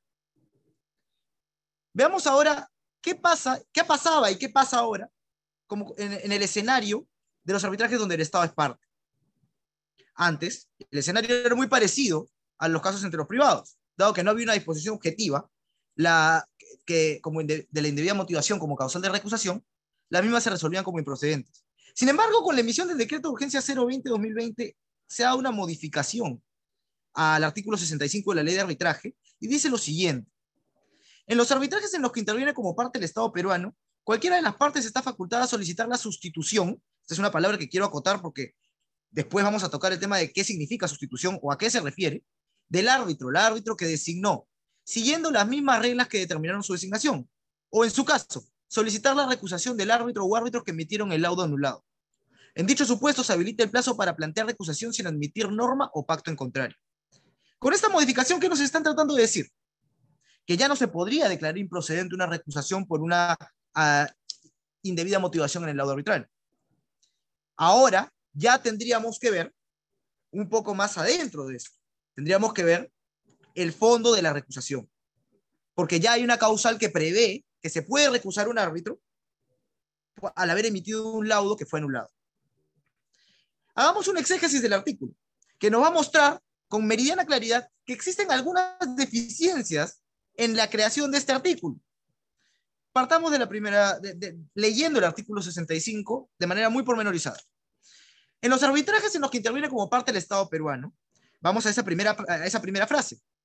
Veamos ahora qué pasa, qué pasaba y qué pasa ahora como en, en el escenario de los arbitrajes donde el Estado es parte. Antes, el escenario era muy parecido a los casos entre los privados, dado que no había una disposición objetiva la, que, como de, de la indebida motivación como causal de recusación, las mismas se resolvían como improcedentes. Sin embargo, con la emisión del decreto de urgencia cero veinte guión dos mil veinte se da una modificación al artículo sesenta y cinco de la ley de arbitraje y dice lo siguiente: en los arbitrajes en los que interviene como parte el Estado peruano, cualquiera de las partes está facultada a solicitar la sustitución. Esta es una palabra que quiero acotar porque después vamos a tocar el tema de qué significa sustitución o a qué se refiere, del árbitro, el árbitro que designó, siguiendo las mismas reglas que determinaron su designación, o en su caso, solicitar la recusación del árbitro o árbitros que emitieron el laudo anulado. En dicho supuesto se habilita el plazo para plantear recusación sin admitir norma o pacto en contrario. Con esta modificación, ¿qué nos están tratando de decir? Que ya no se podría declarar improcedente una recusación por una uh, indebida motivación en el laudo arbitral. Ahora ya tendríamos que ver un poco más adentro de esto. Tendríamos que ver el fondo de la recusación, porque ya hay una causal que prevé que se puede recusar un árbitro al haber emitido un laudo que fue anulado. Hagamos un exégesis del artículo, que nos va a mostrar con meridiana claridad que existen algunas deficiencias en la creación de este artículo. Partamos de la primera, de, de, leyendo el artículo sesenta y cinco de manera muy pormenorizada. En los arbitrajes en los que interviene como parte el Estado peruano, vamos a esa primera, a esa primera frase.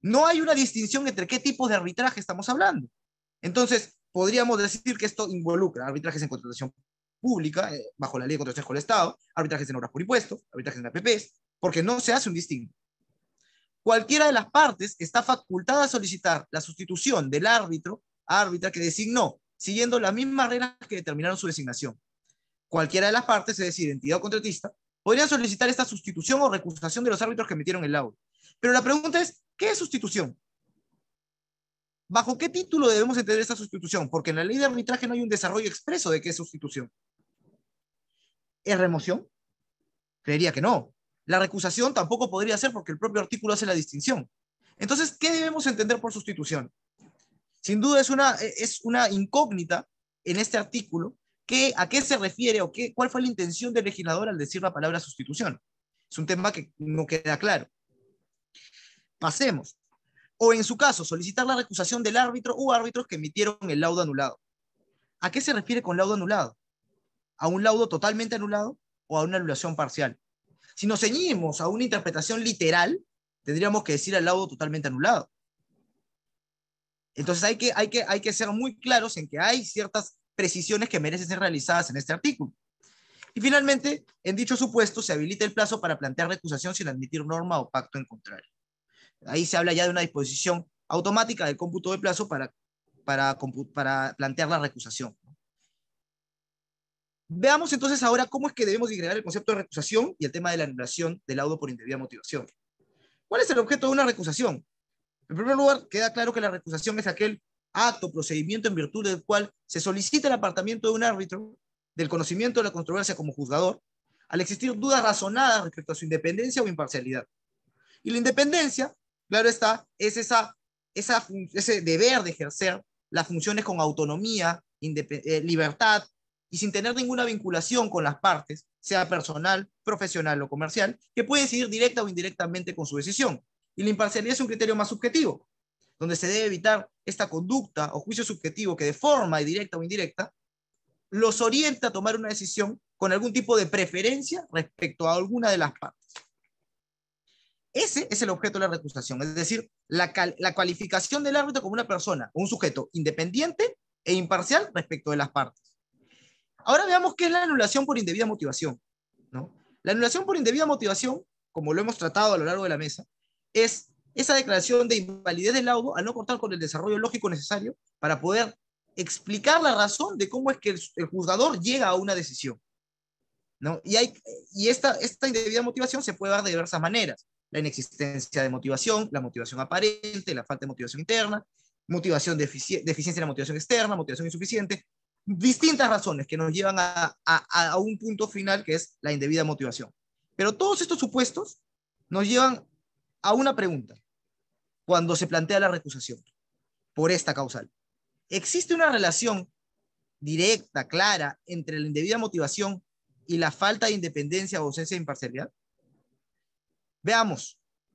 no hay una distinción entre qué tipos de arbitraje estamos hablando. Entonces, podríamos decir que esto involucra arbitrajes en contratación pública, eh, bajo la ley de contratación con el Estado, arbitrajes en obras por impuestos, arbitrajes en A P Ps, porque no se hace un distingo. Cualquiera de las partes está facultada a solicitar la sustitución del árbitro, árbitra que designó, siguiendo las mismas reglas que determinaron su designación. Cualquiera de las partes, es decir, entidad o contratista, podrían solicitar esta sustitución o recusación de los árbitros que emitieron el laudo. Pero la pregunta es, ¿qué es sustitución? ¿Bajo qué título debemos entender esta sustitución? Porque en la ley de arbitraje no hay un desarrollo expreso de qué es sustitución. ¿Es remoción? Creería que no. La recusación tampoco podría ser porque el propio artículo hace la distinción. Entonces, ¿qué debemos entender por sustitución? Sin duda es una, es una incógnita en este artículo que, a qué se refiere o qué, cuál fue la intención del legislador al decir la palabra sustitución. Es un tema que no queda claro. Pasemos. O en su caso, solicitar la recusación del árbitro u árbitros que emitieron el laudo anulado. ¿A qué se refiere con laudo anulado? ¿A un laudo totalmente anulado o a una anulación parcial? Si nos ceñimos a una interpretación literal, tendríamos que decir el laudo totalmente anulado. Entonces hay que, hay que, hay que ser muy claros en que hay ciertas precisiones que merecen ser realizadas en este artículo. Y finalmente, en dicho supuesto, se habilita el plazo para plantear recusación sin admitir norma o pacto en contrario. Ahí se habla ya de una disposición automática del cómputo de plazo para, para, para plantear la recusación. Veamos entonces ahora cómo es que debemos disgregar el concepto de recusación y el tema de la anulación del laudo por indebida motivación. ¿Cuál es el objeto de una recusación? En primer lugar, queda claro que la recusación es aquel acto, procedimiento en virtud del cual se solicita el apartamiento de un árbitro del conocimiento de la controversia como juzgador, al existir dudas razonadas respecto a su independencia o imparcialidad. Y la independencia, claro está, es esa, esa, ese deber de ejercer las funciones con autonomía, eh, libertad, y sin tener ninguna vinculación con las partes, sea personal, profesional o comercial, que puede incidir directa o indirectamente con su decisión. Y la imparcialidad es un criterio más subjetivo, donde se debe evitar esta conducta o juicio subjetivo que de forma directa o indirecta los orienta a tomar una decisión con algún tipo de preferencia respecto a alguna de las partes. Ese es el objeto de la recusación, es decir, la, la cualificación del árbitro como una persona o un sujeto independiente e imparcial respecto de las partes. Ahora veamos qué es la anulación por indebida motivación, ¿no? La anulación por indebida motivación, como lo hemos tratado a lo largo de la mesa, es esa declaración de invalidez del laudo al no contar con el desarrollo lógico necesario para poder explicar la razón de cómo es que el, el juzgador llega a una decisión, ¿no? Y, hay, y esta, esta indebida motivación se puede dar de diversas maneras. La inexistencia de motivación, la motivación aparente, la falta de motivación interna, motivación defici deficiencia de la motivación externa, motivación insuficiente, distintas razones que nos llevan a, a, a un punto final que es la indebida motivación. Pero todos estos supuestos nos llevan a una pregunta cuando se plantea la recusación por esta causal. ¿Existe una relación directa, clara, entre la indebida motivación y la falta de independencia o ausencia de imparcialidad? Veamos.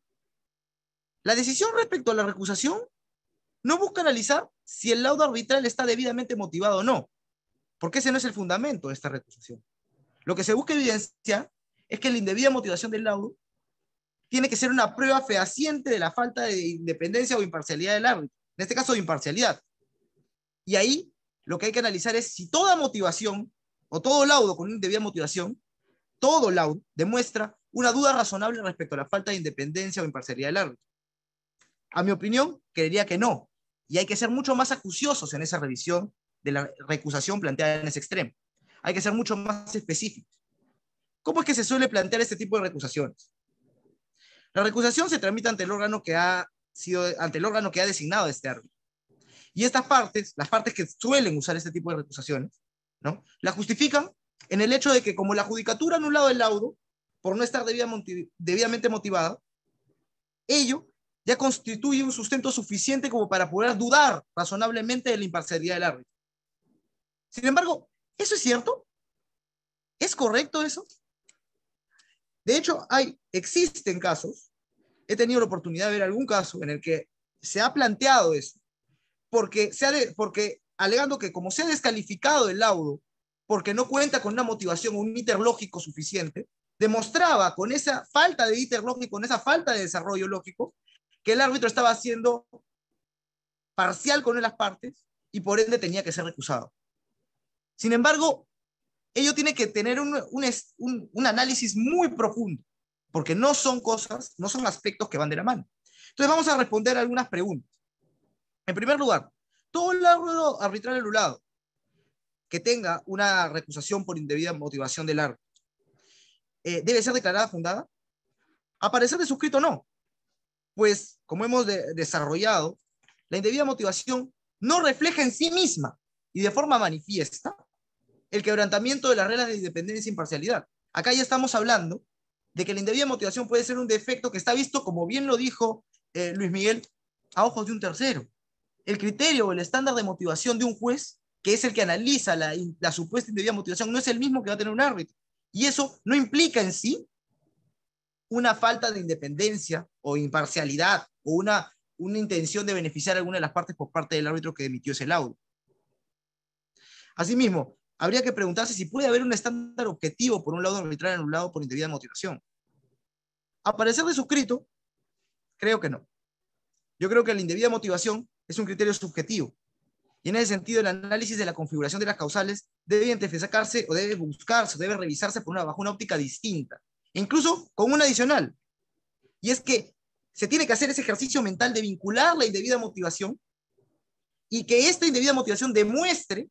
La decisión respecto a la recusación no busca analizar si el laudo arbitral está debidamente motivado o no, porque ese no es el fundamento de esta recusación. Lo que se busca evidenciar es que la indebida motivación del laudo tiene que ser una prueba fehaciente de la falta de independencia o imparcialidad del árbitro, en este caso de imparcialidad. Y ahí lo que hay que analizar es si toda motivación o todo laudo con indebida motivación, todo laudo demuestra una duda razonable respecto a la falta de independencia o imparcialidad del árbitro. A mi opinión, creería que no, y hay que ser mucho más acuciosos en esa revisión de la recusación planteada en ese extremo. Hay que ser mucho más específicos. ¿Cómo es que se suele plantear este tipo de recusaciones? La recusación se tramita ante el órgano que ha sido, ante el órgano que ha designado este árbitro. Y estas partes, las partes que suelen usar este tipo de recusaciones, ¿no?, la justifican en el hecho de que como la judicatura ha anulado el laudo por no estar debidamente motivada, ello ya constituye un sustento suficiente como para poder dudar razonablemente de la imparcialidad del árbitro. Sin embargo, ¿eso es cierto? ¿Es correcto eso? De hecho, hay, existen casos, he tenido la oportunidad de ver algún caso en el que se ha planteado eso, porque, se ha de, porque alegando que como se ha descalificado el laudo porque no cuenta con una motivación o un íter lógico suficiente, demostraba con esa falta de íter lógico, con esa falta de desarrollo lógico, que el árbitro estaba siendo parcial con una de las partes y por ende tenía que ser recusado. Sin embargo, ello tiene que tener un, un, un, un análisis muy profundo, porque no son cosas, no son aspectos que van de la mano. Entonces vamos a responder algunas preguntas. En primer lugar, todo el árbitro arbitral anulado que tenga una recusación por indebida motivación del árbitro, eh, ¿debe ser declarada fundada? A parecer de suscrito, no. Pues, como hemos de, desarrollado, la indebida motivación no refleja en sí misma y de forma manifiesta el quebrantamiento de las reglas de independencia e imparcialidad. Acá ya estamos hablando de que la indebida motivación puede ser un defecto que está visto, como bien lo dijo eh, Luis Miguel, a ojos de un tercero. El criterio o el estándar de motivación de un juez, que es el que analiza la, la supuesta indebida motivación, no es el mismo que va a tener un árbitro. Y eso no implica en sí una falta de independencia o imparcialidad o una, una intención de beneficiar a alguna de las partes por parte del árbitro que emitió ese laudo. Asimismo, habría que preguntarse si puede haber un estándar objetivo por un laudo arbitral anulado por indebida motivación. A parecer de suscrito, creo que no. Yo creo que la indebida motivación es un criterio subjetivo. Y en ese sentido, el análisis de la configuración de las causales debe identificarse o debe buscarse, o debe revisarse por una, bajo una óptica distinta. Incluso con una adicional. Y es que se tiene que hacer ese ejercicio mental de vincular la indebida motivación y que esta indebida motivación demuestre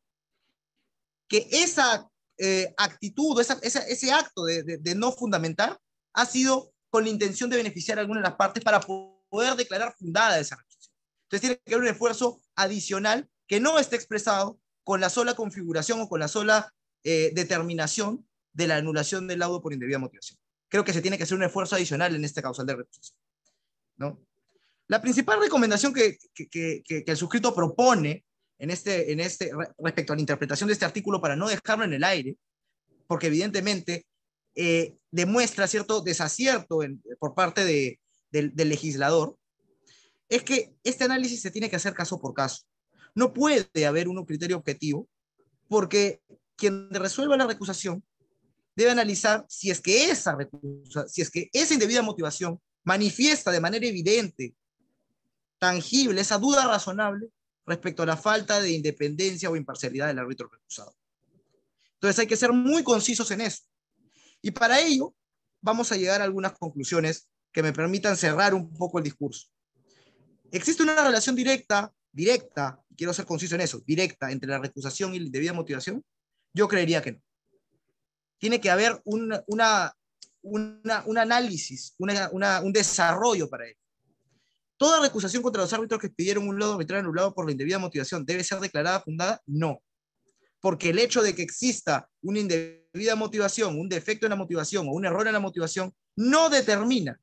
que esa eh, actitud, esa, esa, ese acto de, de, de no fundamentar ha sido con la intención de beneficiar a alguna de las partes para poder declarar fundada esa recusación. Entonces tiene que haber un esfuerzo adicional que no esté expresado con la sola configuración o con la sola eh, determinación de la anulación del laudo por indebida motivación. Creo que se tiene que hacer un esfuerzo adicional en este causal de recusación, ¿no? La principal recomendación que, que, que, que el suscrito propone en este, en este, respecto a la interpretación de este artículo para no dejarlo en el aire, porque evidentemente eh, demuestra cierto desacierto en, por parte de, del, del legislador, es que este análisis se tiene que hacer caso por caso. No puede haber un criterio objetivo, porque quien resuelva la recusación debe analizar si es que esa recusa, si es que esa indebida motivación manifiesta de manera evidente, tangible, esa duda razonable respecto a la falta de independencia o imparcialidad del árbitro recusado. Entonces hay que ser muy concisos en eso. Y para ello vamos a llegar a algunas conclusiones que me permitan cerrar un poco el discurso. ¿Existe una relación directa, directa, quiero ser conciso en eso, directa entre la recusación y la indebida motivación? Yo creería que no. Tiene que haber un, una, una, un análisis, una, una, un desarrollo para ello. ¿Toda recusación contra los árbitros que pidieron un laudo arbitral anulado por la indebida motivación debe ser declarada fundada? No. Porque el hecho de que exista una indebida motivación, un defecto en la motivación o un error en la motivación, no determina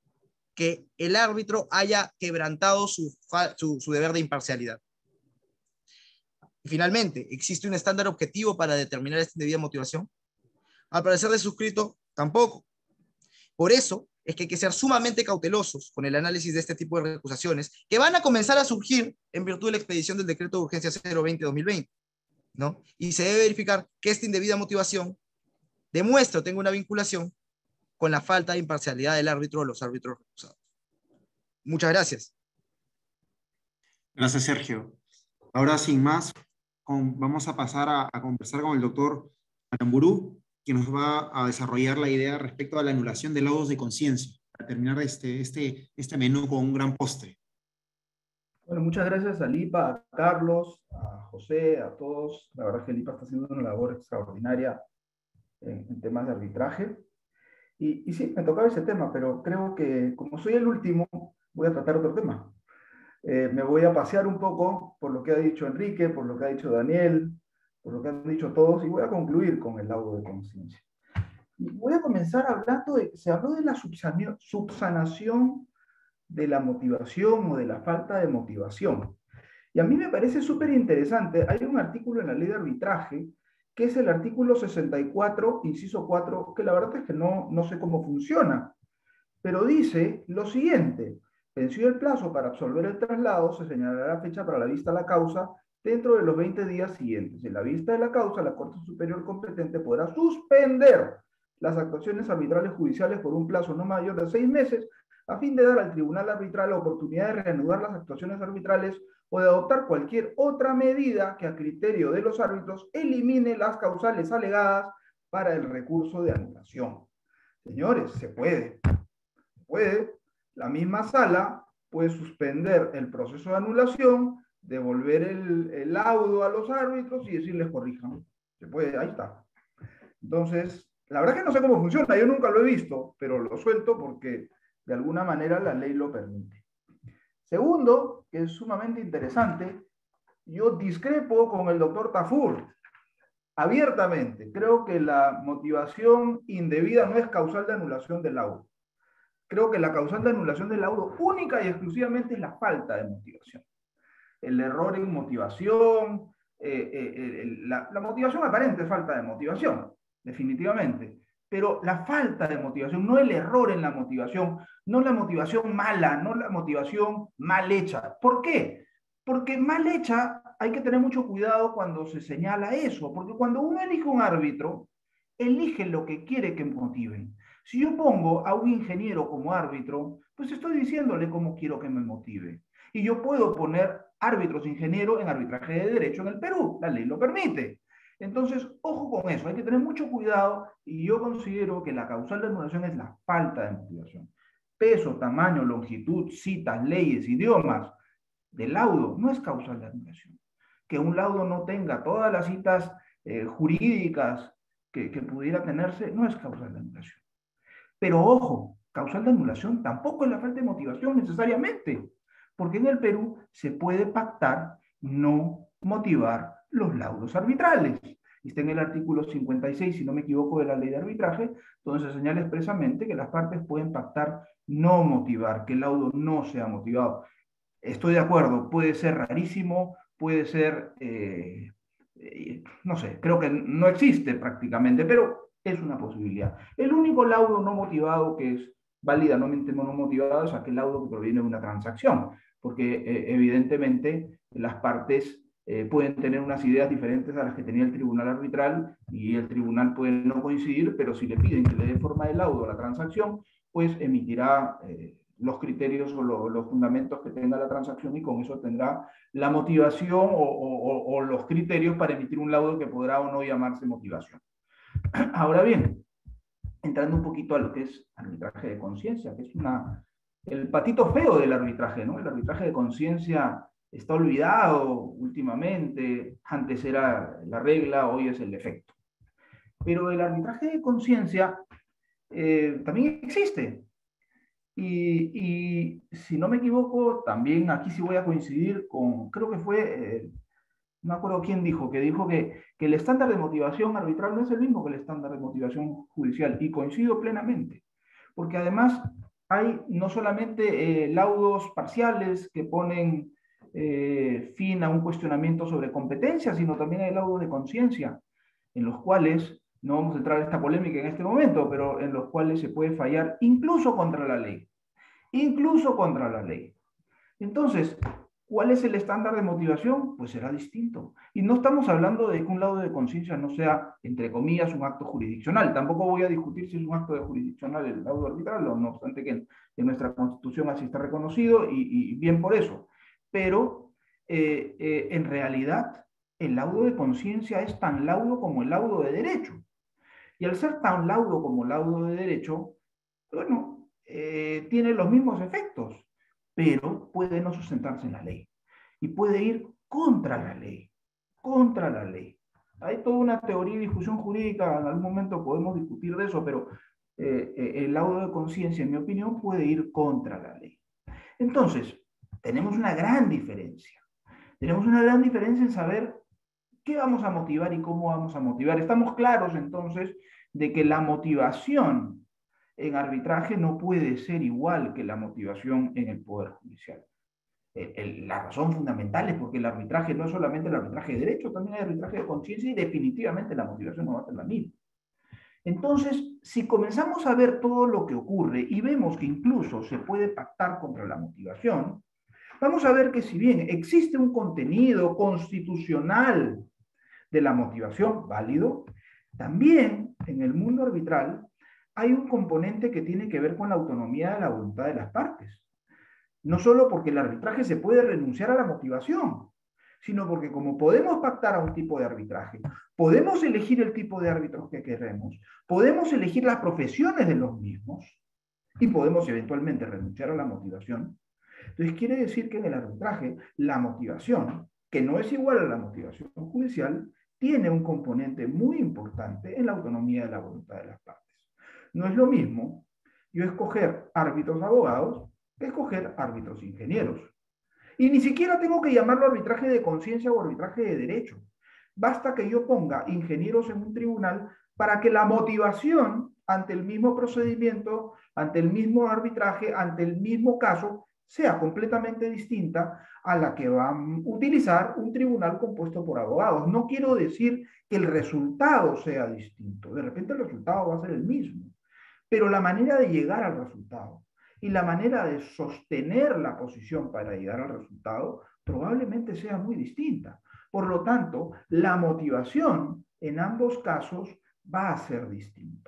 que el árbitro haya quebrantado su, su, su deber de imparcialidad. Y finalmente, ¿existe un estándar objetivo para determinar esta indebida motivación? Al parecer de suscrito, tampoco. Por eso es que hay que ser sumamente cautelosos con el análisis de este tipo de recusaciones que van a comenzar a surgir en virtud de la expedición del decreto de urgencia cero veinte dos mil veinte, ¿no? Y se debe verificar que esta indebida motivación demuestra o tenga una vinculación con la falta de imparcialidad del árbitro o los árbitros recusados. Muchas gracias. Gracias, Sergio. Ahora, sin más, con, vamos a pasar a, a conversar con el doctor Aramburu, que nos va a desarrollar la idea respecto a la anulación de laudos de conciencia, para terminar este, este, este menú con un gran postre. Bueno, muchas gracias a Lipa, a Carlos, a José, a todos. La verdad es que Lipa está haciendo una labor extraordinaria en, en temas de arbitraje. Y, y sí, me tocaba ese tema, pero creo que como soy el último, voy a tratar otro tema. Eh, me voy a pasear un poco por lo que ha dicho Enrique, por lo que ha dicho Daniel, por lo que han dicho todos, y voy a concluir con el laudo de conciencia. Y voy a comenzar hablando de, se habló de la subsanación de la motivación o de la falta de motivación. Y a mí me parece súper interesante, hay un artículo en la ley de arbitraje, que es el artículo sesenta y cuatro, inciso cuatro, que la verdad es que no, no sé cómo funciona, pero dice lo siguiente: vencido el plazo para absolver el traslado, se señalará fecha para la vista a la causa dentro de los veinte días siguientes. En la vista de la causa, la Corte Superior competente podrá suspender las actuaciones arbitrales judiciales por un plazo no mayor de seis meses a fin de dar al tribunal arbitral la oportunidad de reanudar las actuaciones arbitrales o de adoptar cualquier otra medida que a criterio de los árbitros elimine las causales alegadas para el recurso de anulación. Señores, se puede. Se puede. La misma sala puede suspender el proceso de anulación, devolver el, el laudo a los árbitros y decirles corrijan. Se puede, ahí está. Entonces, la verdad que no sé cómo funciona, yo nunca lo he visto, pero lo suelto porque de alguna manera la ley lo permite. Segundo, que es sumamente interesante, yo discrepo con el doctor Tafur abiertamente. Creo que la motivación indebida no es causal de anulación del laudo. Creo que la causal de anulación del laudo única y exclusivamente es la falta de motivación. El error en motivación, eh, eh, eh, la, la motivación aparente es falta de motivación, definitivamente. Pero la falta de motivación, no el error en la motivación, no la motivación mala, no la motivación mal hecha. ¿Por qué? Porque mal hecha hay que tener mucho cuidado cuando se señala eso, porque cuando uno elige un árbitro, elige lo que quiere que motiven. Si yo pongo a un ingeniero como árbitro, pues estoy diciéndole cómo quiero que me motive. Y yo puedo poner árbitros ingenieros en arbitraje de derecho en el Perú, la ley lo permite. Entonces, ojo con eso, hay que tener mucho cuidado y yo considero que la causal de anulación es la falta de motivación. Peso, tamaño, longitud, citas, leyes, idiomas del laudo no es causal de anulación. Que un laudo no tenga todas las citas eh, jurídicas que, que pudiera tenerse no es causal de anulación. Pero ojo, causal de anulación tampoco es la falta de motivación necesariamente, porque en el Perú se puede pactar no motivar los laudos arbitrales. Está en el artículo cincuenta y seis, si no me equivoco, de la ley de arbitraje, donde se señala expresamente que las partes pueden pactar no motivar, que el laudo no sea motivado. Estoy de acuerdo, puede ser rarísimo, puede ser, eh, eh, no sé, creo que no existe prácticamente, pero es una posibilidad. El único laudo no motivado que es válidamente no motivado es aquel laudo que proviene de una transacción, porque eh, evidentemente las partes eh, pueden tener unas ideas diferentes a las que tenía el tribunal arbitral y el tribunal puede no coincidir, pero si le piden que le dé forma de laudo a la transacción, pues emitirá eh, los criterios o lo, los fundamentos que tenga la transacción y con eso tendrá la motivación o, o, o los criterios para emitir un laudo que podrá o no llamarse motivación. Ahora bien, entrando un poquito a lo que es arbitraje de conciencia, que es una, el patito feo del arbitraje, ¿no? El arbitraje de conciencia está olvidado últimamente, antes era la regla, hoy es el defecto. Pero el arbitraje de conciencia eh, también existe. Y, y si no me equivoco, también aquí sí voy a coincidir con, creo que fue, eh, no me acuerdo quién dijo, que dijo que, que el estándar de motivación arbitral no es el mismo que el estándar de motivación judicial, y coincido plenamente, porque además hay no solamente eh, laudos parciales que ponen eh, fin a un cuestionamiento sobre competencia, sino también hay laudos de conciencia, en los cuales, no vamos a entrar en esta polémica en este momento, pero en los cuales se puede fallar incluso contra la ley, incluso contra la ley. Entonces, ¿cuál es el estándar de motivación? Pues será distinto. Y no estamos hablando de que un laudo de conciencia no sea, entre comillas, un acto jurisdiccional. Tampoco voy a discutir si es un acto de jurisdiccional el laudo arbitral, no obstante que en, en nuestra Constitución así está reconocido, y, y bien por eso. Pero, eh, eh, en realidad, el laudo de conciencia es tan laudo como el laudo de derecho. Y al ser tan laudo como laudo de derecho, bueno, eh, tiene los mismos efectos, pero puede no sustentarse en la ley. Y puede ir contra la ley, contra la ley. Hay toda una teoría y discusión jurídica, en algún momento podemos discutir de eso, pero eh, eh, el laudo de conciencia, en mi opinión, puede ir contra la ley. Entonces, tenemos una gran diferencia. Tenemos una gran diferencia en saber qué vamos a motivar y cómo vamos a motivar. Estamos claros, entonces, de que la motivación en arbitraje no puede ser igual que la motivación en el Poder Judicial. El, el, la razón fundamental es porque el arbitraje no es solamente el arbitraje de derecho, también hay arbitraje de conciencia y definitivamente la motivación no va a ser la misma. Entonces, si comenzamos a ver todo lo que ocurre y vemos que incluso se puede pactar contra la motivación, vamos a ver que si bien existe un contenido constitucional de la motivación válido, también en el mundo arbitral hay un componente que tiene que ver con la autonomía de la voluntad de las partes. No solo porque el arbitraje se puede renunciar a la motivación, sino porque como podemos pactar a un tipo de arbitraje, podemos elegir el tipo de árbitros que queremos, podemos elegir las profesiones de los mismos y podemos eventualmente renunciar a la motivación. Entonces quiere decir que en el arbitraje la motivación, que no es igual a la motivación judicial, tiene un componente muy importante en la autonomía de la voluntad de las partes. No es lo mismo yo escoger árbitros abogados que escoger árbitros ingenieros. Y ni siquiera tengo que llamarlo arbitraje de conciencia o arbitraje de derecho. Basta que yo ponga ingenieros en un tribunal para que la motivación ante el mismo procedimiento, ante el mismo arbitraje, ante el mismo caso, sea completamente distinta a la que va a utilizar un tribunal compuesto por abogados. No quiero decir que el resultado sea distinto. De repente el resultado va a ser el mismo. Pero la manera de llegar al resultado y la manera de sostener la posición para llegar al resultado probablemente sea muy distinta. Por lo tanto, la motivación en ambos casos va a ser distinta.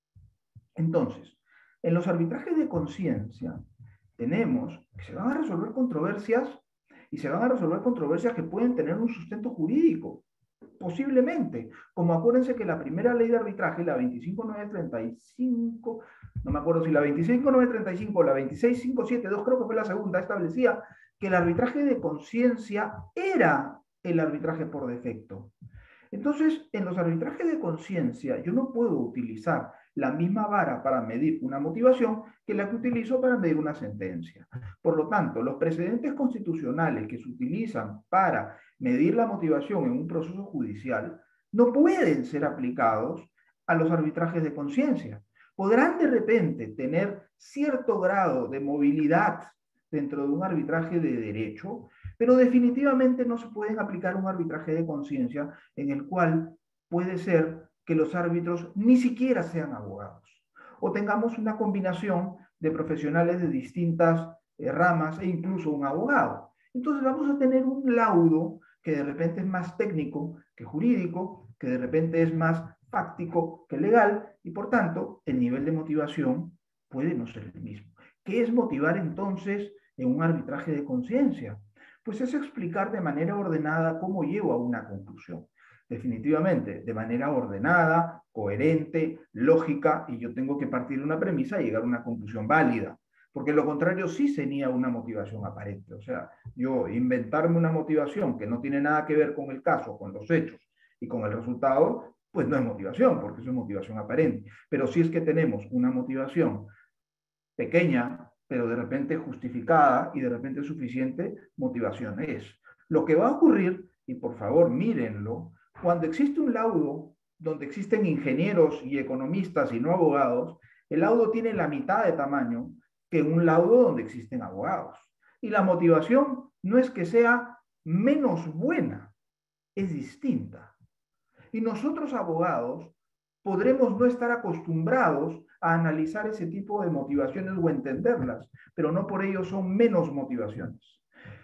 Entonces, en los arbitrajes de conciencia tenemos que se van a resolver controversias y se van a resolver controversias que pueden tener un sustento jurídico. Posiblemente, como acuérdense que la primera ley de arbitraje, la veinticinco mil novecientos treinta y cinco, no me acuerdo si la veinticinco mil novecientos treinta y cinco o la veintiséis mil quinientos setenta y dos, creo que fue la segunda, establecía que el arbitraje de conciencia era el arbitraje por defecto. Entonces, en los arbitrajes de conciencia, yo no puedo utilizar la misma vara para medir una motivación que la que utilizo para medir una sentencia. Por lo tanto, los precedentes constitucionales que se utilizan para medir la motivación en un proceso judicial no pueden ser aplicados a los arbitrajes de conciencia. Podrán de repente tener cierto grado de movilidad dentro de un arbitraje de derecho, pero definitivamente no se pueden aplicar un arbitraje de conciencia en el cual puede ser que los árbitros ni siquiera sean abogados, o tengamos una combinación de profesionales de distintas eh, ramas e incluso un abogado. Entonces vamos a tener un laudo que de repente es más técnico que jurídico, que de repente es más fáctico que legal, y por tanto el nivel de motivación puede no ser el mismo. ¿Qué es motivar entonces en un arbitraje de conciencia? Pues es explicar de manera ordenada cómo llego a una conclusión. Definitivamente, de manera ordenada, coherente, lógica, y yo tengo que partir de una premisa y llegar a una conclusión válida. Porque lo contrario sí sería una motivación aparente. O sea, yo inventarme una motivación que no tiene nada que ver con el caso, con los hechos y con el resultado, pues no es motivación, porque eso es motivación aparente. Pero si es que tenemos una motivación pequeña, pero de repente justificada y de repente suficiente, motivación es. Lo que va a ocurrir, y por favor mírenlo, cuando existe un laudo donde existen ingenieros y economistas y no abogados, el laudo tiene la mitad de tamaño que un laudo donde existen abogados. Y la motivación no es que sea menos buena, es distinta. Y nosotros abogados podremos no estar acostumbrados a analizar ese tipo de motivaciones o entenderlas, pero no por ello son menos motivaciones.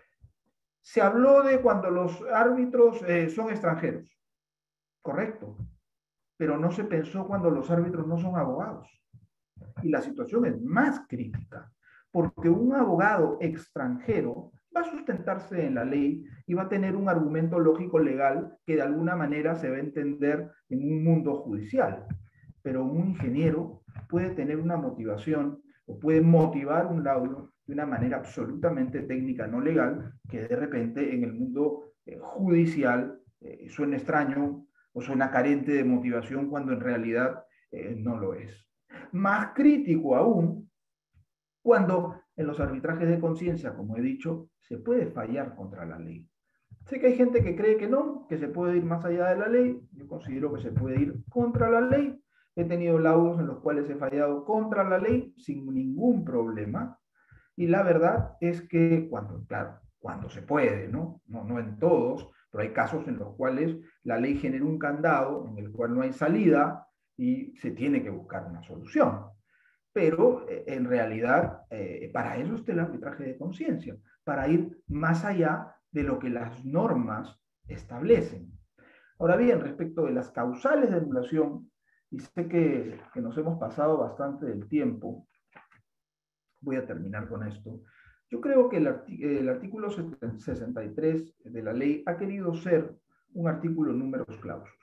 Se habló de cuando los árbitros eh, son extranjeros. Correcto. Pero no se pensó cuando los árbitros no son abogados. Y la situación es más crítica, porque un abogado extranjero va a sustentarse en la ley y va a tener un argumento lógico legal que de alguna manera se va a entender en un mundo judicial. Pero un ingeniero puede tener una motivación o puede motivar un laudo de una manera absolutamente técnica, no legal, que de repente en el mundo eh, judicial eh, suena extraño o suena carente de motivación cuando en realidad eh, no lo es. Más crítico aún, cuando en los arbitrajes de conciencia, como he dicho, se puede fallar contra la ley. Sé que hay gente que cree que no, que se puede ir más allá de la ley. Yo considero que se puede ir contra la ley. He tenido laudos en los cuales he fallado contra la ley sin ningún problema. Y la verdad es que cuando, claro, cuando se puede, ¿no? No, no en todos, pero hay casos en los cuales la ley genera un candado en el cual no hay salida y se tiene que buscar una solución. Pero eh, en realidad, eh, para eso está el arbitraje de conciencia, para ir más allá de lo que las normas establecen. Ahora bien, respecto de las causales de anulación, y sé que, que nos hemos pasado bastante del tiempo. Voy a terminar con esto. Yo creo que el, arti el artículo sesenta y tres de la ley ha querido ser un artículo números clausus.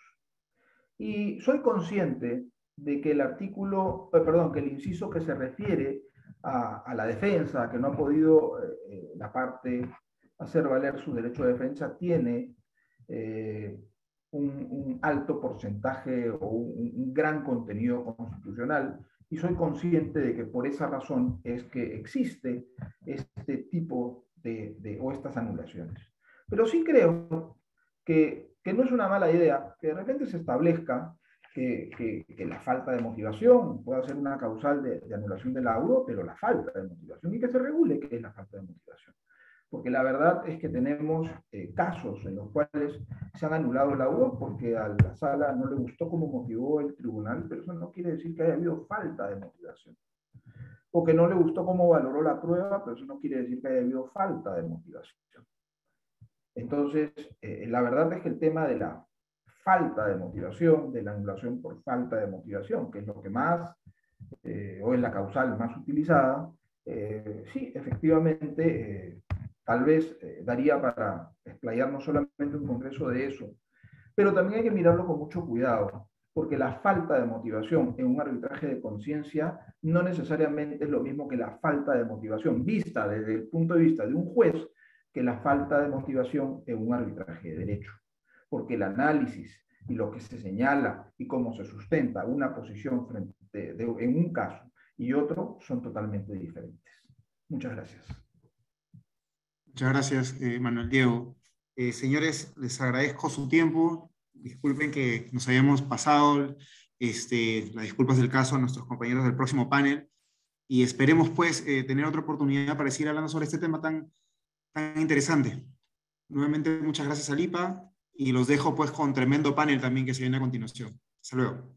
Y soy consciente de que el artículo, eh, perdón, que el inciso que se refiere a, a la defensa, que no ha podido eh, la parte hacer valer su derecho de defensa, tiene eh, un, un alto porcentaje o un, un gran contenido constitucional, y soy consciente de que por esa razón es que existe este tipo de, de o estas anulaciones. Pero sí creo que, que no es una mala idea que de repente se establezca que, que, que la falta de motivación pueda ser una causal de, de anulación del laudo, pero la falta de motivación, y que se regule qué es la falta de motivación. Porque la verdad es que tenemos eh, casos en los cuales se han anulado laudos porque a la sala no le gustó cómo motivó el tribunal, pero eso no quiere decir que haya habido falta de motivación. O que no le gustó cómo valoró la prueba, pero eso no quiere decir que haya habido falta de motivación. Entonces, eh, la verdad es que el tema de la falta de motivación, de la anulación por falta de motivación, que es lo que más, eh, o es la causal más utilizada, eh, sí, efectivamente, eh, tal vez eh, daría para explayarnos solamente un congreso de eso, pero también hay que mirarlo con mucho cuidado, porque la falta de motivación en un arbitraje de conciencia no necesariamente es lo mismo que la falta de motivación vista desde el punto de vista de un juez, que la falta de motivación en un arbitraje de derecho, porque el análisis y lo que se señala y cómo se sustenta una posición frente de, de, en un caso y otro son totalmente diferentes. Muchas gracias. Muchas gracias, eh, Manuel Diego. Eh, señores, les agradezco su tiempo. Disculpen que nos hayamos pasado este, las disculpas del caso a nuestros compañeros del próximo panel, y esperemos pues eh, tener otra oportunidad para seguir hablando sobre este tema tan, tan interesante. Nuevamente, muchas gracias a Lipa, y los dejo pues con tremendo panel también que se viene a continuación. Hasta luego.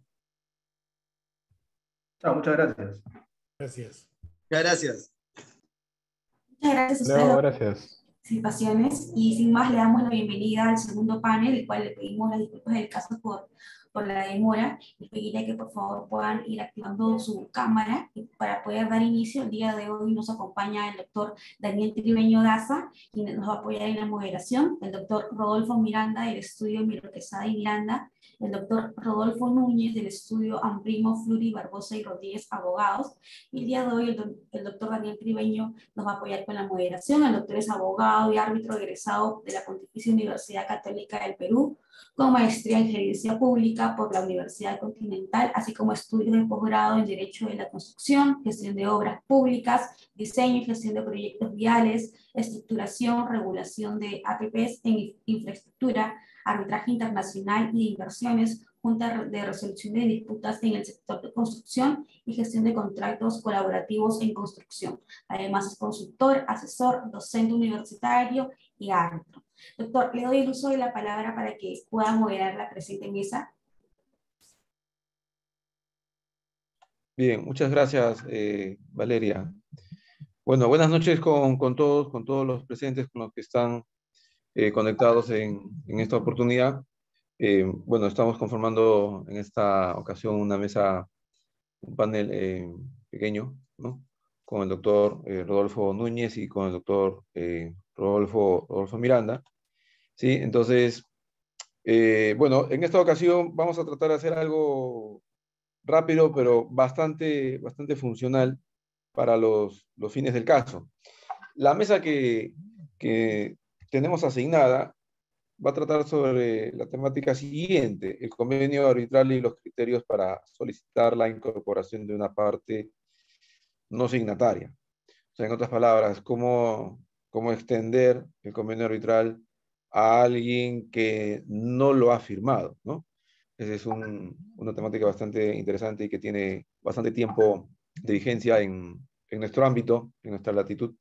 Chao, muchas gracias. Gracias. Muchas gracias. Muchas gracias a ustedes No, por sus gracias. participaciones, y sin más le damos la bienvenida al segundo panel, el cual le pedimos las disculpas del caso por, por la demora. Les pediría que por favor puedan ir activando su cámara y para poder dar inicio. El día de hoy nos acompaña el doctor Daniel Tribeño Daza, quien nos va a apoyar en la moderación, el doctor Rodolfo Miranda del estudio Miro Quesada y Miranda, el doctor Rodolfo Núñez del estudio Amprimo, Fluri, Barbosa y Rodríguez Abogados, y el día de hoy el, do el doctor Daniel Tribeño nos va a apoyar con la moderación. El doctor es abogado y árbitro egresado de la Pontificia Universidad Católica del Perú, con maestría en Gerencia Pública por la Universidad Continental, así como estudios de posgrado en Derecho de la Construcción, Gestión de Obras Públicas, Diseño y Gestión de Proyectos Viales, Estructuración, Regulación de A P Ps en Infraestructura, Arbitraje Internacional y de Inversiones, Junta de Resolución de Disputas en el sector de construcción y gestión de contratos colaborativos en construcción. Además es consultor, asesor, docente universitario y árbitro. Doctor, le doy el uso de la palabra para que pueda moderar la presente mesa. Bien, muchas gracias, eh, Valeria. Bueno, buenas noches con, con todos, con todos los presentes, con los que están eh, conectados en, en esta oportunidad. Eh, bueno, estamos conformando en esta ocasión una mesa, un panel eh, pequeño, ¿no? Con el doctor eh, Rodolfo Núñez y con el doctor eh, Rodolfo, Rodolfo Miranda. ¿Sí? Entonces, eh, bueno, en esta ocasión vamos a tratar de hacer algo rápido, pero bastante, bastante funcional para los, los fines del caso. La mesa que, que tenemos asignada va a tratar sobre la temática siguiente: el convenio arbitral y los criterios para solicitar la incorporación de una parte no signataria. O sea, en otras palabras, cómo, cómo extender el convenio arbitral a alguien que no lo ha firmado, ¿no? Esa es un, una temática bastante interesante y que tiene bastante tiempo de vigencia en, en nuestro ámbito, en nuestra latitud.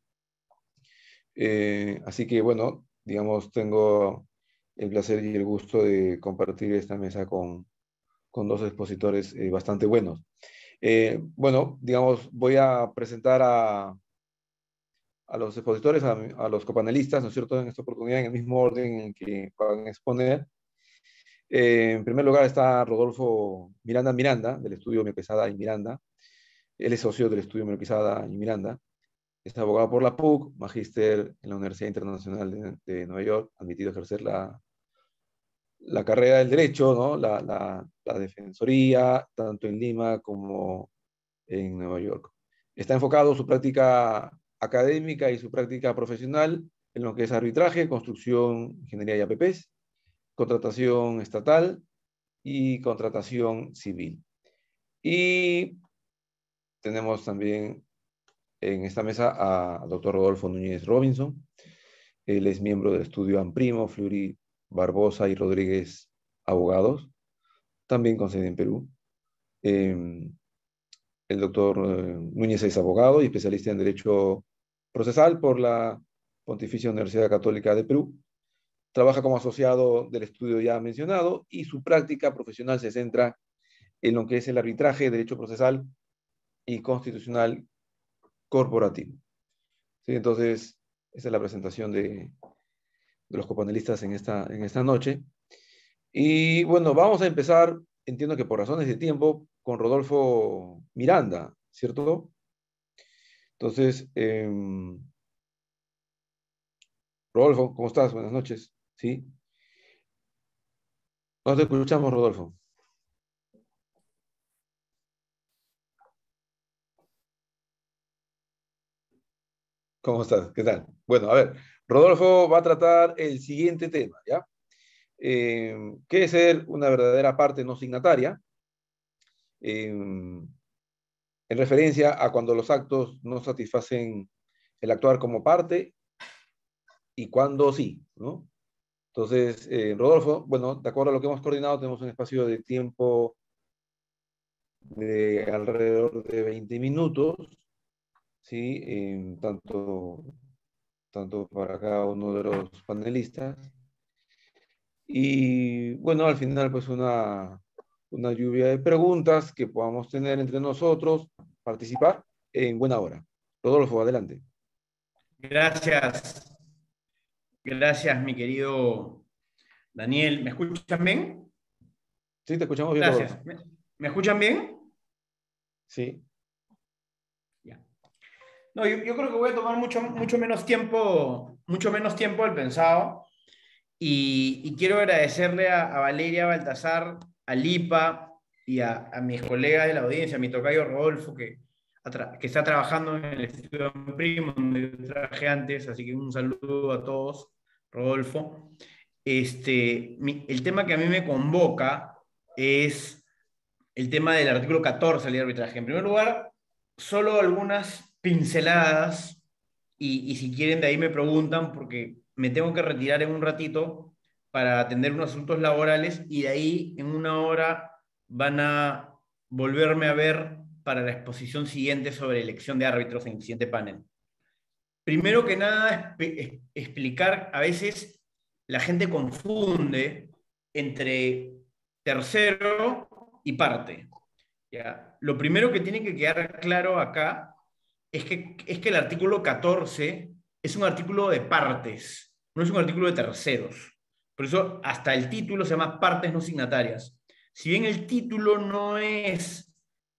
Eh, así que, bueno, digamos, tengo el placer y el gusto de compartir esta mesa con, con dos expositores eh, bastante buenos. Eh, bueno, digamos, voy a presentar a, a los expositores, a, a los copanelistas, ¿no es cierto?, en esta oportunidad, en el mismo orden en que van a exponer. Eh, en primer lugar está Rodolfo Miranda Miranda, del estudio Quesada y Miranda. Él es socio del estudio Quesada y Miranda. Es abogado por la P U C, magíster en la Universidad Internacional de, de Nueva York, admitido a ejercer la, la carrera del derecho, ¿no? la, la, la defensoría, tanto en Lima como en Nueva York. Está enfocado su práctica académica y su práctica profesional en lo que es arbitraje, construcción, ingeniería y A P Ps, contratación estatal y contratación civil. Y tenemos también en esta mesa al doctor Rodolfo Núñez Robinson. Él es miembro del estudio AMPRIMO, Fleury, Barbosa y Rodríguez Abogados, también con sede en Perú. Eh, el doctor eh, Núñez es abogado y especialista en Derecho Procesal por la Pontificia Universidad Católica de Perú. Trabaja como asociado del estudio ya mencionado y su práctica profesional se centra en lo que es el arbitraje, derecho procesal y constitucional corporativo. ¿Sí? Entonces, esa es la presentación de, de los copanelistas en esta, en esta noche. Y bueno, vamos a empezar, entiendo que por razones de tiempo, con Rodolfo Miranda, ¿cierto? Entonces, eh, Rodolfo, ¿cómo estás? Buenas noches. ¿Sí? No te escuchamos, Rodolfo. ¿Cómo estás? ¿Qué tal? Bueno, a ver, Rodolfo va a tratar el siguiente tema, ¿ya? Eh, ¿qué es ser una verdadera parte no signataria? Eh, en referencia a cuando los actos no satisfacen el actuar como parte y cuando sí, ¿no? Entonces, eh, Rodolfo, bueno, de acuerdo a lo que hemos coordinado, tenemos un espacio de tiempo de alrededor de veinte minutos, ¿sí? Eh, tanto, tanto para cada uno de los panelistas. Y bueno, al final, pues una, una lluvia de preguntas que podamos tener entre nosotros, participar en buena hora. Rodolfo, adelante. Gracias. Gracias, mi querido Daniel. ¿Me escuchan bien? Sí, te escuchamos bien, Gracias. Rodolfo. ¿Me, ¿me escuchan bien? Sí. Ya. No, yo, yo creo que voy a tomar mucho, mucho menos tiempo, mucho menos tiempo del pensado. Y, y quiero agradecerle a, a Valeria Baltasar, a Lipa y a, a mis colegas de la audiencia, a mi tocayo Rodolfo, que, que está trabajando en el estudio Primo, donde yo trabajé antes, así que un saludo a todos, Rodolfo. Este, mi, el tema que a mí me convoca es el tema del artículo catorce de la ley de arbitraje. En primer lugar, solo algunas pinceladas, y, y si quieren de ahí me preguntan, porque me tengo que retirar en un ratito para atender unos asuntos laborales, y de ahí en una hora van a volverme a ver para la exposición siguiente sobre elección de árbitros en el siguiente panel. Primero que nada, es, explicar, a veces la gente confunde entre tercero y parte. ¿Ya? Lo primero que tiene que quedar claro acá es que, es que el artículo catorce es un artículo de partes, no es un artículo de terceros. Por eso hasta el título se llama partes no signatarias. Si bien el título no es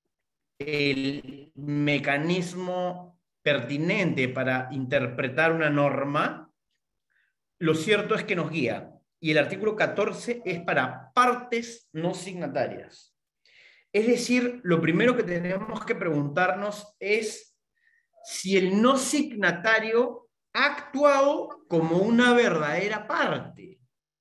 el mecanismo pertinente para interpretar una norma, lo cierto es que nos guía. Y el artículo catorce es para partes no signatarias. Es decir, lo primero que tenemos que preguntarnos es si el no signatario ha actuado como una verdadera parte.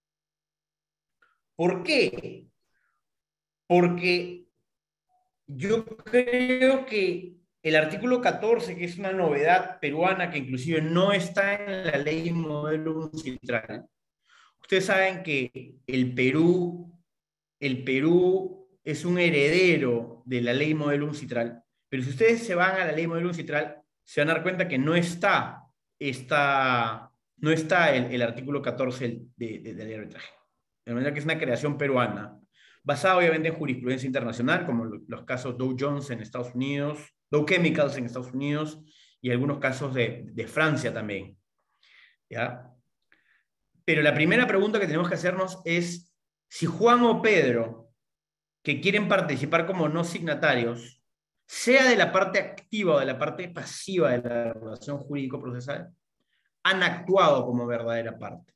¿Por qué? Porque yo creo que el artículo catorce, que es una novedad peruana que inclusive no está en la ley modelo uncitral, ustedes saben que el Perú, el Perú es un heredero de la ley modelo uncitral, pero si ustedes se van a la ley modelo uncitral, se van a dar cuenta que no está, está, no está el, el artículo catorce de, de, de la ley de arbitraje. De manera que es una creación peruana, basada obviamente en jurisprudencia internacional, como los casos Dow Jones en Estados Unidos, Dow Chemicals en Estados Unidos, y algunos casos de, de Francia también. ¿Ya? Pero la primera pregunta que tenemos que hacernos es si Juan o Pedro, que quieren participar como no signatarios, sea de la parte activa o de la parte pasiva de la relación jurídico-procesal, han actuado como verdadera parte.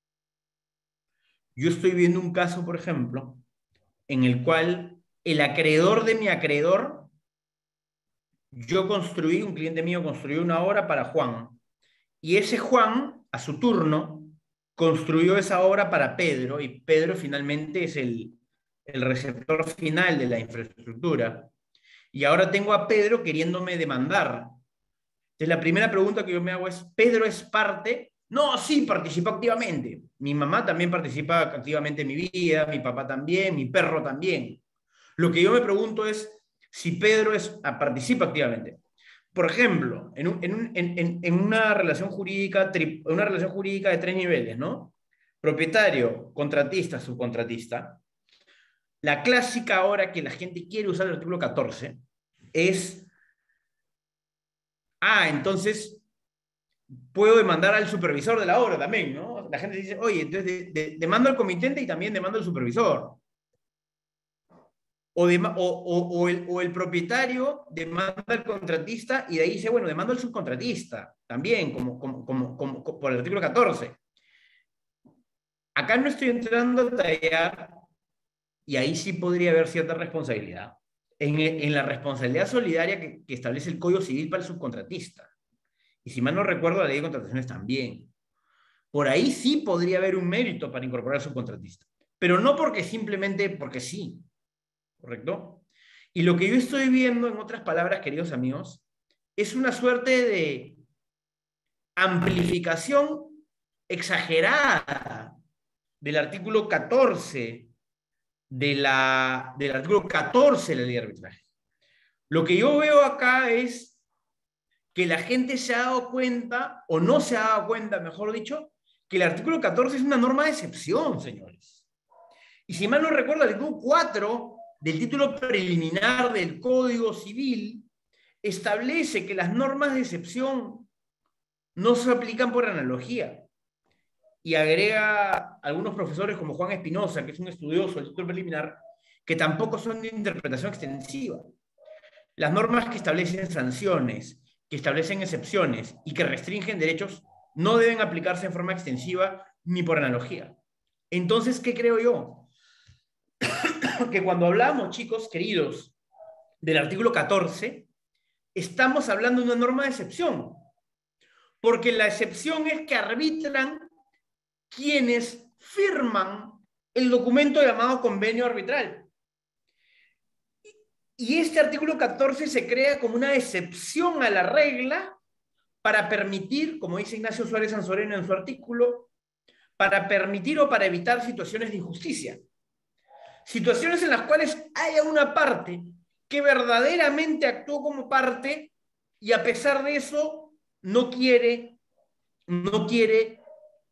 Yo estoy viendo un caso, por ejemplo, en el cual el acreedor de mi acreedor, yo construí, un cliente mío construyó una obra para Juan, y ese Juan, a su turno, construyó esa obra para Pedro, y Pedro finalmente es el, el receptor final de la infraestructura. Y ahora tengo a Pedro queriéndome demandar. Entonces la primera pregunta que yo me hago es, ¿Pedro es parte? No, sí, participa activamente. Mi mamá también participa activamente en mi vida, mi papá también, mi perro también. Lo que yo me pregunto es si Pedro es, participa activamente. Por ejemplo, en, un, en, un, en, en una, relación jurídica, una relación jurídica de tres niveles, ¿no? Propietario, contratista, subcontratista. La clásica ahora que la gente quiere usar el artículo catorce es, ah, entonces puedo demandar al supervisor de la obra también, ¿no? La gente dice, oye, entonces de, de, demando al comitente y también demando al supervisor. O, de, o, o, o, el, o el propietario demanda al contratista y de ahí dice, bueno, demando al subcontratista también, como, como, como, como, como por el artículo catorce. Acá no estoy entrando a detallar, y ahí sí podría haber cierta responsabilidad, en, en la responsabilidad solidaria que, que establece el Código Civil para el subcontratista. Y si mal no recuerdo, la ley de contrataciones también. Por ahí sí podría haber un mérito para incorporar al subcontratista, pero no porque simplemente porque sí. ¿Correcto? Y lo que yo estoy viendo, en otras palabras, queridos amigos, es una suerte de amplificación exagerada del artículo catorce de la, del artículo catorce de la ley de arbitraje. Lo que yo veo acá es que la gente se ha dado cuenta, o no se ha dado cuenta, mejor dicho, que el artículo catorce es una norma de excepción, señores. Y si mal no recuerdo, el artículo cuatro del título preliminar del Código Civil establece que las normas de excepción no se aplican por analogía. Y agrega algunos profesores como Juan Espinosa, que es un estudioso del título preliminar, que tampoco son de interpretación extensiva. Las normas que establecen sanciones, que establecen excepciones y que restringen derechos no deben aplicarse en forma extensiva ni por analogía. Entonces, ¿qué creo yo? Que cuando hablamos, chicos queridos, del artículo catorce, estamos hablando de una norma de excepción, porque la excepción es que arbitran quienes firman el documento llamado convenio arbitral. Y este artículo catorce se crea como una excepción a la regla para permitir, como dice Ignacio Suárez Sanzoreno en su artículo, para permitir o para evitar situaciones de injusticia. Situaciones en las cuales haya una parte que verdaderamente actuó como parte y a pesar de eso no quiere, no quiere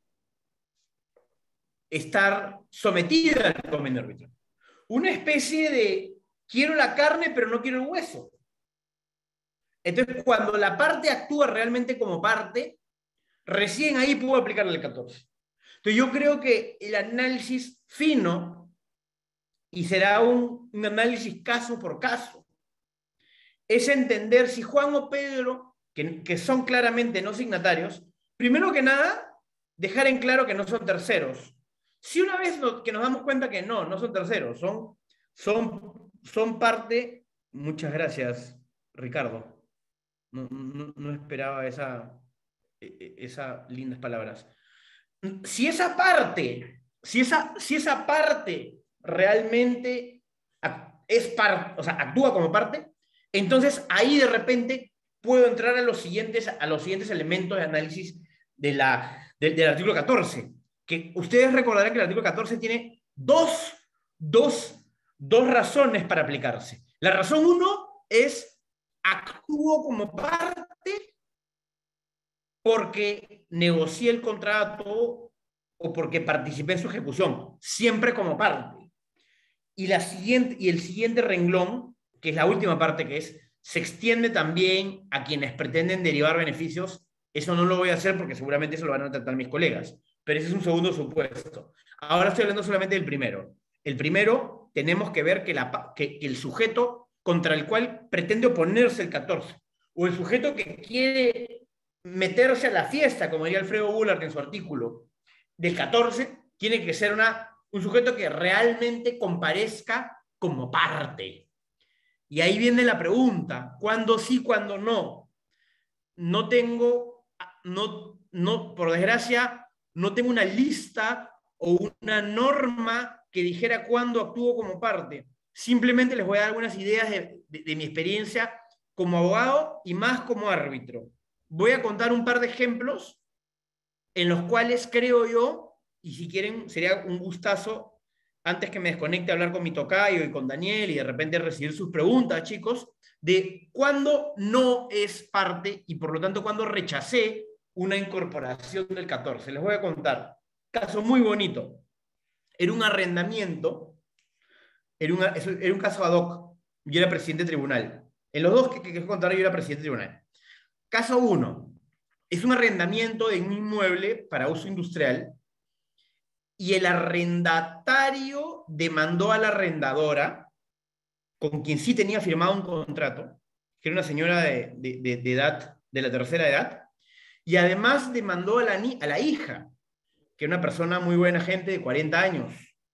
estar sometida al convenio arbitral. Una especie de quiero la carne pero no quiero el hueso. Entonces, cuando la parte actúa realmente como parte, recién ahí puedo aplicarle el catorce. Entonces, yo creo que el análisis fino, y será un, un análisis caso por caso, es entender si Juan o Pedro, que, que son claramente no signatarios, primero que nada, dejar en claro que no son terceros. Si una vez no, que nos damos cuenta que no, no son terceros, son, son, son parte... Muchas gracias, Ricardo. No, no, no esperaba esa, esas lindas palabras. Si esa parte, si esa, si esa parte realmente es parte, o sea, actúa como parte, entonces ahí de repente puedo entrar a los siguientes, a los siguientes elementos de análisis de la, de, del artículo catorce, que ustedes recordarán que el artículo catorce tiene dos, dos, dos razones para aplicarse. La razón uno es actúo como parte porque negocié el contrato o porque participé en su ejecución, siempre como parte. Y, la siguiente, y el siguiente renglón, que es la última parte, que es, se extiende también a quienes pretenden derivar beneficios. Eso no lo voy a hacer porque seguramente eso lo van a tratar mis colegas. pero ese es un segundo supuesto. Ahora estoy hablando solamente del primero. El primero, tenemos que ver que, la, que, que el sujeto contra el cual pretende oponerse el catorce, o el sujeto que quiere meterse a la fiesta, como diría Alfredo Bullard en su artículo, del catorce, tiene que ser una, un sujeto que realmente comparezca como parte. Y ahí viene la pregunta, ¿cuándo sí, cuándo no? No tengo, no, no, por desgracia, no tengo una lista o una norma que dijera cuándo actúo como parte. Simplemente les voy a dar algunas ideas de, de, de mi experiencia como abogado y más como árbitro. Voy a contar un par de ejemplos en los cuales creo yo, y si quieren sería un gustazo, antes que me desconecte, hablar con mi tocayo y con Daniel y de repente recibir sus preguntas, chicos, de cuándo no es parte y por lo tanto cuándo rechacé una incorporación del catorce. Les voy a contar. Caso muy bonito. Era un arrendamiento, era, una, era un caso ad hoc. Yo era presidente de tribunal. En los dos que, que, que contar yo era presidente de tribunal. Caso uno. Es un arrendamiento de un inmueble para uso industrial y el arrendatario demandó a la arrendadora, con quien sí tenía firmado un contrato, que era una señora de, de, de, de edad, de la tercera edad, y además demandó a la, a la hija, que era una persona muy buena gente de cuarenta años,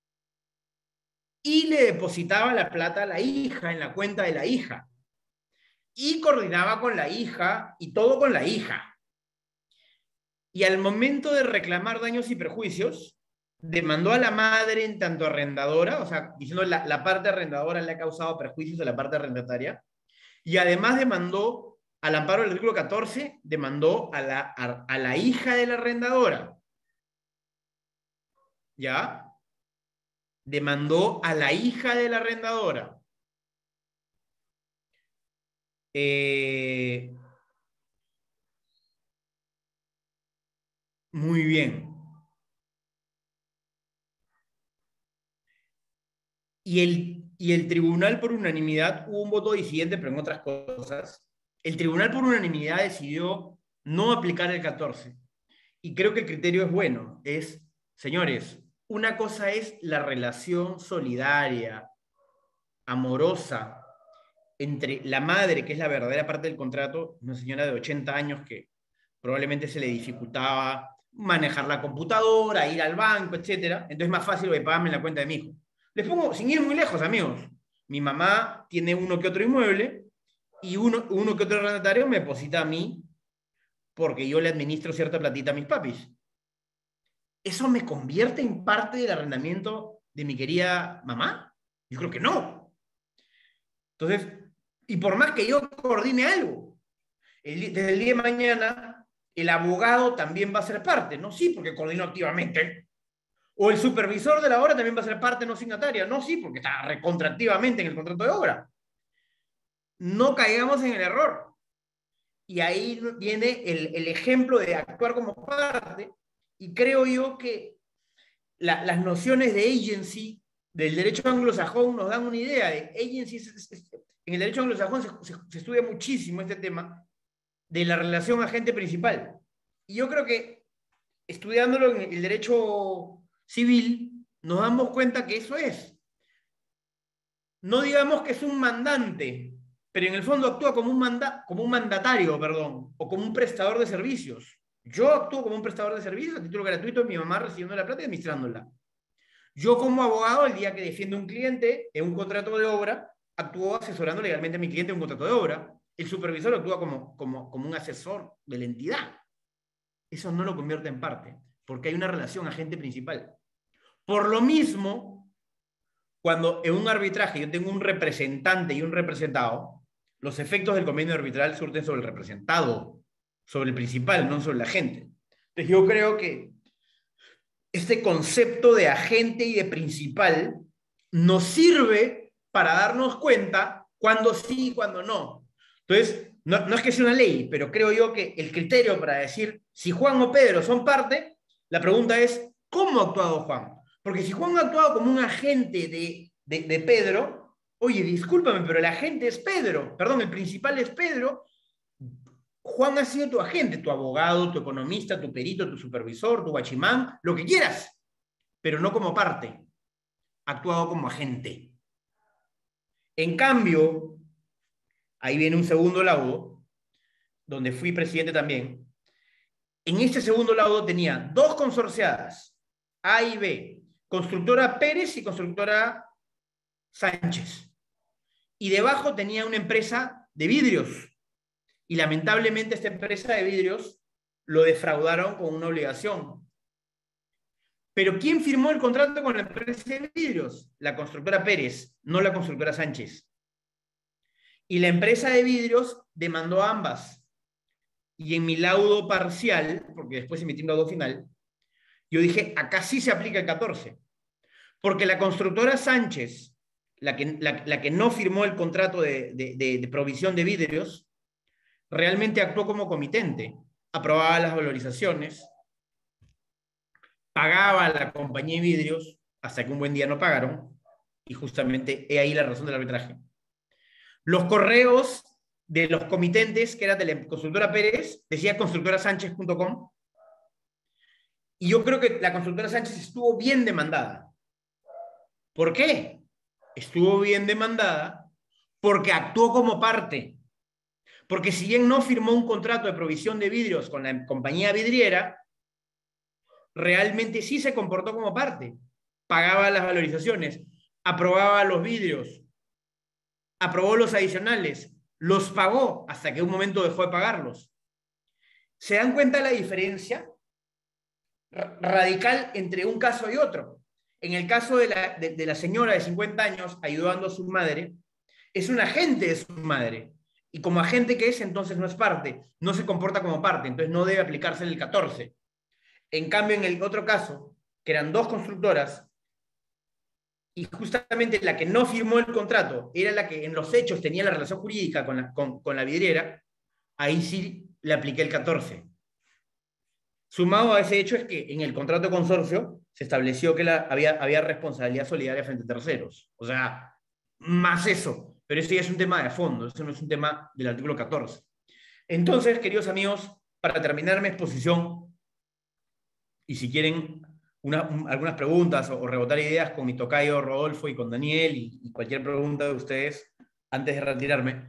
y le depositaba la plata a la hija en la cuenta de la hija, y coordinaba con la hija, y todo con la hija. Y al momento de reclamar daños y perjuicios, demandó a la madre en tanto arrendadora, o sea, diciendo la, la parte arrendadora le ha causado perjuicios a la parte arrendataria, y además demandó, al amparo del artículo catorce, demandó a la, a, a la hija de la arrendadora. ¿Ya? Demandó a la hija de la arrendadora. Eh, muy bien. Y el, y el tribunal por unanimidad, hubo un voto disidente, pero en otras cosas, el tribunal por unanimidad decidió no aplicar el catorce. Y creo que el criterio es bueno, es, señores, una cosa es la relación solidaria, amorosa, entre la madre, que es la verdadera parte del contrato, una señora de ochenta años que probablemente se le dificultaba manejar la computadora, ir al banco, etcétera. Entonces es más fácil de pagarme en la cuenta de mi hijo. Les pongo, sin ir muy lejos, amigos. Mi mamá tiene uno que otro inmueble y uno, uno que otro arrendatario me deposita a mí porque yo le administro cierta platita a mis papis. ¿Eso me convierte en parte del arrendamiento de mi querida mamá? Yo creo que no. Entonces, y por más que yo coordine algo, el, desde el día de mañana, el abogado también va a ser parte, ¿no? Sí, porque coordinó activamente. O el supervisor de la obra también va a ser parte no signataria. No, sí, porque está recontractivamente en el contrato de obra. No caigamos en el error. Y ahí viene el, el ejemplo de actuar como parte. Y creo yo que la, las nociones de agency del derecho anglosajón nos dan una idea de agency. Es, es, es, en el derecho anglosajón se, se, se estudia muchísimo este tema de la relación agente principal. Y yo creo que estudiándolo en el derecho civil, nos damos cuenta que eso es. No digamos que es un mandante, pero en el fondo actúa como un, manda, como un mandatario, perdón, o como un prestador de servicios. Yo actúo como un prestador de servicios a título gratuito, mi mamá recibiendo la plata y administrándola. Yo como abogado, el día que defiendo a un cliente en un contrato de obra, actúo asesorando legalmente a mi cliente en un contrato de obra. El supervisor actúa como, como, como un asesor de la entidad. Eso no lo convierte en parte, porque hay una relación agente principal. Por lo mismo, cuando en un arbitraje yo tengo un representante y un representado, los efectos del convenio arbitral surten sobre el representado, sobre el principal, no sobre el agente. Entonces yo creo que este concepto de agente y de principal nos sirve para darnos cuenta cuándo sí y cuándo no. Entonces, no, no es que sea una ley, pero creo yo que el criterio para decir si Juan o Pedro son parte, la pregunta es, ¿cómo ha actuado Juan? Porque si Juan ha actuado como un agente de, de, de Pedro, oye, discúlpame, pero el agente es Pedro, perdón, el principal es Pedro, Juan ha sido tu agente, tu abogado, tu economista, tu perito, tu supervisor, tu guachimán, lo que quieras, pero no como parte, ha actuado como agente. En cambio, ahí viene un segundo laudo, donde fui presidente también. En este segundo laudo tenía dos consorciadas, A y B, constructora Pérez y constructora Sánchez. Y debajo tenía una empresa de vidrios. Y lamentablemente esta empresa de vidrios lo defraudaron con una obligación. Pero ¿quién firmó el contrato con la empresa de vidrios? La constructora Pérez, no la constructora Sánchez. Y la empresa de vidrios demandó a ambas. Y en mi laudo parcial, porque después emití un laudo final, yo dije, acá sí se aplica el catorce. Porque la constructora Sánchez, la que, la, la que no firmó el contrato de, de, de, de provisión de vidrios, realmente actuó como comitente, aprobaba las valorizaciones, pagaba a la compañía de vidrios, hasta que un buen día no pagaron, y justamente he ahí la razón del arbitraje. Los correos de los comitentes, que era de la constructora Pérez, decía constructora sánchez punto com, y yo creo que la constructora Sánchez estuvo bien demandada. ¿Por qué? Estuvo bien demandada porque actuó como parte. Porque si bien no firmó un contrato de provisión de vidrios con la compañía vidriera, realmente sí se comportó como parte. Pagaba las valorizaciones, aprobaba los vidrios, aprobó los adicionales, los pagó hasta que un momento dejó de pagarlos. ¿Se dan cuenta de la diferencia radical entre un caso y otro? En el caso de la, de, de la señora de cincuenta años ayudando a su madre, es un agente de su madre. Y como agente que es, entonces no es parte, no se comporta como parte, entonces no debe aplicarse el catorce. En cambio, en el otro caso, que eran dos constructoras, y justamente la que no firmó el contrato era la que en los hechos tenía la relación jurídica con la, con, con la vidriera, ahí sí le apliqué el catorce. Sumado a ese hecho es que en el contrato de consorcio se estableció que la, había, había responsabilidad solidaria frente a terceros. O sea, más eso. Pero eso ya es un tema de fondo, eso no es un tema del artículo catorce. Entonces, queridos amigos, para terminar mi exposición, y si quieren una, un, algunas preguntas o, o rebotar ideas con mi tocayo Rodolfo y con Daniel, y, y cualquier pregunta de ustedes antes de retirarme,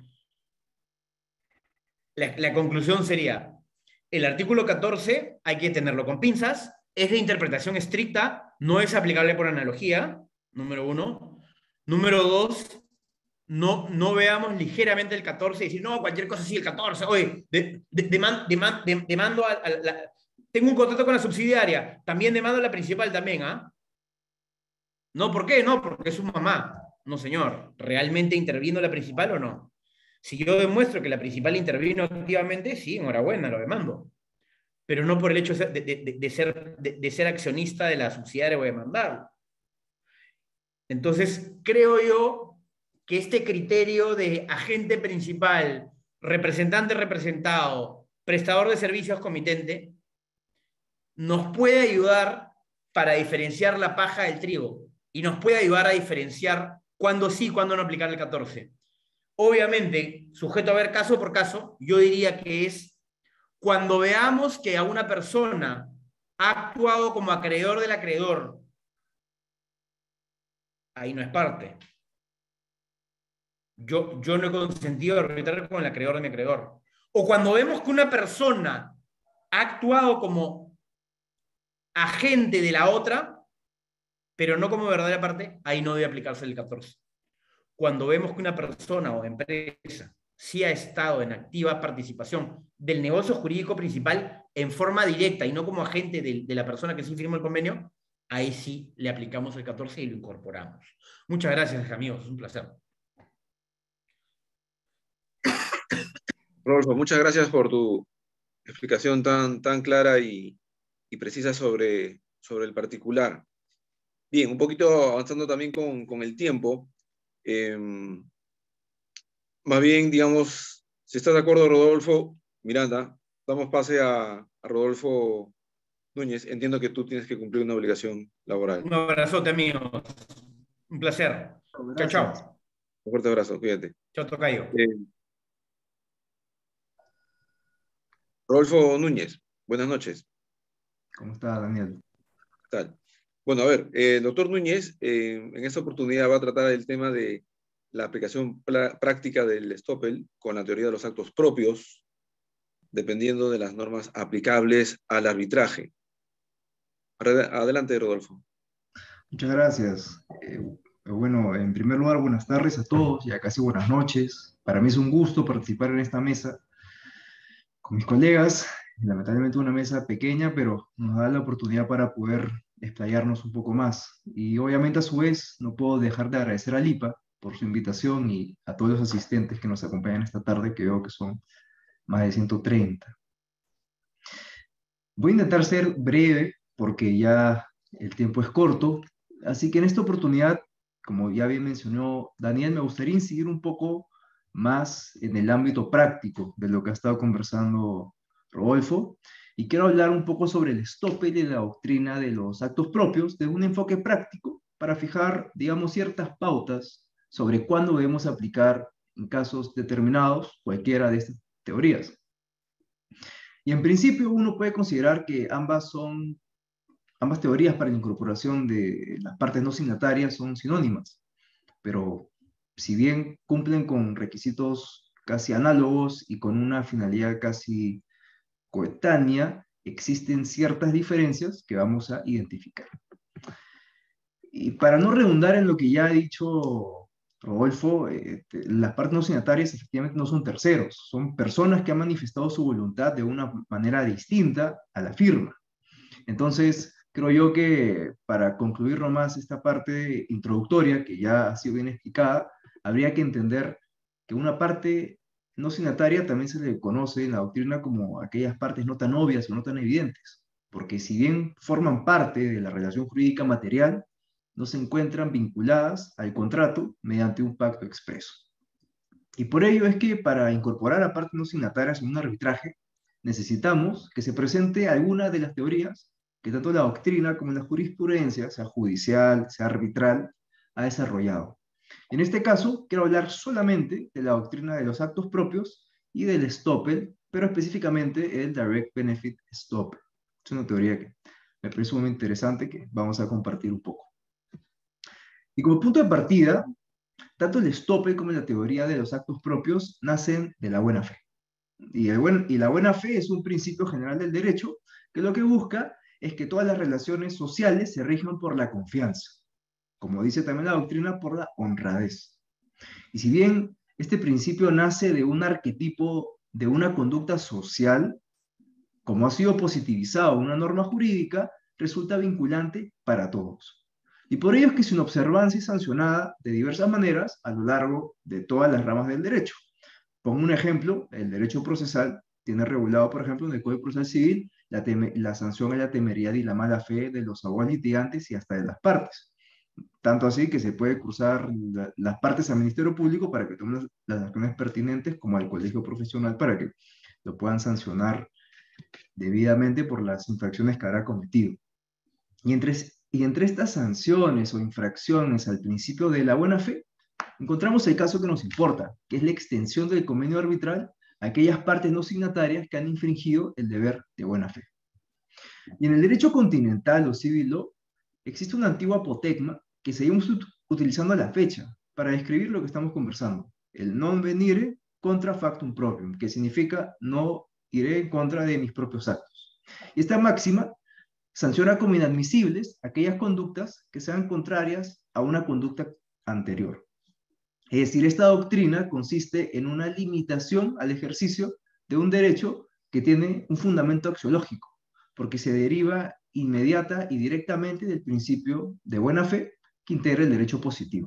la, la conclusión sería: el artículo catorce hay que tenerlo con pinzas, es de interpretación estricta, no es aplicable por analogía, número uno. Número dos, no, no veamos ligeramente el catorce y decir, no, cualquier cosa sí, el catorce, oye, de, de, demand, demand, de, demando a, a la, tengo un contrato con la subsidiaria, también demando a la principal también, ¿ah? No, ¿por qué? No, porque es su mamá. No, señor, ¿realmente intervino la principal o no? Si yo demuestro que la principal intervino activamente, sí, enhorabuena, lo demando. Pero no por el hecho de, de, de, de, ser, de, de ser accionista de la subsidiaria voy a demandarlo. Entonces, creo yo que este criterio de agente principal, representante representado, prestador de servicios comitente, nos puede ayudar para diferenciar la paja del trigo y nos puede ayudar a diferenciar cuándo sí y cuándo no aplicar el catorce. Obviamente, sujeto a ver caso por caso, yo diría que es cuando veamos que a una persona ha actuado como acreedor del acreedor, ahí no es parte. Yo, yo no he consentido arbitrar con el acreedor de mi acreedor. O cuando vemos que una persona ha actuado como agente de la otra, pero no como verdadera parte, ahí no debe aplicarse el catorce. Cuando vemos que una persona o empresa sí ha estado en activa participación del negocio jurídico principal en forma directa y no como agente de, de la persona que sí firmó el convenio, ahí sí le aplicamos el catorce y lo incorporamos. Muchas gracias, amigos, es un placer. Rodolfo, muchas gracias por tu explicación tan, tan clara y, y precisa sobre, sobre el particular. Bien, un poquito avanzando también con, con el tiempo. Eh, más bien, digamos, si estás de acuerdo, Rodolfo Miranda, damos pase a, a Rodolfo Núñez. Entiendo que tú tienes que cumplir una obligación laboral. Un abrazote, amigos. Un placer. Chao, chao. Un fuerte abrazo, cuídate. Chao, tocayo. Eh, Rodolfo Núñez, buenas noches. ¿Cómo está, Daniel? ¿Qué tal? Bueno, a ver, el eh, doctor Núñez eh, en esta oportunidad va a tratar el tema de la aplicación práctica del Stoppel con la teoría de los actos propios, dependiendo de las normas aplicables al arbitraje. Adelante, Rodolfo. Muchas gracias. Eh, bueno, en primer lugar, buenas tardes a todos, ya casi buenas noches. Para mí es un gusto participar en esta mesa con mis colegas. Lamentablemente una mesa pequeña, pero nos da la oportunidad para poder explayarnos un poco más. Y obviamente a su vez no puedo dejar de agradecer a Lipa por su invitación y a todos los asistentes que nos acompañan esta tarde, que veo que son más de ciento treinta. Voy a intentar ser breve porque ya el tiempo es corto, así que en esta oportunidad, como ya bien mencionó Daniel, me gustaría incidir un poco más en el ámbito práctico de lo que ha estado conversando Rodolfo, y quiero hablar un poco sobre el Stoppel y la doctrina de los actos propios desde un enfoque práctico para fijar, digamos, ciertas pautas sobre cuándo debemos aplicar en casos determinados cualquiera de estas teorías. Y en principio uno puede considerar que ambas son, ambas teorías para la incorporación de las partes no signatarias son sinónimas, pero si bien cumplen con requisitos casi análogos y con una finalidad casi coetánea, existen ciertas diferencias que vamos a identificar. Y para no redundar en lo que ya ha dicho Rodolfo, eh, las partes no signatarias efectivamente no son terceros, son personas que han manifestado su voluntad de una manera distinta a la firma. Entonces, creo yo que para concluir nomás esta parte introductoria, que ya ha sido bien explicada, habría que entender que una parte no signataria también se le conoce en la doctrina como aquellas partes no tan obvias o no tan evidentes, porque si bien forman parte de la relación jurídica material, no se encuentran vinculadas al contrato mediante un pacto expreso. Y por ello es que para incorporar a partes no signatarias en un arbitraje, necesitamos que se presente alguna de las teorías que tanto la doctrina como la jurisprudencia, sea judicial, sea arbitral, ha desarrollado. En este caso, quiero hablar solamente de la doctrina de los actos propios y del Stoppel, pero específicamente el Direct Benefit Stoppel. Es una teoría que me parece muy interesante que vamos a compartir un poco. Y como punto de partida, tanto el Stoppel como la teoría de los actos propios nacen de la buena fe. Y, el buen, y la buena fe es un principio general del derecho que lo que busca es que todas las relaciones sociales se rijan por la confianza. Como dice también la doctrina, por la honradez. Y si bien este principio nace de un arquetipo de una conducta social, como ha sido positivizado en una norma jurídica, resulta vinculante para todos. Y por ello es que su observancia es sancionada de diversas maneras a lo largo de todas las ramas del derecho. Pongo un ejemplo, el derecho procesal tiene regulado, por ejemplo, en el Código Procesal Civil, la, la sanción a la temeridad y la mala fe de los abogados litigantes y hasta de las partes. Tanto así que se puede cruzar la, las partes al Ministerio Público para que tomen las, las acciones pertinentes, como al colegio profesional para que lo puedan sancionar debidamente por las infracciones que habrá cometido. Y entre, y entre estas sanciones o infracciones al principio de la buena fe, encontramos el caso que nos importa, que es la extensión del convenio arbitral a aquellas partes no signatarias que han infringido el deber de buena fe. Y en el derecho continental o civil law, existe una antigua apotegma que seguimos ut utilizando a la fecha para describir lo que estamos conversando. El non venire contra factum proprium, que significa no iré en contra de mis propios actos. Y esta máxima sanciona como inadmisibles aquellas conductas que sean contrarias a una conducta anterior. Es decir, esta doctrina consiste en una limitación al ejercicio de un derecho que tiene un fundamento axiológico, porque se deriva inmediata y directamente del principio de buena fe que integra el derecho positivo.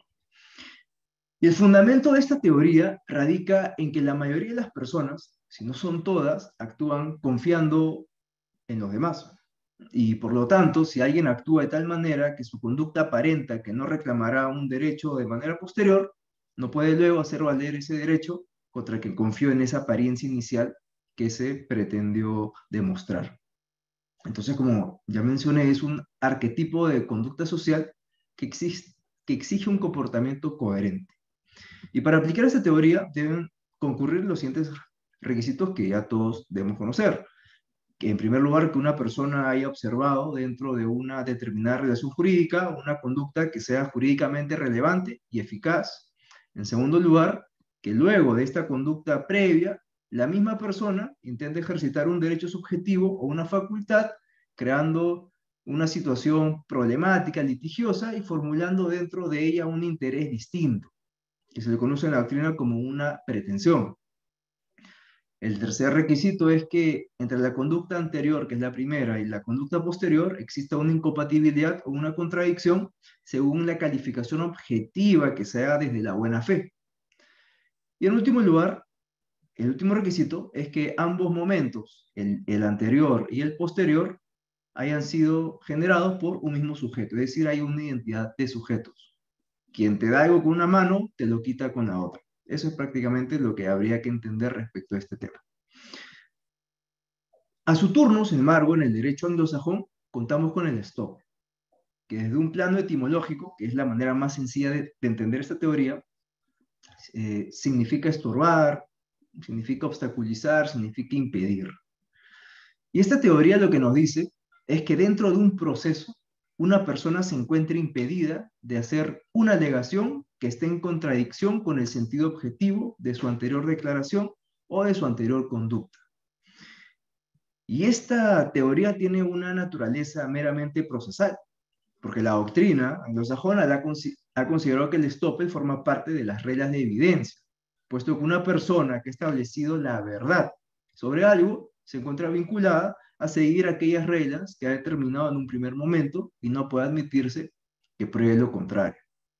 Y el fundamento de esta teoría radica en que la mayoría de las personas, si no son todas, actúan confiando en los demás. Y por lo tanto, si alguien actúa de tal manera que su conducta aparenta que no reclamará un derecho de manera posterior, no puede luego hacer valer ese derecho contra quien confió en esa apariencia inicial que se pretendió demostrar. Entonces, como ya mencioné, es un arquetipo de conducta social que, existe, que exige un comportamiento coherente. Y para aplicar esta teoría deben concurrir los siguientes requisitos que ya todos debemos conocer. Que en primer lugar, que una persona haya observado dentro de una determinada relación jurídica una conducta que sea jurídicamente relevante y eficaz. En segundo lugar, que luego de esta conducta previa, la misma persona intente ejercitar un derecho subjetivo o una facultad, creando una situación problemática, litigiosa, y formulando dentro de ella un interés distinto, que se le conoce en la doctrina como una pretensión. El tercer requisito es que entre la conducta anterior, que es la primera, y la conducta posterior, exista una incompatibilidad o una contradicción según la calificación objetiva que se haga desde la buena fe. Y en último lugar, el último requisito es que ambos momentos, el, el anterior y el posterior, hayan sido generados por un mismo sujeto, es decir, hay una identidad de sujetos. Quien te da algo con una mano, te lo quita con la otra. Eso es prácticamente lo que habría que entender respecto a este tema. A su turno, sin embargo, en el derecho anglosajón, contamos con el stop, que desde un plano etimológico, que es la manera más sencilla de, de entender esta teoría, eh, significa estorbar, significa obstaculizar, significa impedir. Y esta teoría lo que nos dice es que dentro de un proceso, una persona se encuentra impedida de hacer una alegación que esté en contradicción con el sentido objetivo de su anterior declaración o de su anterior conducta. Y esta teoría tiene una naturaleza meramente procesal, porque la doctrina anglosajona la ha considerado que el estoppel forma parte de las reglas de evidencia, puesto que una persona que ha establecido la verdad sobre algo se encuentra vinculada a seguir aquellas reglas que ha determinado en un primer momento y no puede admitirse que pruebe lo contrario.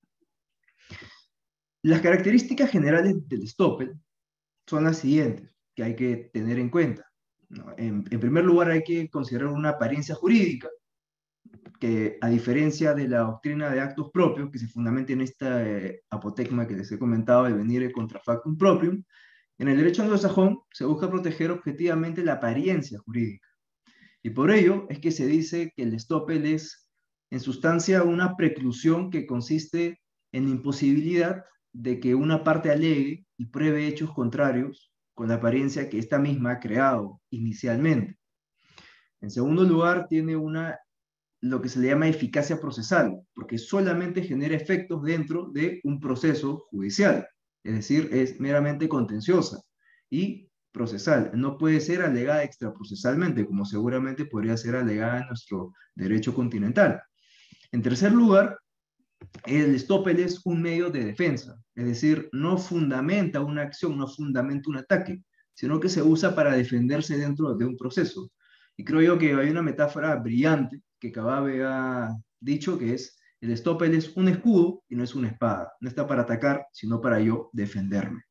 Las características generales del estoppel son las siguientes, que hay que tener en cuenta. En, en primer lugar, hay que considerar una apariencia jurídica, que a diferencia de la doctrina de actos propios, que se fundamenta en esta eh, apotegma que les he comentado, el venire contra factum proprium, en el derecho anglosajón se busca proteger objetivamente la apariencia jurídica. Y por ello es que se dice que el estoppel es, en sustancia, una preclusión que consiste en la imposibilidad de que una parte alegue y pruebe hechos contrarios con la apariencia que ésta misma ha creado inicialmente. En segundo lugar, tiene una, lo que se le llama eficacia procesal, porque solamente genera efectos dentro de un proceso judicial, es decir, es meramente contenciosa y procesal, no puede ser alegada extraprocesalmente, como seguramente podría ser alegada en nuestro derecho continental. En tercer lugar, el estoppel es un medio de defensa, es decir, no fundamenta una acción, no fundamenta un ataque, sino que se usa para defenderse dentro de un proceso. Y creo yo que hay una metáfora brillante que Cababe ha dicho, que es: el estoppel es un escudo y no es una espada, no está para atacar, sino para yo defenderme.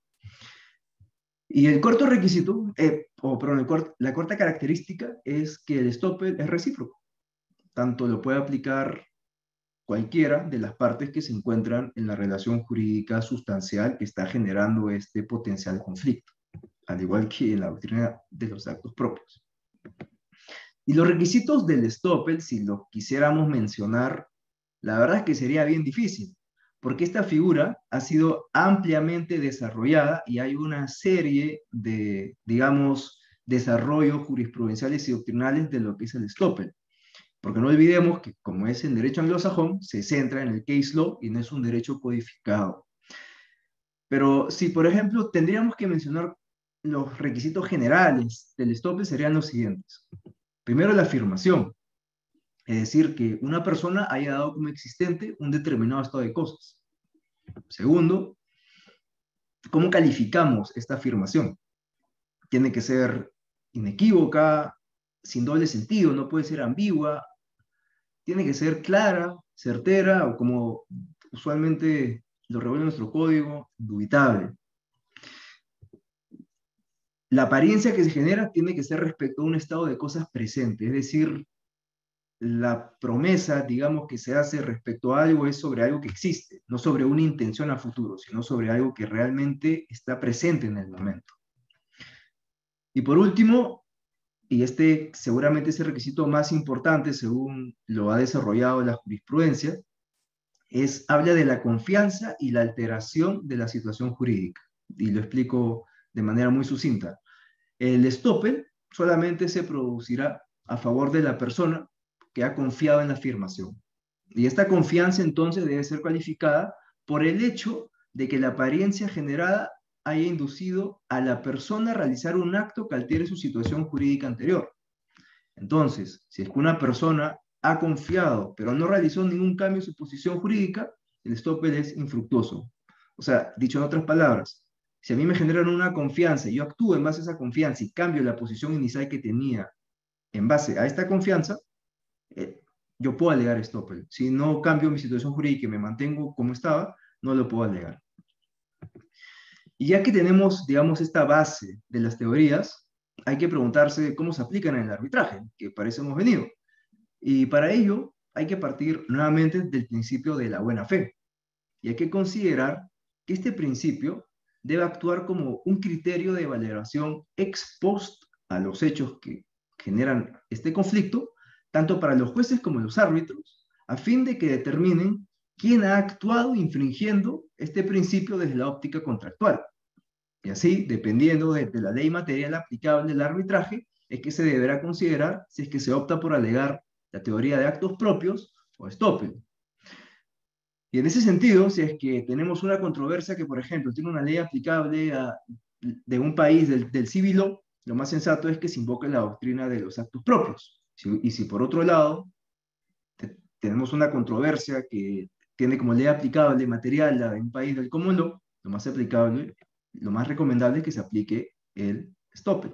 Y el cuarto requisito, eh, o perdón, el cuart, la cuarta característica es que el estoppel es recíproco. Tanto lo puede aplicar cualquiera de las partes que se encuentran en la relación jurídica sustancial que está generando este potencial conflicto, al igual que en la doctrina de los actos propios. Y los requisitos del estoppel, si los quisiéramos mencionar, la verdad es que sería bien difícil, porque esta figura ha sido ampliamente desarrollada y hay una serie de, digamos, desarrollos jurisprudenciales y doctrinales de lo que es el estoppel. Porque no olvidemos que, como es el derecho anglosajón, se centra en el case law y no es un derecho codificado. Pero si, por ejemplo, tendríamos que mencionar los requisitos generales del estoppel, serían los siguientes. Primero, la afirmación. Es decir, que una persona haya dado como existente un determinado estado de cosas. Segundo, ¿cómo calificamos esta afirmación? Tiene que ser inequívoca, sin doble sentido, no puede ser ambigua, tiene que ser clara, certera, o como usualmente lo revela nuestro código, indubitable. La apariencia que se genera tiene que ser respecto a un estado de cosas presente, es decir, la promesa, digamos, que se hace respecto a algo es sobre algo que existe, no sobre una intención a futuro, sino sobre algo que realmente está presente en el momento. Y por último, y este seguramente es el requisito más importante según lo ha desarrollado la jurisprudencia, es, habla de la confianza y la alteración de la situación jurídica. Y lo explico de manera muy sucinta. El estoppel solamente se producirá a favor de la persona que ha confiado en la afirmación. Y esta confianza entonces debe ser cualificada por el hecho de que la apariencia generada haya inducido a la persona a realizar un acto que altere su situación jurídica anterior. Entonces, si es que una persona ha confiado, pero no realizó ningún cambio en su posición jurídica, el estoppel es infructuoso. O sea, dicho en otras palabras, si a mí me generan una confianza y yo actúo en base a esa confianza y cambio la posición inicial que tenía en base a esta confianza, eh, yo puedo alegar estoppel. Si no cambio mi situación jurídica y me mantengo como estaba, no lo puedo alegar. Y ya que tenemos, digamos, esta base de las teorías, hay que preguntarse cómo se aplican en el arbitraje, que para eso hemos venido. Y para ello hay que partir nuevamente del principio de la buena fe. Y hay que considerar que este principio debe actuar como un criterio de valoración ex post a los hechos que generan este conflicto, tanto para los jueces como los árbitros, a fin de que determinen quién ha actuado infringiendo este principio desde la óptica contractual. Y así, dependiendo de, de la ley material aplicable del arbitraje, es que se deberá considerar si es que se opta por alegar la teoría de actos propios o estoppel. Y en ese sentido, si es que tenemos una controversia que, por ejemplo, tiene una ley aplicable a, de un país del, del civil law, lo más sensato es que se invoque la doctrina de los actos propios. Si, y si por otro lado te, tenemos una controversia que tiene como ley aplicable material la de un país del common law, lo más aplicable, lo más recomendable es que se aplique el estoppel.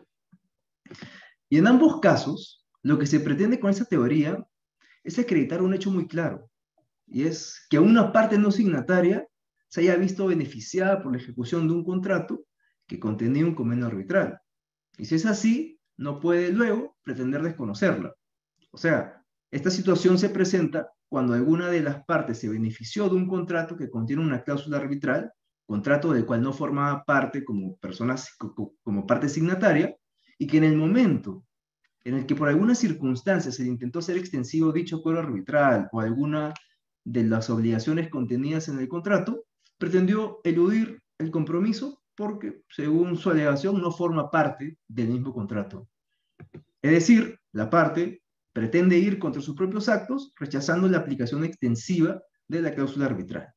Y en ambos casos, lo que se pretende con esa teoría es acreditar un hecho muy claro, y es que una parte no signataria se haya visto beneficiada por la ejecución de un contrato que contenía un convenio arbitral. Y si es así, no puede luego pretender desconocerla. O sea, esta situación se presenta cuando alguna de las partes se benefició de un contrato que contiene una cláusula arbitral, contrato del cual no formaba parte como, persona, como parte signataria, y que en el momento en el que por alguna circunstancia se intentó hacer extensivo dicho acuerdo arbitral o alguna de las obligaciones contenidas en el contrato, pretendió eludir el compromiso porque, según su alegación, no forma parte del mismo contrato. Es decir, la parte pretende ir contra sus propios actos, rechazando la aplicación extensiva de la cláusula arbitral.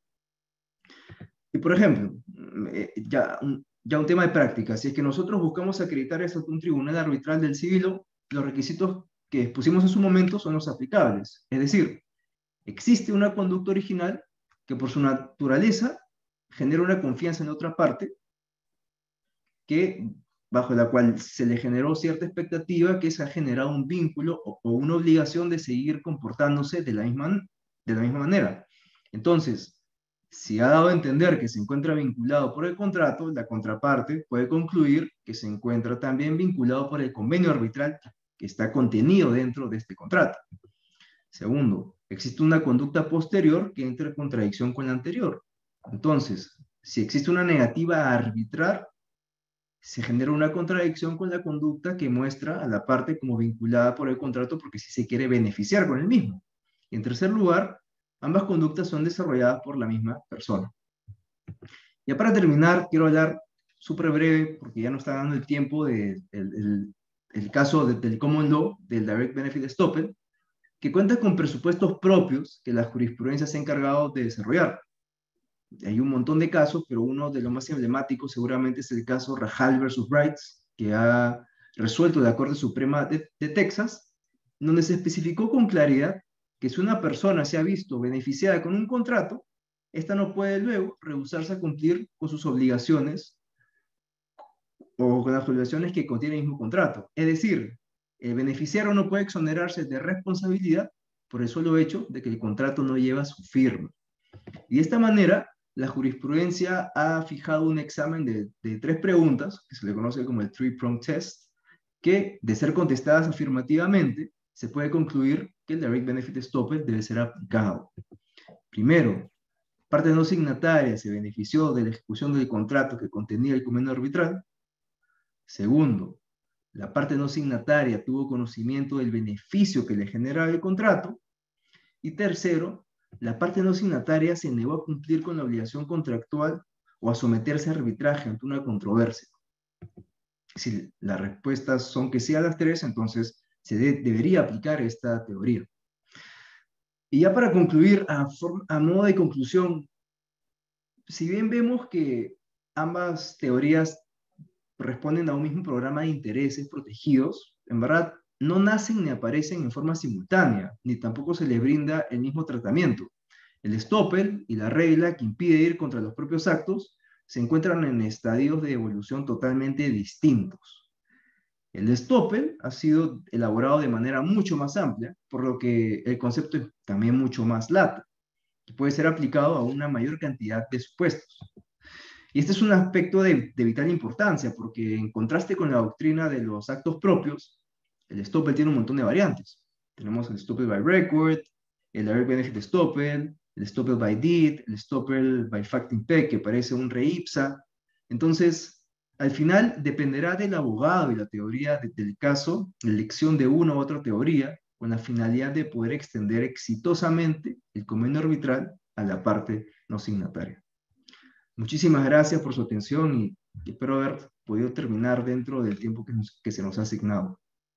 Y, por ejemplo, ya un, ya un tema de práctica, si es que nosotros buscamos acreditar esto ante un tribunal arbitral del civil, los requisitos que expusimos en su momento son los aplicables. Es decir, existe una conducta original que por su naturaleza genera una confianza en la otra parte, que, bajo la cual se le generó cierta expectativa que se ha generado un vínculo o, o una obligación de seguir comportándose de la, misma, de la misma manera. Entonces, si ha dado a entender que se encuentra vinculado por el contrato, la contraparte puede concluir que se encuentra también vinculado por el convenio arbitral que está contenido dentro de este contrato. Segundo, existe una conducta posterior que entra en contradicción con la anterior. Entonces, si existe una negativa a arbitrar, se genera una contradicción con la conducta que muestra a la parte como vinculada por el contrato porque sí se quiere beneficiar con el mismo. Y en tercer lugar, ambas conductas son desarrolladas por la misma persona. Ya para terminar, quiero hablar súper breve, porque ya no está dando el tiempo, del de, el, el caso de, del Common Law, del Direct Benefit Estoppel, que cuenta con presupuestos propios que la jurisprudencia se ha encargado de desarrollar. Hay un montón de casos, pero uno de los más emblemáticos seguramente es el caso Rahal versus Brights, que ha resuelto la Corte Suprema de, de Texas, donde se especificó con claridad que si una persona se ha visto beneficiada con un contrato, ésta no puede luego rehusarse a cumplir con sus obligaciones o con las obligaciones que contiene el mismo contrato. Es decir, el beneficiario no puede exonerarse de responsabilidad por el solo hecho de que el contrato no lleva su firma. Y de esta manera, la jurisprudencia ha fijado un examen de, de tres preguntas, que se le conoce como el three-pronged test, que, de ser contestadas afirmativamente, se puede concluir que el Direct Benefit Estoppel debe ser aplicado. Primero, parte no signataria se benefició de la ejecución del contrato que contenía el convenio arbitral. Segundo, la parte no signataria tuvo conocimiento del beneficio que le generaba el contrato. Y tercero, la parte no signataria se negó a cumplir con la obligación contractual o a someterse a arbitraje ante una controversia. si las respuestas son que sí a las tres, entonces se de, debería aplicar esta teoría. Y ya para concluir, a, a modo de conclusión, si bien vemos que ambas teorías responden a un mismo programa de intereses protegidos, en verdad no nacen ni aparecen en forma simultánea, ni tampoco se les brinda el mismo tratamiento. El estoppel y la regla que impide ir contra los propios actos se encuentran en estadios de evolución totalmente distintos. El estoppel ha sido elaborado de manera mucho más amplia, por lo que el concepto es también mucho más lato, y puede ser aplicado a una mayor cantidad de supuestos. Y este es un aspecto de, de vital importancia, porque en contraste con la doctrina de los actos propios, el estoppel tiene un montón de variantes. Tenemos el estoppel by record, el direct benefit estoppel, el estoppel by deed, el estoppel by fact impec, que parece un re ipsa. Entonces, al final dependerá del abogado y la teoría de, del caso, la elección de una u otra teoría, con la finalidad de poder extender exitosamente el convenio arbitral a la parte no signataria. Muchísimas gracias por su atención y espero haber podido terminar dentro del tiempo que, nos, que se nos ha asignado.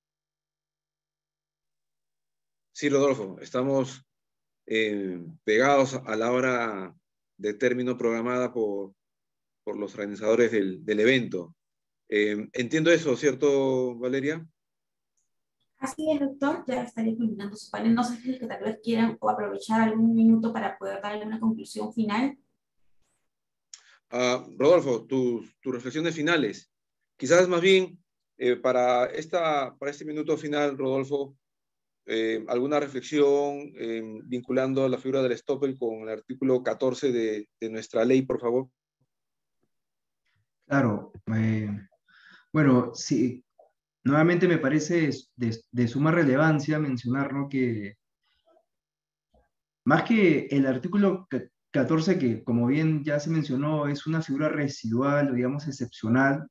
Sí, Rodolfo, estamos eh, pegados a la hora de término programada por, por los organizadores del, del evento. Eh, entiendo eso, ¿cierto, Valeria? Así es, doctor, ya estaría culminando su panel. No sé si es que tal vez quieran o aprovechar algún minuto para poder darle una conclusión final. Uh, Rodolfo, tus, tus reflexiones finales. Quizás más bien, eh, para, esta, para este minuto final, Rodolfo, eh, alguna reflexión eh, vinculando la figura del estoppel con el artículo catorce de, de nuestra ley, por favor. Claro. Eh, bueno, sí, nuevamente me parece de, de suma relevancia mencionar, ¿no?, que más que el artículo catorce, que como bien ya se mencionó, es una figura residual o digamos excepcional,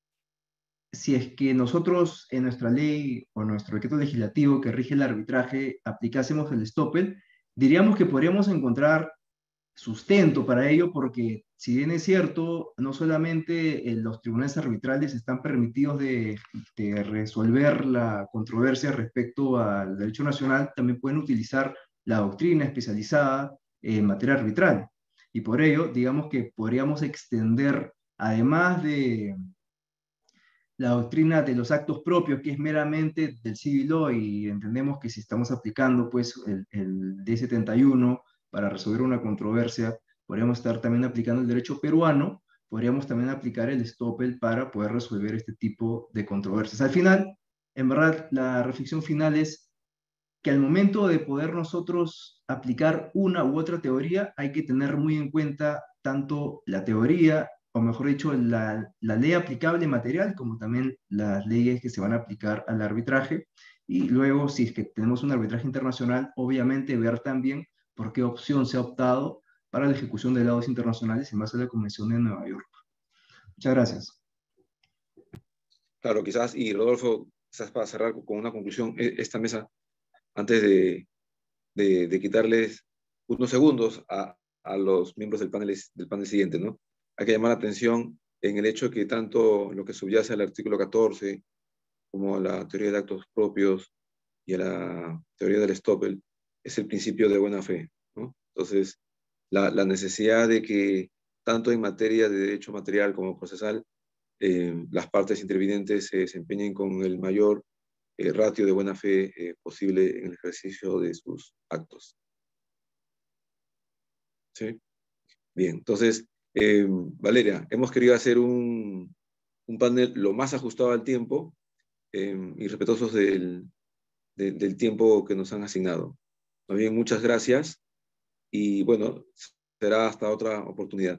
si es que nosotros en nuestra ley o nuestro decreto legislativo que rige el arbitraje aplicásemos el estoppel, diríamos que podríamos encontrar sustento para ello, porque si bien es cierto, no solamente eh, los tribunales arbitrales están permitidos de, de resolver la controversia respecto al derecho nacional, también pueden utilizar la doctrina especializada en materia arbitral. Y por ello, digamos que podríamos extender, además de la doctrina de los actos propios, que es meramente del civil law, y entendemos que si estamos aplicando pues el, el D setenta y uno para resolver una controversia, podríamos estar también aplicando el derecho peruano, podríamos también aplicar el estoppel para poder resolver este tipo de controversias. Al final, en verdad, la reflexión final es que al momento de poder nosotros aplicar una u otra teoría, hay que tener muy en cuenta tanto la teoría, o mejor dicho, la, la ley aplicable material, como también las leyes que se van a aplicar al arbitraje. Y luego, si es que tenemos un arbitraje internacional, obviamente ver también por qué opción se ha optado para la ejecución de laudos internacionales en base a la Convención de Nueva York. Muchas gracias. Claro, quizás, y Rodolfo, quizás para cerrar con una conclusión, esta mesa, antes de, de, de quitarles unos segundos a, a los miembros del panel, del panel siguiente, ¿no? Hay que llamar la atención en el hecho que tanto lo que subyace al artículo catorce, como a la teoría de actos propios y a la teoría del estoppel, es el principio de buena fe, ¿no? Entonces, la, la necesidad de que tanto en materia de derecho material como procesal, eh, las partes intervinientes se desempeñen con el mayor eh, ratio de buena fe eh, posible en el ejercicio de sus actos. ¿Sí? Bien, entonces, eh, Valeria, hemos querido hacer un, un panel lo más ajustado al tiempo eh, y respetuosos del, de, del tiempo que nos han asignado. Más bien, muchas gracias y bueno, será hasta otra oportunidad.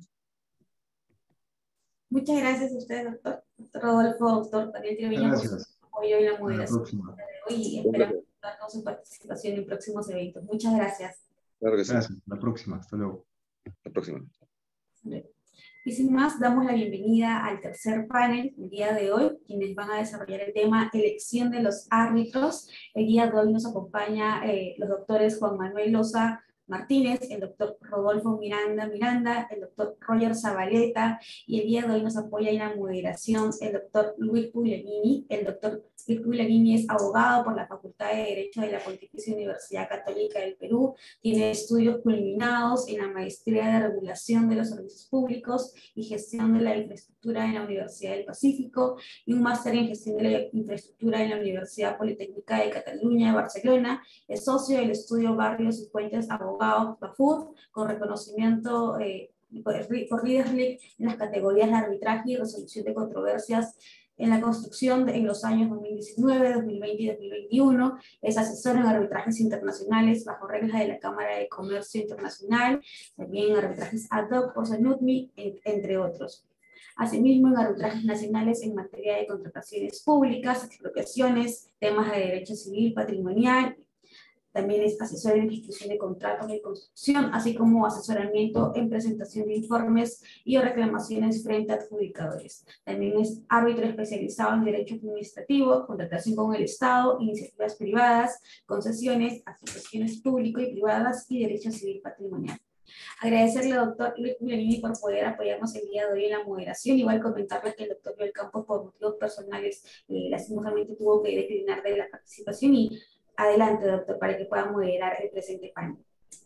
Muchas gracias a ustedes, doctor, doctor Rodolfo, doctor Daniel Treviño, por su apoyo y la moderación de hoy, y esperamos contar con su participación en próximos eventos. Muchas gracias. Claro que sí. Gracias. La próxima. Hasta luego. La próxima. Y sin más, damos la bienvenida al tercer panel el día de hoy, quienes van a desarrollar el tema elección de los árbitros. El día de hoy nos acompaña eh, los doctores Juan Manuel Loza Martínez, el doctor Rodolfo Miranda Miranda, el doctor Roger Zabaleta, y el día de hoy nos apoya en la moderación el doctor Luis Puglianini. El doctor Luis Puglianini es abogado por la Facultad de Derecho de la Pontificia Universidad Católica del Perú, tiene estudios culminados en la maestría de regulación de los servicios públicos y gestión de la infraestructura en la Universidad del Pacífico, y un máster en gestión de la infraestructura en la Universidad Politécnica de Cataluña de Barcelona. Es socio del estudio Barrios y Puentes Abogados Bafud, con reconocimiento eh, por Leaders League en las categorías de arbitraje y resolución de controversias en la construcción de, en los años dos mil diecinueve, dos mil veinte y dos mil veintiuno. Es asesor en arbitrajes internacionales bajo reglas de la Cámara de Comercio Internacional, también en arbitrajes ad hoc por SANUTMI, entre otros. Asimismo, en arbitrajes nacionales en materia de contrataciones públicas, expropiaciones, temas de derecho civil, patrimonial. También es asesor en ejecución de contratos de construcción, así como asesoramiento en presentación de informes y reclamaciones frente a adjudicadores. También es árbitro especializado en derecho administrativo, contratación con el Estado, iniciativas privadas, concesiones, asociaciones público y privadas y derecho civil patrimonial. Agradecerle al doctor Luis Puglianini por poder apoyarnos el día de hoy en la moderación. Igual comentarles que el doctor Joel Campos, por motivos personales, eh, lastimosamente tuvo que declinar de la participación. Y adelante, doctor, para que pueda moderar el presente panel.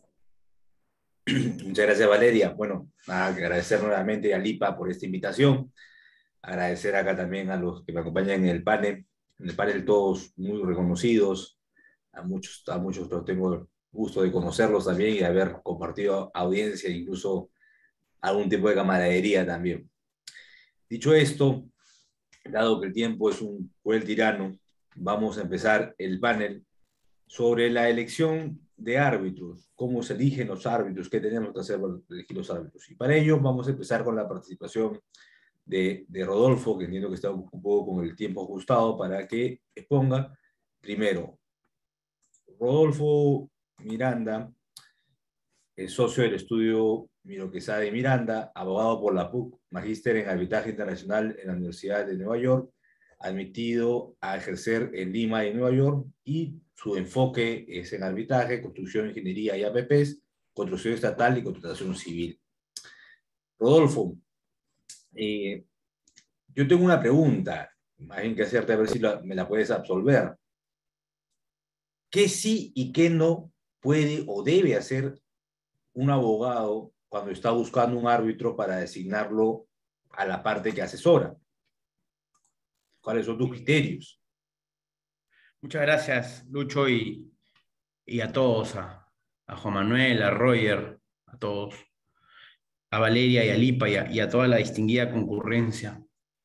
Muchas gracias, Valeria. Bueno, nada, agradecer nuevamente a Lipa por esta invitación. Agradecer acá también a los que me acompañan en el panel. En el panel todos muy reconocidos. A muchos, a muchos los tengo el gusto de conocerlos también y de haber compartido audiencia, incluso algún tipo de camaradería también. Dicho esto, dado que el tiempo es un cruel tirano, vamos a empezar el panel sobre la elección de árbitros, cómo se eligen los árbitros, qué tenemos que hacer para elegir los árbitros. Y para ello vamos a empezar con la participación de, de Rodolfo, que entiendo que está un, un poco con el tiempo ajustado, para que exponga primero. Rodolfo Miranda es socio del estudio Miro Quesada y Miranda, abogado por la P U C, magíster en arbitraje internacional en la Universidad de Nueva York, admitido a ejercer en Lima y Nueva York, y su enfoque es en arbitraje, construcción, ingeniería y A P Ps, construcción estatal y contratación civil. Rodolfo, eh, yo tengo una pregunta, más bien que hacerte, a ver si la, me la puedes absolver. ¿Qué sí y qué no puede o debe hacer un abogado cuando está buscando un árbitro para designarlo a la parte que asesora? ¿Cuáles son tus criterios? Muchas gracias, Lucho, y, y a todos, a, a Juan Manuel, a Roger, a todos, a Valeria y a Lipa y a, y a toda la distinguida concurrencia.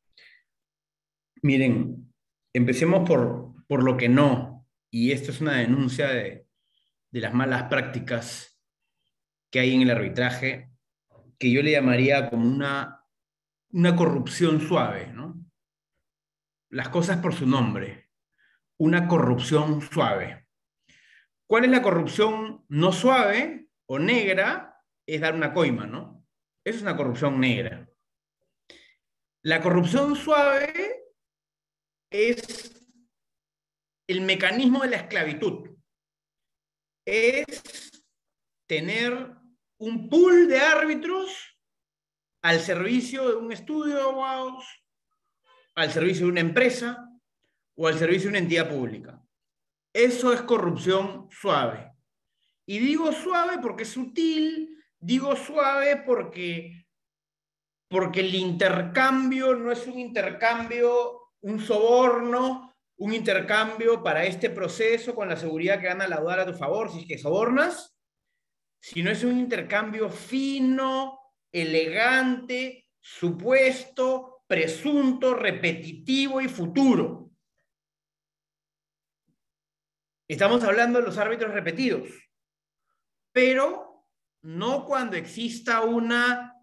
Miren, empecemos por, por lo que no, y esto es una denuncia de, de las malas prácticas que hay en el arbitraje, que yo le llamaría como una, una corrupción suave, ¿no? Las cosas por su nombre. Una corrupción suave. ¿Cuál es la corrupción no suave o negra? Es dar una coima, ¿no? Eso es una corrupción negra. La corrupción suave es el mecanismo de la esclavitud. Es tener un pool de árbitros al servicio de un estudio de abogados, al servicio de una empresa o al servicio de una entidad pública. Eso es corrupción suave. Y digo suave porque es sutil, digo suave porque, porque el intercambio no es un intercambio, un soborno, un intercambio para este proceso con la seguridad que van a laudar a tu favor si es que sobornas, sino es un intercambio fino, elegante, supuesto, presunto, repetitivo y futuro. Estamos hablando de los árbitros repetidos, pero no cuando exista una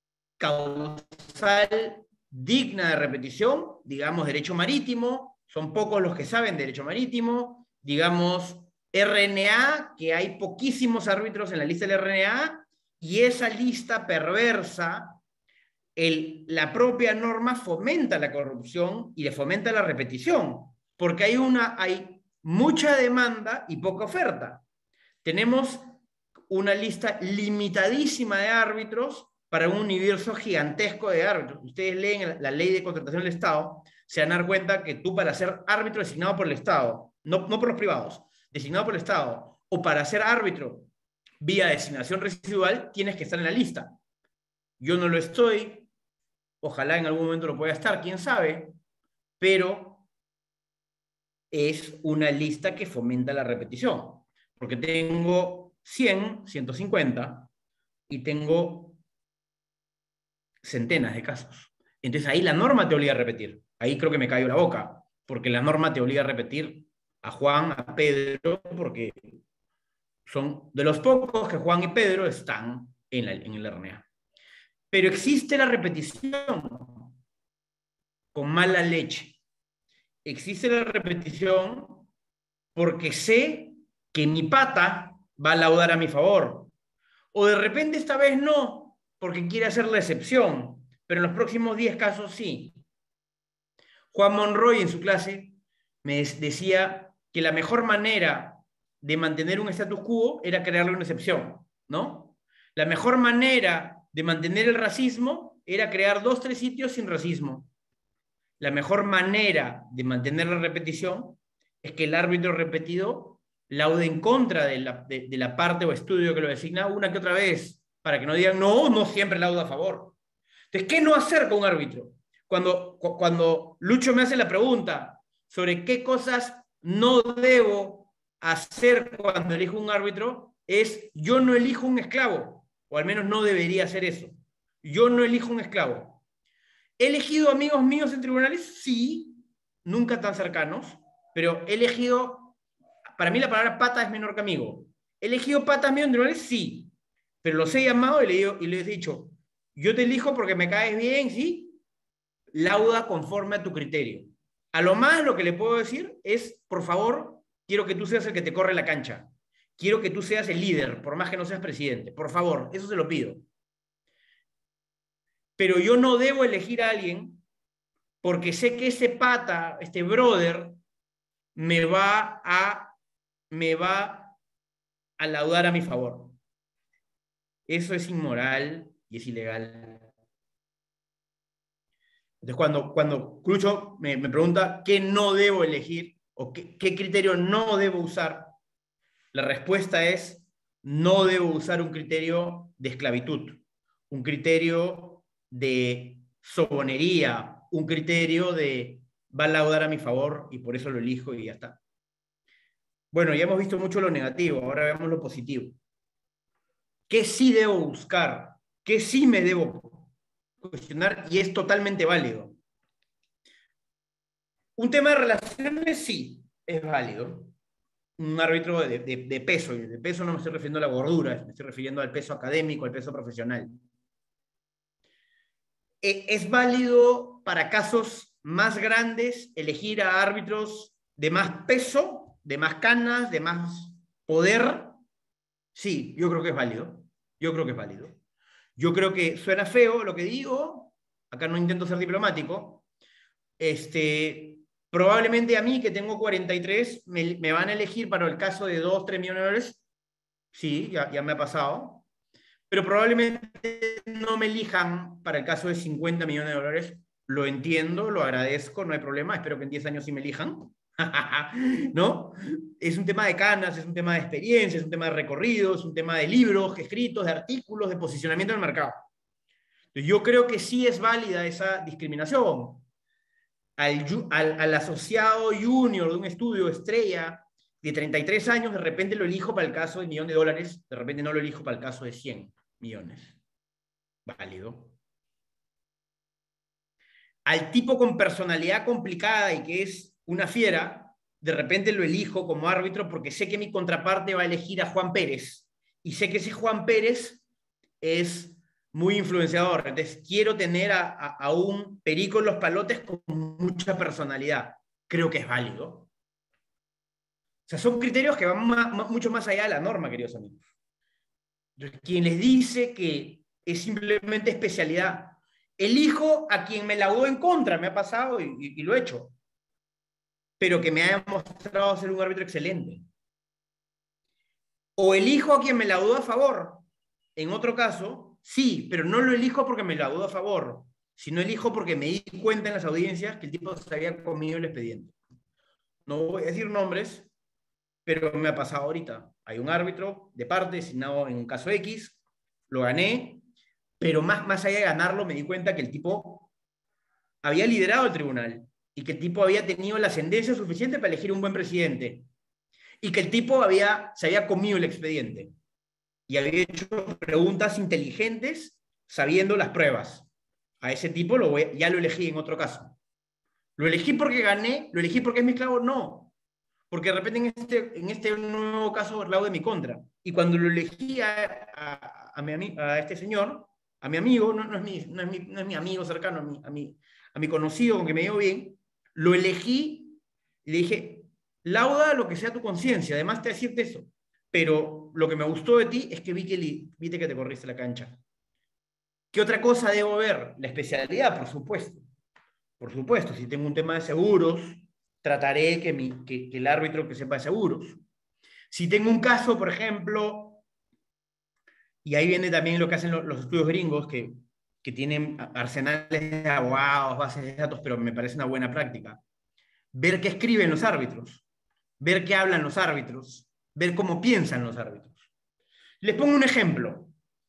causal digna de repetición, digamos derecho marítimo, son pocos los que saben derecho marítimo, digamos R N A, que hay poquísimos árbitros en la lista del R N A, y esa lista perversa, el, la propia norma fomenta la corrupción y le fomenta la repetición, porque hay, una, hay mucha demanda y poca oferta. Tenemos una lista limitadísima de árbitros para un universo gigantesco de árbitros. Ustedes leen la ley de contratación del Estado, se van a dar cuenta que tú para ser árbitro designado por el Estado, no, no por los privados, designado por el Estado, o para ser árbitro vía designación residual, tienes que estar en la lista. Yo no lo estoy, ojalá en algún momento lo pueda estar, quién sabe, pero es una lista que fomenta la repetición, porque tengo cien, ciento cincuenta, y tengo centenas de casos. Entonces ahí la norma te obliga a repetir. Ahí creo que me cayó la boca, porque la norma te obliga a repetir a Juan, a Pedro, porque son de los pocos que Juan y Pedro están en, la, en el R N A. Pero existe la repetición con mala leche. Existe la repetición porque sé que mi pata va a laudar a mi favor. O de repente esta vez no, porque quiere hacer la excepción, pero en los próximos diez casos sí. Juan Monroy en su clase me decía que la mejor manera de mantener un status quo era crearle una excepción, ¿no? La mejor manera de mantener el racismo era crear dos, tres sitios sin racismo. La mejor manera de mantener la repetición es que el árbitro repetido laude en contra de la, de, de la parte o estudio que lo designa una que otra vez, para que no digan, no, no siempre lauda a favor. Entonces, ¿qué no hacer con un árbitro? Cuando, cu cuando Lucho me hace la pregunta sobre qué cosas no debo hacer cuando elijo un árbitro, es yo no elijo un esclavo, o al menos no debería hacer eso. Yo no elijo un esclavo. ¿He elegido amigos míos en tribunales? Sí, nunca tan cercanos, pero he elegido, para mí la palabra pata es menor que amigo. ¿He elegido patas míos en tribunales? Sí, pero los he llamado y, le digo, y les he dicho, yo te elijo porque me caes bien, ¿sí? Lauda conforme a tu criterio. A lo más lo que le puedo decir es, por favor, quiero que tú seas el que te corre la cancha. Quiero que tú seas el líder, por más que no seas presidente. Por favor, eso se lo pido. Pero yo no debo elegir a alguien porque sé que ese pata, este brother, me va a, me va a laudar a mi favor. Eso es inmoral y es ilegal. Entonces, cuando, cuando Crucho me, me pregunta qué no debo elegir o qué, qué criterio no debo usar, la respuesta es no debo usar un criterio de esclavitud, un criterio de sobonería, un criterio de va a laudar a mi favor y por eso lo elijo y ya está. Bueno, ya hemos visto mucho lo negativo, ahora veamos lo positivo. ¿Qué sí debo buscar? ¿Qué sí me debo cuestionar? Y es totalmente válido. Un tema de relaciones sí, es válido. Un árbitro de, de, de peso, y de peso no me estoy refiriendo a la gordura, me estoy refiriendo al peso académico, al peso profesional. Es válido para casos más grandes elegir a árbitros de más peso, de más canas, de más poder. Sí, yo creo que es válido. Yo creo que es válido. Yo creo que suena feo lo que digo, acá no intento ser diplomático, este, probablemente a mí que tengo cuarenta y tres me, me van a elegir para el caso de dos, tres millones de dólares, sí, ya, ya me ha pasado, pero probablemente no me elijan para el caso de cincuenta millones de dólares, lo entiendo, lo agradezco, no hay problema, espero que en diez años sí me elijan, ¿no? Es un tema de canas, es un tema de experiencia, es un tema de recorrido, es un tema de libros escritos, de artículos, de posicionamiento en el mercado. Entonces, yo creo que sí es válida esa discriminación. Al, al, al asociado junior de un estudio estrella de treinta y tres años, de repente lo elijo para el caso de un millón de dólares, de repente no lo elijo para el caso de cien millones. Válido. Al tipo con personalidad complicada y que es una fiera, de repente lo elijo como árbitro porque sé que mi contraparte va a elegir a Juan Pérez y sé que ese Juan Pérez es muy influenciador, entonces quiero tener a, a, a un perico en los palotes con mucha personalidad. Creo que es válido. O sea, son criterios que van más, más, mucho más allá de la norma, queridos amigos. Entonces, quien les dice que es simplemente especialidad, elijo a quien me laudó en contra, me ha pasado y, y, y lo he hecho, pero que me haya mostrado ser un árbitro excelente. O elijo a quien me laudó a favor. En otro caso, sí, pero no lo elijo porque me laudó a favor, sino elijo porque me di cuenta en las audiencias que el tipo se había comido el expediente. No voy a decir nombres, pero me ha pasado ahorita. Hay un árbitro de parte designado en un caso X, lo gané, pero más, más allá de ganarlo me di cuenta que el tipo había liderado el tribunal y que el tipo había tenido la ascendencia suficiente para elegir un buen presidente y que el tipo había, se había comido el expediente y había hecho preguntas inteligentes sabiendo las pruebas. A ese tipo lo voy, ya lo elegí en otro caso. ¿Lo elegí porque gané? ¿Lo elegí porque es mi esclavo? No. Porque de repente en este, en este nuevo caso laude de mi contra. Y cuando lo elegí a, a, a, mi, a este señor, a mi amigo, no, no, es, mi, no, es, mi, no es mi amigo cercano, a mi, a, mi, a mi conocido con que me llevo bien, lo elegí y le dije, lauda lo que sea tu conciencia, además te decirte eso. Pero lo que me gustó de ti es que vi que, viste que te corriste la cancha. ¿Qué otra cosa debo ver? La especialidad, por supuesto. Por supuesto, si tengo un tema de seguros, trataré que, mi, que, que el árbitro que sepa de seguros. Si tengo un caso, por ejemplo, y ahí viene también lo que hacen los, los estudios gringos, que, que tienen arsenales de abogados, bases de datos, pero me parece una buena práctica. Ver qué escriben los árbitros, ver qué hablan los árbitros, ver cómo piensan los árbitros. Les pongo un ejemplo.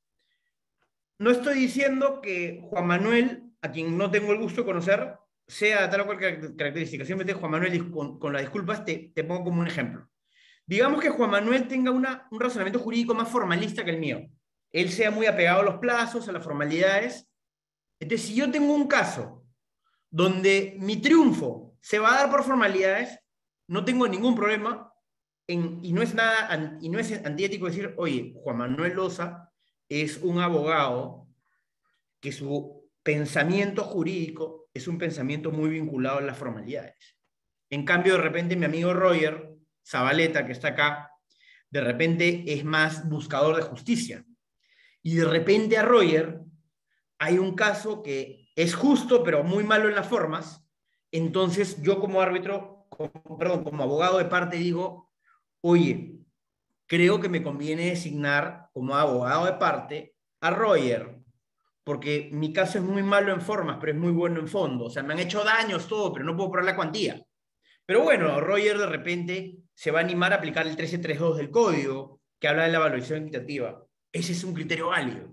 No estoy diciendo que Juan Manuel, a quien no tengo el gusto de conocer, sea tal o cual característica. Siempre Juan Manuel, con, con las disculpas, te, te pongo como un ejemplo. Digamos que Juan Manuel tenga una, un razonamiento jurídico más formalista que el mío. Él sea muy apegado a los plazos, a las formalidades. Entonces, si yo tengo un caso donde mi triunfo se va a dar por formalidades, no tengo ningún problema en, y, no es nada, y no es antiético decir, oye, Juan Manuel Loza es un abogado que su pensamiento jurídico es un pensamiento muy vinculado a las formalidades. En cambio, de repente, mi amigo Roger Zabaleta, que está acá, de repente es más buscador de justicia. Y de repente a Roger hay un caso que es justo, pero muy malo en las formas. Entonces, yo como árbitro, como, perdón, como abogado de parte digo, oye, creo que me conviene designar como abogado de parte a Roger, porque mi caso es muy malo en formas, pero es muy bueno en fondo. O sea, me han hecho daños, todo, pero no puedo probar la cuantía. Pero bueno, Roger de repente se va a animar a aplicar el trece treinta y dos del código, que habla de la evaluación equitativa. Ese es un criterio válido.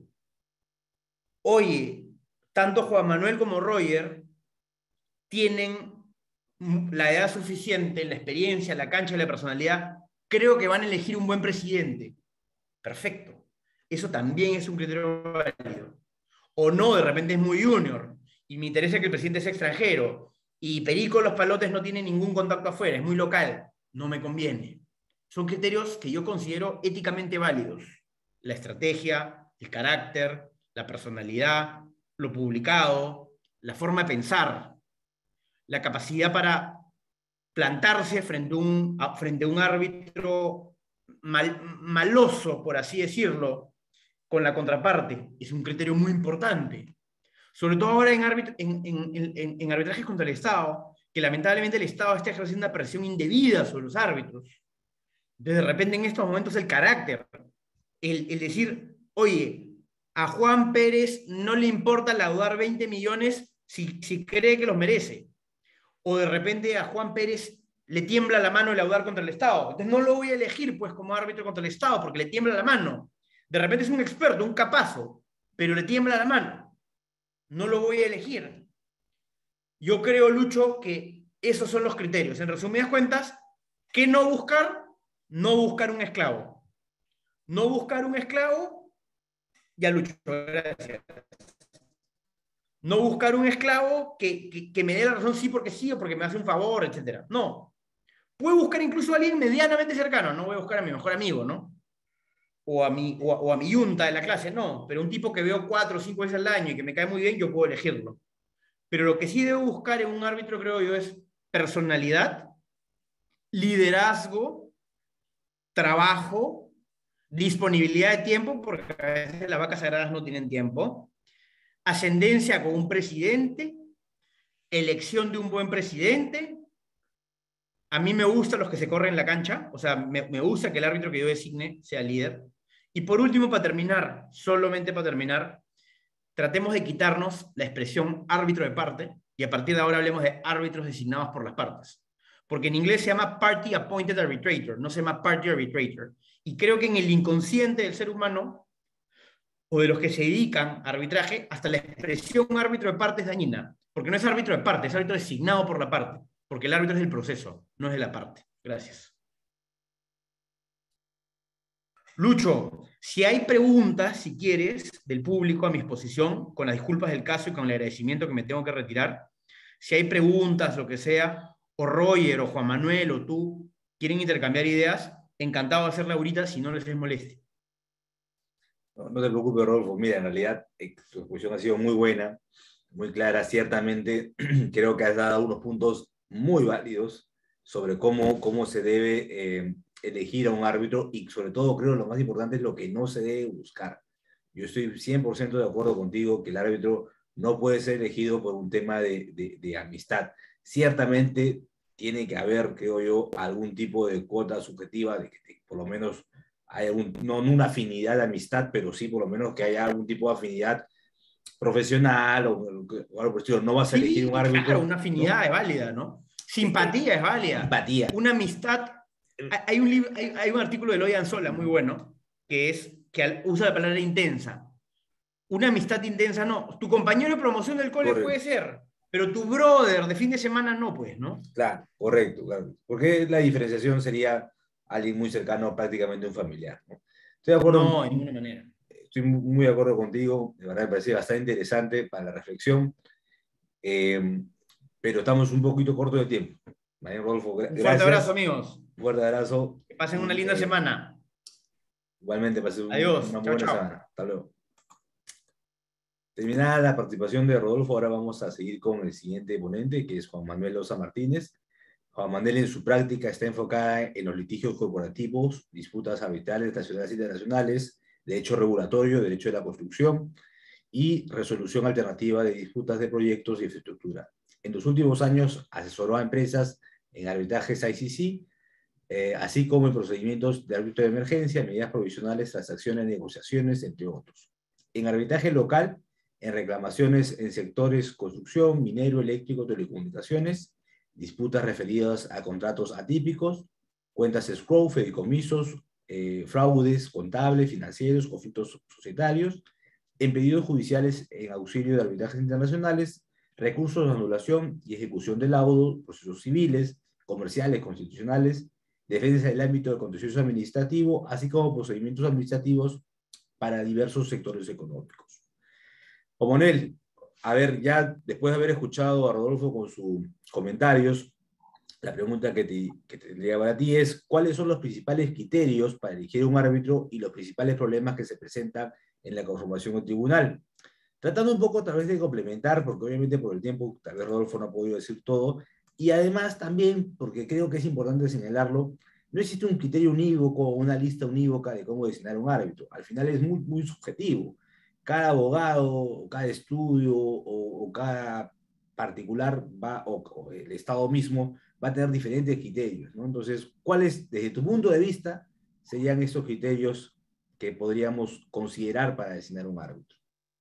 Oye, tanto Juan Manuel como Roger tienen la edad suficiente, la experiencia, la cancha y la personalidad. Creo que van a elegir un buen presidente. Perfecto. Eso también es un criterio válido. O no, de repente es muy junior y me interesa que el presidente sea extranjero y Perico Los Palotes no tiene ningún contacto afuera, es muy local. No me conviene. Son criterios que yo considero éticamente válidos. La estrategia, el carácter, la personalidad, lo publicado, la forma de pensar, la capacidad para plantarse frente a un, frente a un árbitro mal, maloso, por así decirlo, con la contraparte. Es un criterio muy importante. Sobre todo ahora en, arbit en, en, en, en arbitrajes contra el Estado, que lamentablemente el Estado está ejerciendo una presión indebida sobre los árbitros. Entonces, de repente en estos momentos el carácter, el, el decir, oye, a Juan Pérez no le importa laudar veinte millones si, si cree que los merece. O de repente a Juan Pérez le tiembla la mano el laudar contra el Estado. Entonces no lo voy a elegir pues como árbitro contra el Estado porque le tiembla la mano. De repente es un experto, un capazo, pero le tiembla la mano. No lo voy a elegir. Yo creo, Lucho, que esos son los criterios. En resumidas cuentas, ¿qué no buscar? No buscar un esclavo. No buscar un esclavo, ya Lucho, gracias. No buscar un esclavo que, que, que me dé la razón sí porque sí o porque me hace un favor, etcétera. No. Puedo buscar incluso a alguien medianamente cercano. No voy a buscar a mi mejor amigo, ¿no? O a mi, o a, o a mi yunta de la clase, no. Pero un tipo que veo cuatro o cinco veces al año y que me cae muy bien, yo puedo elegirlo. Pero lo que sí debo buscar en un árbitro, creo yo, es personalidad, liderazgo, trabajo, disponibilidad de tiempo, porque a veces las vacas sagradas no tienen tiempo, ascendencia con un presidente, elección de un buen presidente, A mí me gustan los que se corren en la cancha, o sea, me, me gusta que el árbitro que yo designe sea líder. Y por último, para terminar, solamente para terminar, tratemos de quitarnos la expresión árbitro de parte y a partir de ahora hablemos de árbitros designados por las partes. Porque en inglés se llama Party Appointed Arbitrator, no se llama Party Arbitrator. Y creo que en el inconsciente del ser humano o de los que se dedican a arbitraje, hasta la expresión árbitro de parte es dañina. Porque no es árbitro de parte, es árbitro designado por la parte. Porque el árbitro es del proceso, no es de la parte. Gracias. Lucho, si hay preguntas, si quieres, del público a mi exposición, con las disculpas del caso y con el agradecimiento que me tengo que retirar, si hay preguntas, lo que sea, o Roger, o Juan Manuel, o tú, quieren intercambiar ideas, encantado de hacerla ahorita si no les es molestia. No, no te preocupes, Rodolfo. Mira, en realidad eh, tu exposición ha sido muy buena, muy clara. Ciertamente creo que has dado unos puntos muy válidos sobre cómo, cómo se debe eh, elegir a un árbitro y sobre todo creo lo más importante es lo que no se debe buscar. Yo estoy cien por ciento de acuerdo contigo que el árbitro no puede ser elegido por un tema de, de, de amistad. Ciertamente tiene que haber, creo yo, algún tipo de cuota subjetiva de que de, por lo menos hay algún, no, no una afinidad de amistad, pero sí por lo menos que haya algún tipo de afinidad profesional o, o algo por el estilo. No vas a elegir Sí, un árbitro. claro, una afinidad ¿no? es válida, ¿no? Simpatía es válida. Simpatía. Una amistad. Hay un, libro, hay, hay un artículo de Eloy Anzola muy bueno que, es, que usa la palabra intensa. Una amistad intensa no. Tu compañero de promoción del cole Correcto. puede ser, pero tu brother de fin de semana no, pues, ¿no? Claro, correcto, claro. Porque la diferenciación sería alguien muy cercano, prácticamente un familiar, ¿no? Estoy de acuerdo. No, de ninguna manera. Estoy muy de acuerdo contigo, de verdad me parece bastante interesante para la reflexión, eh, pero estamos un poquito cortos de tiempo. María Rodolfo, gra Un gracias. fuerte abrazo, amigos. Un fuerte abrazo. Que pasen una linda eh, semana. Igualmente, pasen Adiós. una Chao, buena chao. semana. Hasta luego. Terminada la participación de Rodolfo, ahora vamos a seguir con el siguiente ponente, que es Juan Manuel Loza Martínez. Juan Manuel en su práctica está enfocada en los litigios corporativos, disputas arbitrales nacionales e internacionales, derecho regulatorio, derecho de la construcción y resolución alternativa de disputas de proyectos y infraestructura. En los últimos años asesoró a empresas en arbitrajes I C C, eh, así como en procedimientos de árbitro de emergencia, medidas provisionales, transacciones, negociaciones, entre otros. En arbitraje local, en reclamaciones en sectores construcción, minero, eléctrico, telecomunicaciones, disputas referidas a contratos atípicos, cuentas escrow, fideicomisos, eh, fraudes contables, financieros, conflictos societarios, en pedidos judiciales en auxilio de arbitrajes internacionales, recursos de anulación y ejecución de laudo, procesos civiles, comerciales, constitucionales, defensa del ámbito del contencioso administrativo, así como procedimientos administrativos para diversos sectores económicos. Juan Manuel, a ver, ya después de haber escuchado a Rodolfo con sus comentarios, la pregunta que, te, que tendría para ti es, ¿cuáles son los principales criterios para elegir un árbitro y los principales problemas que se presentan en la conformación del tribunal? Tratando un poco tal vez de complementar, porque obviamente por el tiempo tal vez Rodolfo no ha podido decir todo, y además también, porque creo que es importante señalarlo, no existe un criterio unívoco o una lista unívoca de cómo designar un árbitro. Al final es muy, muy subjetivo. Cada abogado, o cada estudio, o, o cada particular, va, o, o el Estado mismo, va a tener diferentes criterios, ¿no? Entonces, ¿cuáles, desde tu punto de vista, serían esos criterios que podríamos considerar para designar un árbitro?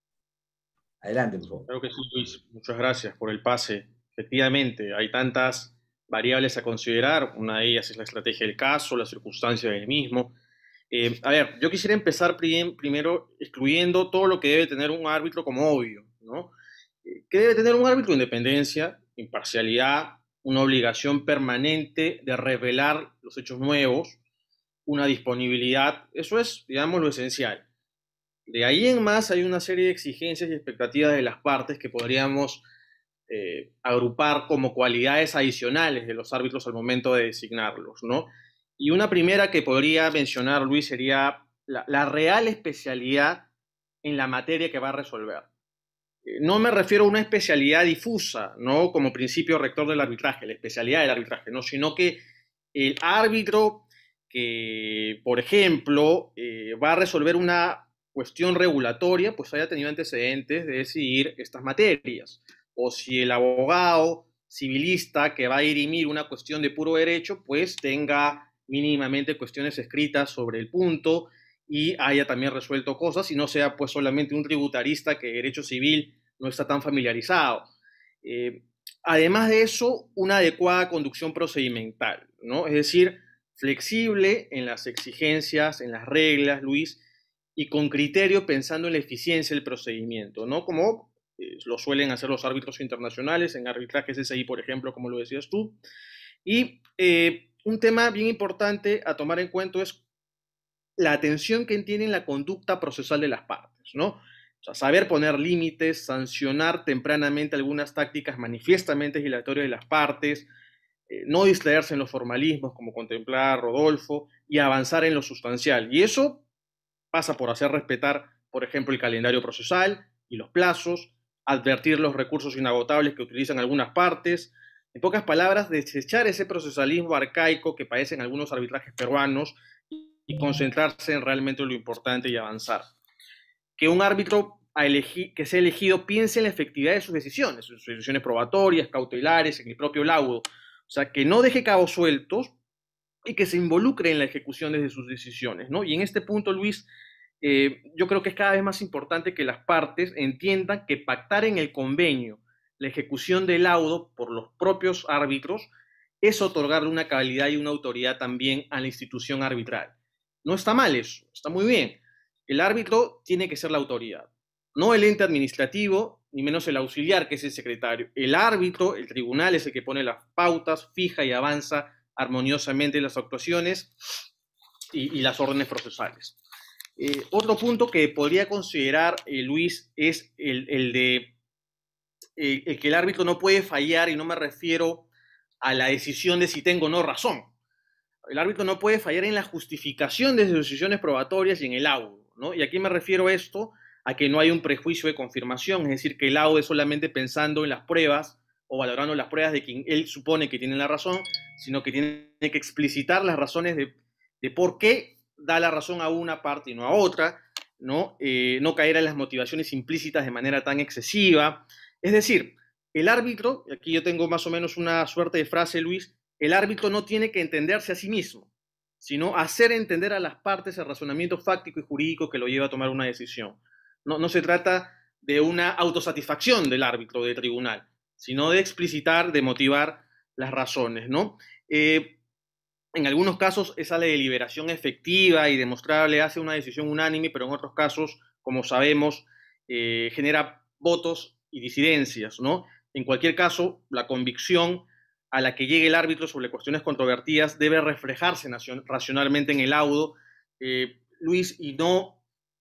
Adelante, por favor. Claro que sí, Luis. Muchas gracias por el pase. Efectivamente, hay tantas variables a considerar. Una de ellas es la estrategia del caso, las circunstancias del mismo. Eh, a ver, yo quisiera empezar prim primero excluyendo todo lo que debe tener un árbitro como obvio, ¿no? ¿Qué debe tener un árbitro? Independencia, imparcialidad, una obligación permanente de revelar los hechos nuevos, una disponibilidad. Eso es, digamos, lo esencial. De ahí en más hay una serie de exigencias y expectativas de las partes que podríamos eh, agrupar como cualidades adicionales de los árbitros al momento de designarlos, ¿no? Y una primera que podría mencionar, Luis, sería la, la real especialidad en la materia que va a resolver. Eh, no me refiero a una especialidad difusa, ¿no? Como principio rector del arbitraje, la especialidad del arbitraje, ¿no? Sino que el árbitro que, por ejemplo, eh, va a resolver una cuestión regulatoria, pues haya tenido antecedentes de decidir estas materias. O si el abogado civilista que va a dirimir una cuestión de puro derecho, pues tenga mínimamente cuestiones escritas sobre el punto y haya también resuelto cosas, y no sea pues solamente un tributarista que de derecho civil no está tan familiarizado. Eh, además de eso, una adecuada conducción procedimental, ¿no? Es decir, flexible en las exigencias, en las reglas, Luis, y con criterio pensando en la eficiencia del procedimiento, ¿no? Como eh, lo suelen hacer los árbitros internacionales, en arbitrajes S I, por ejemplo, como lo decías tú. Y eh, un tema bien importante a tomar en cuenta es la atención que tienen la conducta procesal de las partes, ¿no? O sea, saber poner límites, sancionar tempranamente algunas tácticas manifiestamente dilatorias de las partes, eh, no distraerse en los formalismos, como contemplaba Rodolfo, y avanzar en lo sustancial. Y eso pasa por hacer respetar, por ejemplo, el calendario procesal y los plazos, advertir los recursos inagotables que utilizan algunas partes. En pocas palabras, desechar ese procesalismo arcaico que padecen algunos arbitrajes peruanos y concentrarse en realmente lo importante y avanzar. Que un árbitro a elegir, que sea elegido piense en la efectividad de sus decisiones, sus decisiones probatorias, cautelares, en el propio laudo. O sea, que no deje cabos sueltos y que se involucre en la ejecución de sus decisiones, ¿no? Y en este punto, Luis, eh, yo creo que es cada vez más importante que las partes entiendan que pactar en el convenio la ejecución del laudo por los propios árbitros es otorgarle una calidad y una autoridad también a la institución arbitral. No está mal eso, está muy bien. El árbitro tiene que ser la autoridad, no el ente administrativo, ni menos el auxiliar, que es el secretario. El árbitro, el tribunal, es el que pone las pautas, fija y avanza armoniosamente las actuaciones y, y las órdenes procesales. Eh, otro punto que podría considerar, eh, Luis, es el, el de eh, el que el árbitro no puede fallar, y no me refiero a la decisión de si tengo o no razón. El árbitro no puede fallar en la justificación de sus decisiones probatorias y en el laudo, ¿no? Y aquí me refiero a esto, a que no hay un prejuicio de confirmación, es decir, que el laudo es solamente pensando en las pruebas o valorando las pruebas de quien él supone que tiene la razón, sino que tiene que explicitar las razones de, de por qué da la razón a una parte y no a otra, ¿no? Eh, no caer en las motivaciones implícitas de manera tan excesiva. Es decir, el árbitro, aquí yo tengo más o menos una suerte de frase, Luis, el árbitro no tiene que entenderse a sí mismo, sino hacer entender a las partes el razonamiento fáctico y jurídico que lo lleva a tomar una decisión. No, no se trata de una autosatisfacción del árbitro del tribunal, sino de explicitar, de motivar las razones, ¿no? Eh, en algunos casos esa deliberación efectiva y demostrable hace una decisión unánime, pero en otros casos, como sabemos, eh, genera votos y disidencias, ¿no? En cualquier caso, la convicción a la que llegue el árbitro sobre cuestiones controvertidas debe reflejarse racionalmente en el laudo, eh, Luis, y no,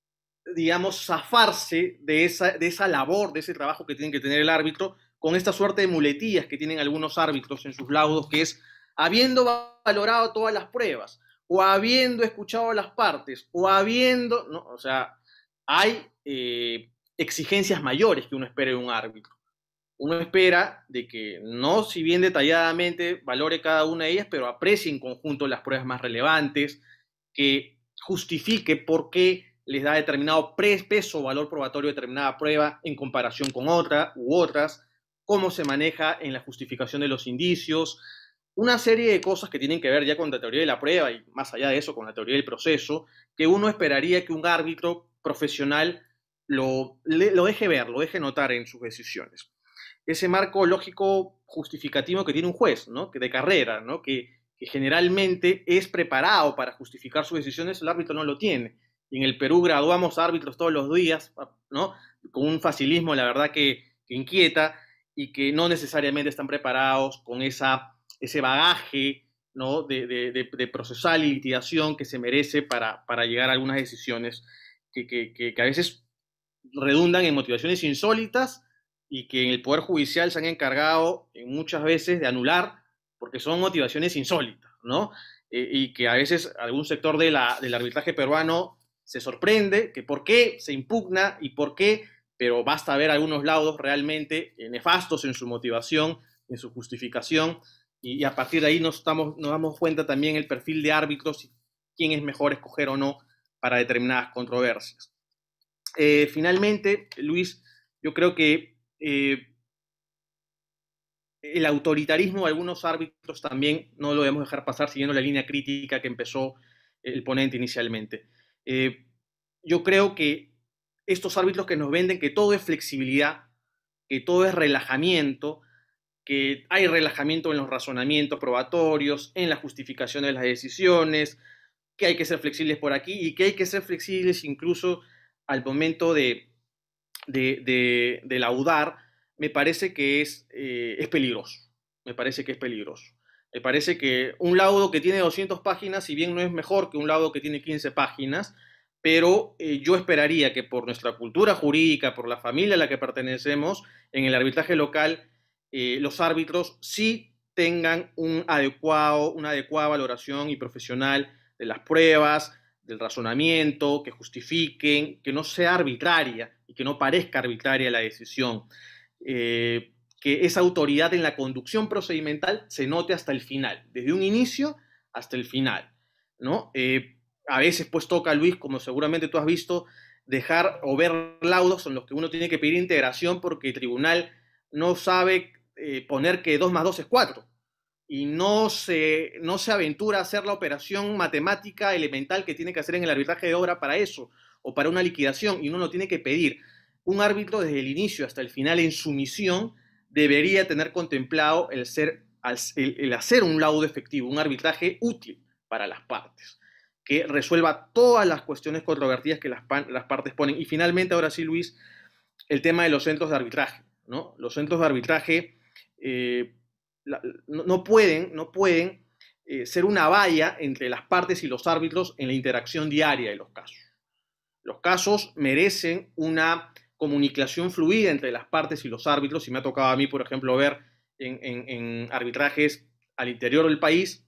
digamos, zafarse de esa, de esa labor, de ese trabajo que tiene que tener el árbitro, con esta suerte de muletillas que tienen algunos árbitros en sus laudos, que es habiendo valorado todas las pruebas, o habiendo escuchado las partes, o habiendo, ¿no? O sea, hay eh, exigencias mayores que uno espera de un árbitro. Uno espera de que no, si bien detalladamente valore cada una de ellas, pero aprecie en conjunto las pruebas más relevantes, que justifique por qué les da determinado peso o valor probatorio determinada prueba en comparación con otra u otras, cómo se maneja en la justificación de los indicios, una serie de cosas que tienen que ver ya con la teoría de la prueba y más allá de eso con la teoría del proceso, que uno esperaría que un árbitro profesional lo, lo deje ver, lo deje notar en sus decisiones. Ese marco lógico justificativo que tiene un juez, ¿no? Que de carrera, ¿no? Que, que generalmente es preparado para justificar sus decisiones, el árbitro no lo tiene. Y en el Perú graduamos árbitros todos los días, ¿no? Con un facilismo, la verdad, que, que inquieta y que no necesariamente están preparados con esa, ese bagaje, ¿no? de, de, de, de procesal y litigación que se merece para, para llegar a algunas decisiones que, que, que, que a veces redundan en motivaciones insólitas y que en el Poder Judicial se han encargado muchas veces de anular porque son motivaciones insólitas, ¿no? Eh, y que a veces algún sector de la, del arbitraje peruano se sorprende que por qué se impugna y por qué, pero basta ver algunos laudos realmente nefastos en su motivación, en su justificación, y, y a partir de ahí nos, estamos, nos damos cuenta también el perfil de árbitros, quién es mejor escoger o no para determinadas controversias. Eh, finalmente, Luis, yo creo que Eh, el autoritarismo de algunos árbitros también no lo debemos dejar pasar siguiendo la línea crítica que empezó el ponente inicialmente. Eh, yo creo que estos árbitros que nos venden que todo es flexibilidad, que todo es relajamiento, que hay relajamiento en los razonamientos probatorios, en la justificación de las decisiones, que hay que ser flexibles por aquí y que hay que ser flexibles incluso al momento de, de, de, de laudar, me parece que es, eh, es peligroso. Me parece que es peligroso. Me parece que un laudo que tiene doscientas páginas, si bien no es mejor que un laudo que tiene quince páginas, pero eh, yo esperaría que por nuestra cultura jurídica, por la familia a la que pertenecemos, en el arbitraje local, eh, los árbitros sí tengan un adecuado, una adecuada valoración y profesional de las pruebas, del razonamiento, que justifiquen, que no sea arbitraria y que no parezca arbitraria la decisión. Eh, que esa autoridad en la conducción procedimental se note hasta el final, desde un inicio hasta el final, ¿no? Eh, a veces pues toca, Luis, como seguramente tú has visto, dejar o ver laudos en los que uno tiene que pedir integración porque el tribunal no sabe eh, poner que dos más dos es cuatro y no se, no se aventura a hacer la operación matemática elemental que tiene que hacer en el arbitraje de obra para eso, o para una liquidación, y uno lo tiene que pedir. Un árbitro desde el inicio hasta el final en su misión debería tener contemplado el, ser, el, el hacer un laudo efectivo, un arbitraje útil para las partes, que resuelva todas las cuestiones controvertidas que las, las partes ponen. Y finalmente, ahora sí, Luis, el tema de los centros de arbitraje, ¿no? Los centros de arbitraje eh, la, no, no pueden, no pueden eh, ser una valla entre las partes y los árbitros en la interacción diaria de los casos. Los casos merecen una comunicación fluida entre las partes y los árbitros, y me ha tocado a mí, por ejemplo, ver en, en, en arbitrajes al interior del país,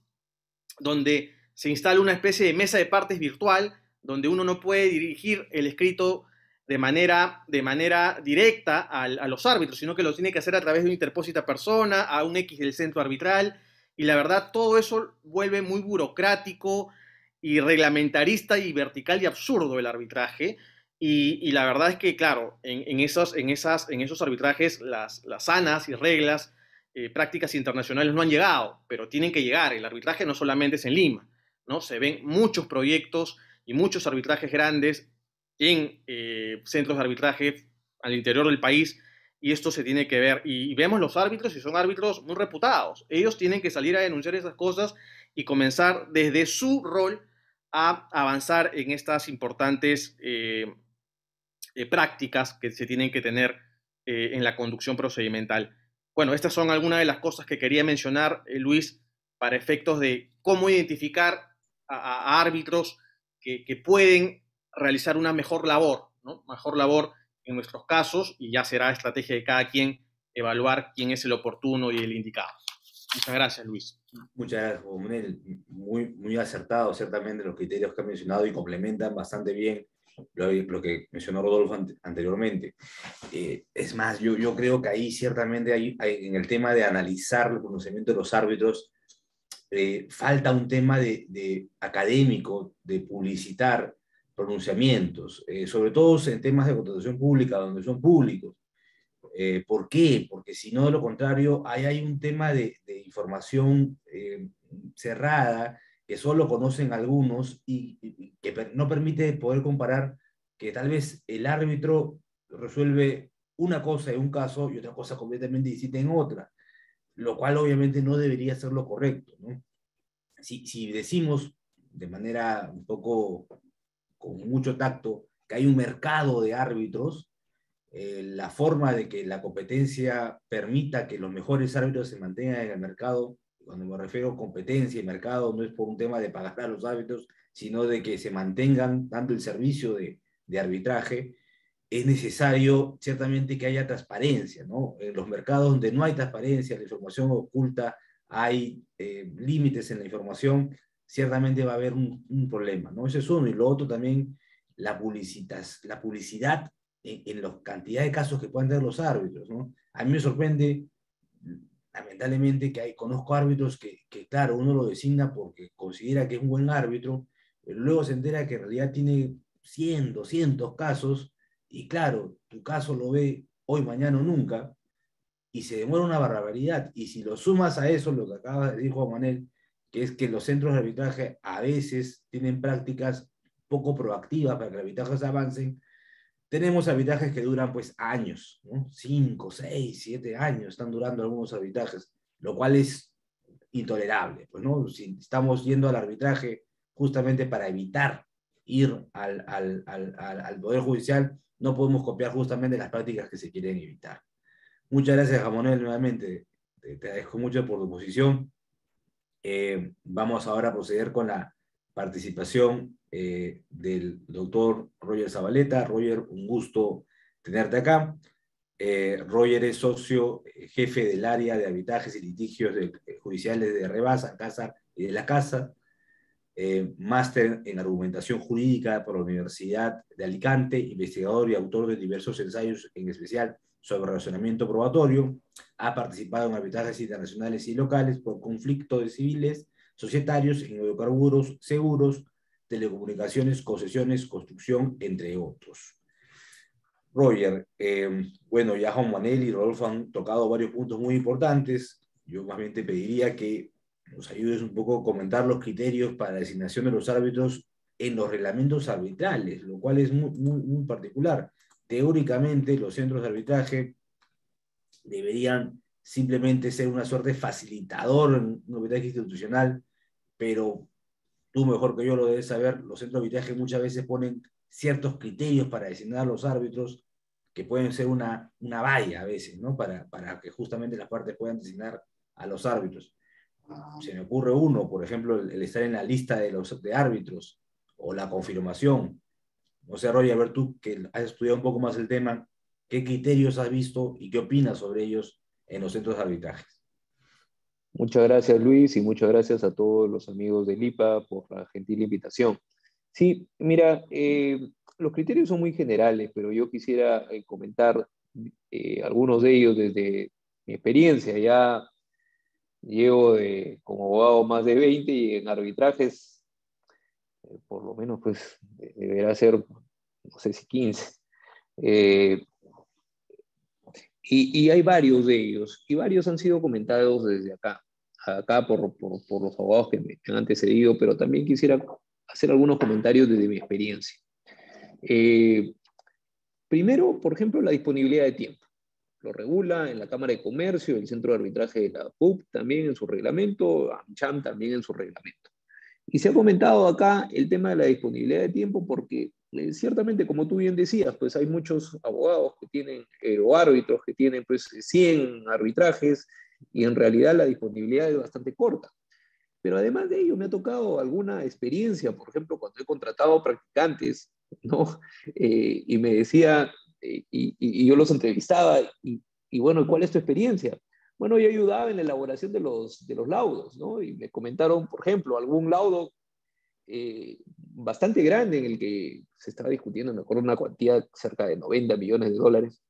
donde se instala una especie de mesa de partes virtual, donde uno no puede dirigir el escrito de manera, de manera directa a, a los árbitros, sino que lo tiene que hacer a través de una interpósita persona, a un X del centro arbitral, y la verdad todo eso vuelve muy burocrático y reglamentarista y vertical y absurdo el arbitraje. Y, y la verdad es que, claro, en, en, esos, en, esas, en esos arbitrajes las, las sanas y reglas, eh, prácticas internacionales no han llegado, pero tienen que llegar. El arbitraje no solamente es en Lima, ¿no? Se ven muchos proyectos y muchos arbitrajes grandes en eh, centros de arbitraje al interior del país, y esto se tiene que ver. Y, y vemos los árbitros, y son árbitros muy reputados. Ellos tienen que salir a denunciar esas cosas y comenzar desde su rol a avanzar en estas importantes eh, Eh, prácticas que se tienen que tener eh, en la conducción procedimental. Bueno, estas son algunas de las cosas que quería mencionar, eh, Luis, para efectos de cómo identificar a, a árbitros que, que pueden realizar una mejor labor, ¿no? Mejor labor en nuestros casos, y ya será estrategia de cada quien evaluar quién es el oportuno y el indicado. Muchas gracias, Luis. Muchas gracias, Monel. Muy, muy acertado, ciertamente, los criterios que ha mencionado y complementan bastante bien Lo, lo que mencionó Rodolfo an anteriormente. Eh, es más, yo, yo creo que ahí ciertamente hay, hay, en el tema de analizar el conocimiento de los árbitros, eh, falta un tema de, de académico, de publicitar pronunciamientos, eh, sobre todo en temas de contratación pública, donde son públicos. Eh, ¿Por qué? Porque si no, de lo contrario, ahí hay un tema de, de información eh, cerrada, que solo conocen algunos y, y que no permite poder comparar, que tal vez el árbitro resuelve una cosa en un caso y otra cosa completamente distinta en otra, lo cual obviamente no debería ser lo correcto, ¿no? Si, si decimos de manera un poco con mucho tacto que hay un mercado de árbitros, eh, la forma de que la competencia permita que los mejores árbitros se mantengan en el mercado, cuando me refiero a competencia y mercado, no es por un tema de pagar a los árbitros, sino de que se mantengan dando el servicio de, de arbitraje, es necesario ciertamente que haya transparencia, ¿no? En los mercados donde no hay transparencia, la información oculta, hay eh, límites en la información, ciertamente va a haber un, un problema, ¿no? Eso es uno. Y lo otro también, la, publicitas, la publicidad en, en la cantidad de casos que pueden tener los árbitros, ¿no? A mí me sorprende lamentablemente que hay, conozco árbitros que, que, claro, uno lo designa porque considera que es un buen árbitro, pero luego se entera que en realidad tiene cien, doscientos casos, y claro, tu caso lo ve hoy, mañana o nunca, y se demora una barbaridad. Y si lo sumas a eso, lo que acaba de decir Juan Manuel, que es que los centros de arbitraje a veces tienen prácticas poco proactivas para que los arbitrajes avancen, tenemos arbitrajes que duran pues años, ¿no? Cinco, seis, siete años están durando algunos arbitrajes, lo cual es intolerable, pues, ¿no? Si estamos yendo al arbitraje justamente para evitar ir al, al, al, al, al Poder Judicial, no podemos copiar justamente las prácticas que se quieren evitar. Muchas gracias, Jamonel, nuevamente. Te, te agradezco mucho por tu posición. Eh, vamos ahora a proceder con la participación eh, del doctor Roger Zabaleta. Roger, un gusto tenerte acá. Eh, Roger es socio, eh, jefe del área de arbitrajes y litigios de, eh, judiciales de Rebasa, Casa y de la Casa, eh, máster en argumentación jurídica por la Universidad de Alicante, investigador y autor de diversos ensayos, en especial sobre razonamiento probatorio. Ha participado en arbitrajes internacionales y locales por conflictos de civiles, societarios, en hidrocarburos, seguros, telecomunicaciones, concesiones, construcción, entre otros. Roger, eh, bueno, ya Juan Manuel y Rodolfo han tocado varios puntos muy importantes. Yo más bien te pediría que nos ayudes un poco a comentar los criterios para la designación de los árbitros en los reglamentos arbitrales, lo cual es muy, muy, muy particular. Teóricamente, los centros de arbitraje deberían simplemente ser una suerte de facilitador en un arbitraje institucional, pero tú mejor que yo lo debes saber, los centros de arbitraje muchas veces ponen ciertos criterios para designar los árbitros que pueden ser una, una valla a veces, ¿no? Para, para que justamente las partes puedan designar a los árbitros. Se me ocurre uno, por ejemplo, el, el estar en la lista de los de árbitros o la confirmación. No sé, Roger, a ver tú que has estudiado un poco más el tema, ¿qué criterios has visto y qué opinas sobre ellos en los centros de arbitraje? Muchas gracias, Luis, y muchas gracias a todos los amigos del I P A por la gentil invitación. Sí, mira, eh, los criterios son muy generales, pero yo quisiera eh, comentar eh, algunos de ellos desde mi experiencia. Ya llevo de, como abogado más de veinte y en arbitrajes, eh, por lo menos, pues, deberá ser, no sé si quince. Eh, y, y hay varios de ellos, y varios han sido comentados desde acá, acá por, por, por los abogados que me han antecedido, pero también quisiera hacer algunos comentarios desde mi experiencia. Eh, primero, por ejemplo, la disponibilidad de tiempo. Lo regula en la Cámara de Comercio, el Centro de Arbitraje de la P U C también en su reglamento, AmCham también en su reglamento. Y se ha comentado acá el tema de la disponibilidad de tiempo porque eh, ciertamente, como tú bien decías, pues hay muchos abogados que tienen, eh, o árbitros que tienen pues cien arbitrajes y en realidad la disponibilidad es bastante corta. Pero además de ello me ha tocado alguna experiencia, por ejemplo, cuando he contratado practicantes, ¿no? Eh, y me decía, eh, y, y yo los entrevistaba, y, y bueno, ¿cuál es tu experiencia? Bueno, yo ayudaba en la elaboración de los, de los laudos, ¿no? Y me comentaron, por ejemplo, algún laudo eh, bastante grande en el que se estaba discutiendo, me acuerdo, una cuantía cerca de noventa millones de dólares.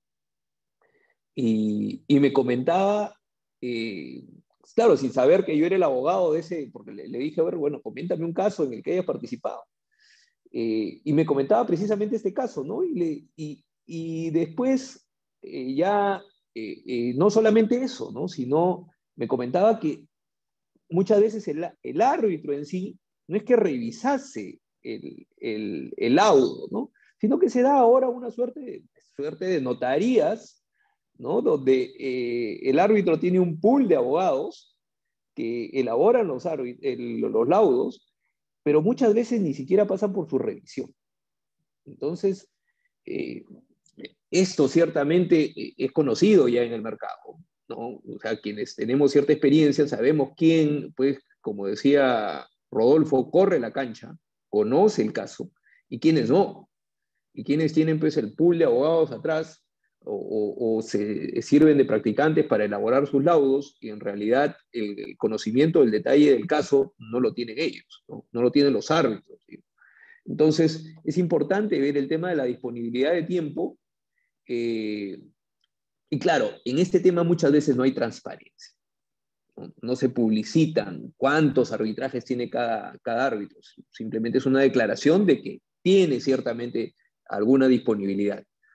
Y, y me comentaba, eh, claro, sin saber que yo era el abogado de ese, porque le, le dije, a ver, bueno, coméntame un caso en el que hayas participado. Eh, y me comentaba precisamente este caso, ¿no? Y, le, y, y después eh, ya, eh, eh, no solamente eso, ¿no? Sino me comentaba que muchas veces el, el árbitro en sí no es que revisase el, el, el laudo, ¿no? Sino que se da ahora una suerte de, suerte de notarías, ¿no? Donde eh, el árbitro tiene un pool de abogados que elaboran los, el, los laudos, pero muchas veces ni siquiera pasan por su revisión. Entonces, eh, esto ciertamente es conocido ya en el mercado, ¿no? O sea, quienes tenemos cierta experiencia sabemos quién, pues, como decía Rodolfo, corre la cancha, conoce el caso, y quienes no. Y quienes tienen, pues, el pool de abogados atrás, o, o, o se sirven de practicantes para elaborar sus laudos, y en realidad el, el conocimiento del detalle del caso no lo tienen ellos, no, no lo tienen los árbitros, ¿sí? Entonces, es importante ver el tema de la disponibilidad de tiempo, eh, y claro, en este tema muchas veces no hay transparencia, no, no se publicitan cuántos arbitrajes tiene cada, cada árbitro, simplemente es una declaración de que tiene ciertamente alguna disponibilidad.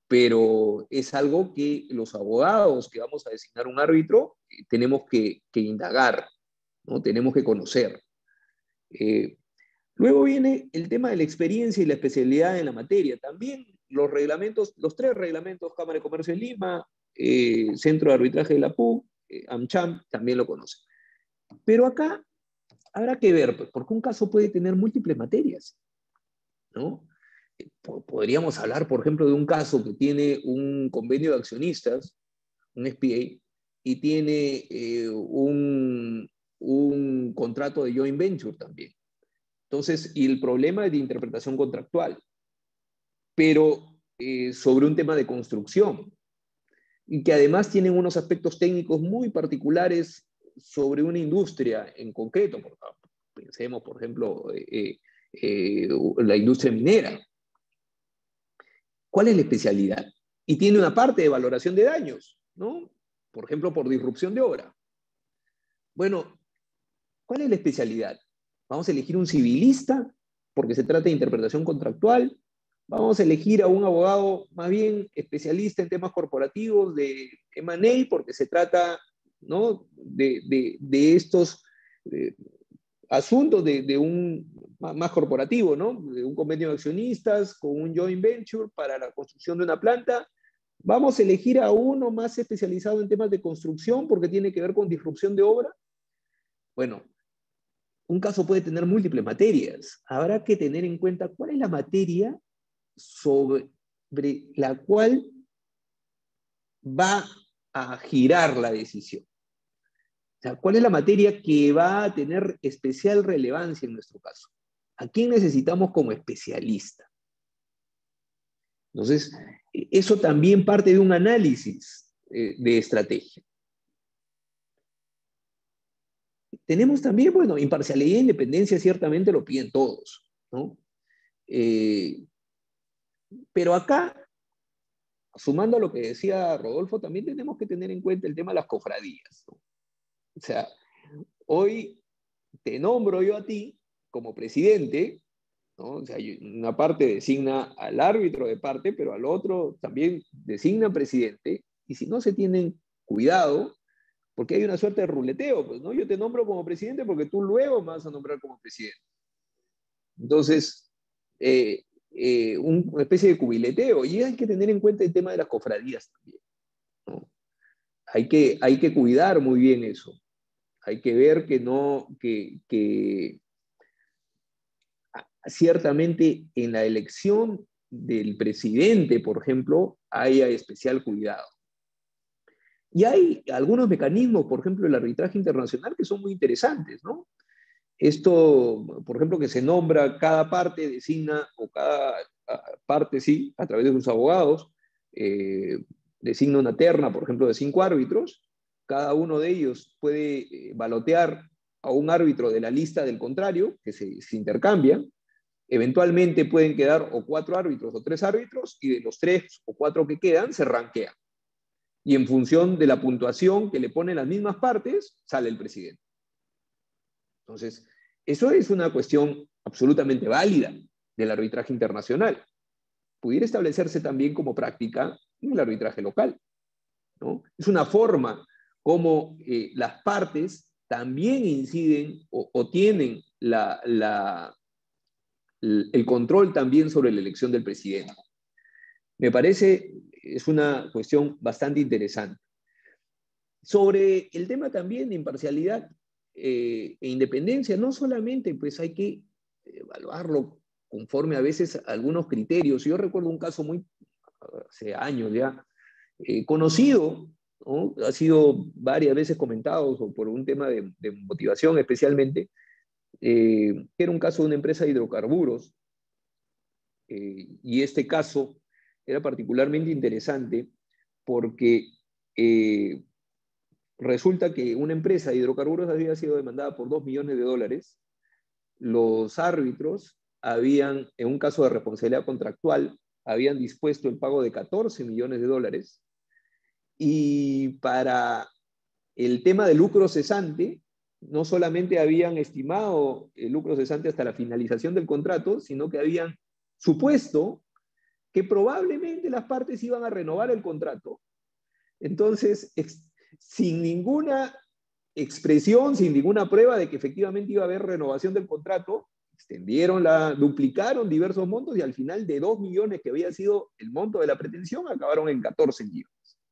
pero es algo que los abogados que vamos a designar un árbitro eh, tenemos que, que indagar, ¿no? Tenemos que conocer. Eh, luego viene el tema de la experiencia y la especialidad en la materia. También los reglamentos, los tres reglamentos, Cámara de Comercio de Lima, eh, Centro de Arbitraje de la P U, eh, AmCham, también lo conocen. Pero acá habrá que ver, pues, porque un caso puede tener múltiples materias, ¿no? Podríamos hablar, por ejemplo, de un caso que tiene un convenio de accionistas, un S P A, y tiene eh, un, un contrato de joint venture también. Entonces, y el problema es de interpretación contractual, pero eh, sobre un tema de construcción, y que además tienen unos aspectos técnicos muy particulares sobre una industria en concreto. Por ejemplo, pensemos, por ejemplo, eh, eh, la industria minera. ¿Cuál es la especialidad? Y tiene una parte de valoración de daños, ¿no? Por ejemplo, por disrupción de obra. Bueno, ¿cuál es la especialidad? ¿Vamos a elegir un civilista porque se trata de interpretación contractual? ¿Vamos a elegir a un abogado más bien especialista en temas corporativos de eme and A porque se trata, ¿no?, de, de, de estos de, asuntos de, de un más corporativo, ¿no?, de un convenio de accionistas con un joint venture para la construcción de una planta? ¿Vamos a elegir a uno más especializado en temas de construcción porque tiene que ver con disrupción de obra? Bueno, un caso puede tener múltiples materias. Habrá que tener en cuenta cuál es la materia sobre la cual va a girar la decisión. O sea, ¿cuál es la materia que va a tener especial relevancia en nuestro caso? ¿A quién necesitamos como especialista? Entonces, eso también parte de un análisis eh, de estrategia. Tenemos también, bueno, imparcialidad e independencia ciertamente lo piden todos, ¿no? Eh, pero acá, sumando a lo que decía Rodolfo, también tenemos que tener en cuenta el tema de las cofradías, ¿no? O sea, hoy te nombro yo a ti como presidente, ¿no? O sea, una parte designa al árbitro de parte, pero al otro también designa presidente, y si no se tienen cuidado, porque hay una suerte de ruleteo, pues, ¿no? Yo te nombro como presidente porque tú luego me vas a nombrar como presidente. Entonces, eh, eh, un, una especie de cubileteo, y hay que tener en cuenta el tema de las cofradías también, ¿no? Hay que, hay que cuidar muy bien eso. Hay que ver que no, que, que ciertamente en la elección del presidente, por ejemplo, haya especial cuidado. Y hay algunos mecanismos, por ejemplo, el arbitraje internacional, que son muy interesantes, ¿no? Esto, por ejemplo, que se nombra, cada parte designa, o cada parte, sí, a través de sus abogados, eh, designa una terna, por ejemplo, de cinco árbitros. Cada uno de ellos puede eh, balotear a un árbitro de la lista del contrario, que se, se intercambian. Eventualmente pueden quedar o cuatro árbitros o tres árbitros, y de los tres o cuatro que quedan se ranquean. Y en función de la puntuación que le ponen las mismas partes, sale el presidente. Entonces, eso es una cuestión absolutamente válida del arbitraje internacional. Pudiera establecerse también como práctica en el arbitraje local, ¿no? Es una forma como eh, las partes también inciden o, o tienen la, la, el control también sobre la elección del presidente. Me parece, es una cuestión bastante interesante. Sobre el tema también de imparcialidad eh, e independencia, no solamente pues hay que evaluarlo conforme a veces a algunos criterios. Yo recuerdo un caso muy, hace años ya, eh, conocido, ¿no? Ha sido varias veces comentado por un tema de, de motivación especialmente, eh, que era un caso de una empresa de hidrocarburos, eh, y este caso era particularmente interesante porque eh, resulta que una empresa de hidrocarburos había sido demandada por dos millones de dólares. Los árbitros habían, en un caso de responsabilidad contractual, habían dispuesto el pago de catorce millones de dólares, y para el tema de lucro cesante, no solamente habían estimado el lucro cesante hasta la finalización del contrato, sino que habían supuesto que probablemente las partes iban a renovar el contrato. Entonces, ex, sin ninguna expresión, sin ninguna prueba de que efectivamente iba a haber renovación del contrato, extendieron la, duplicaron diversos montos y al final de dos millones que había sido el monto de la pretensión, acabaron en catorce millones.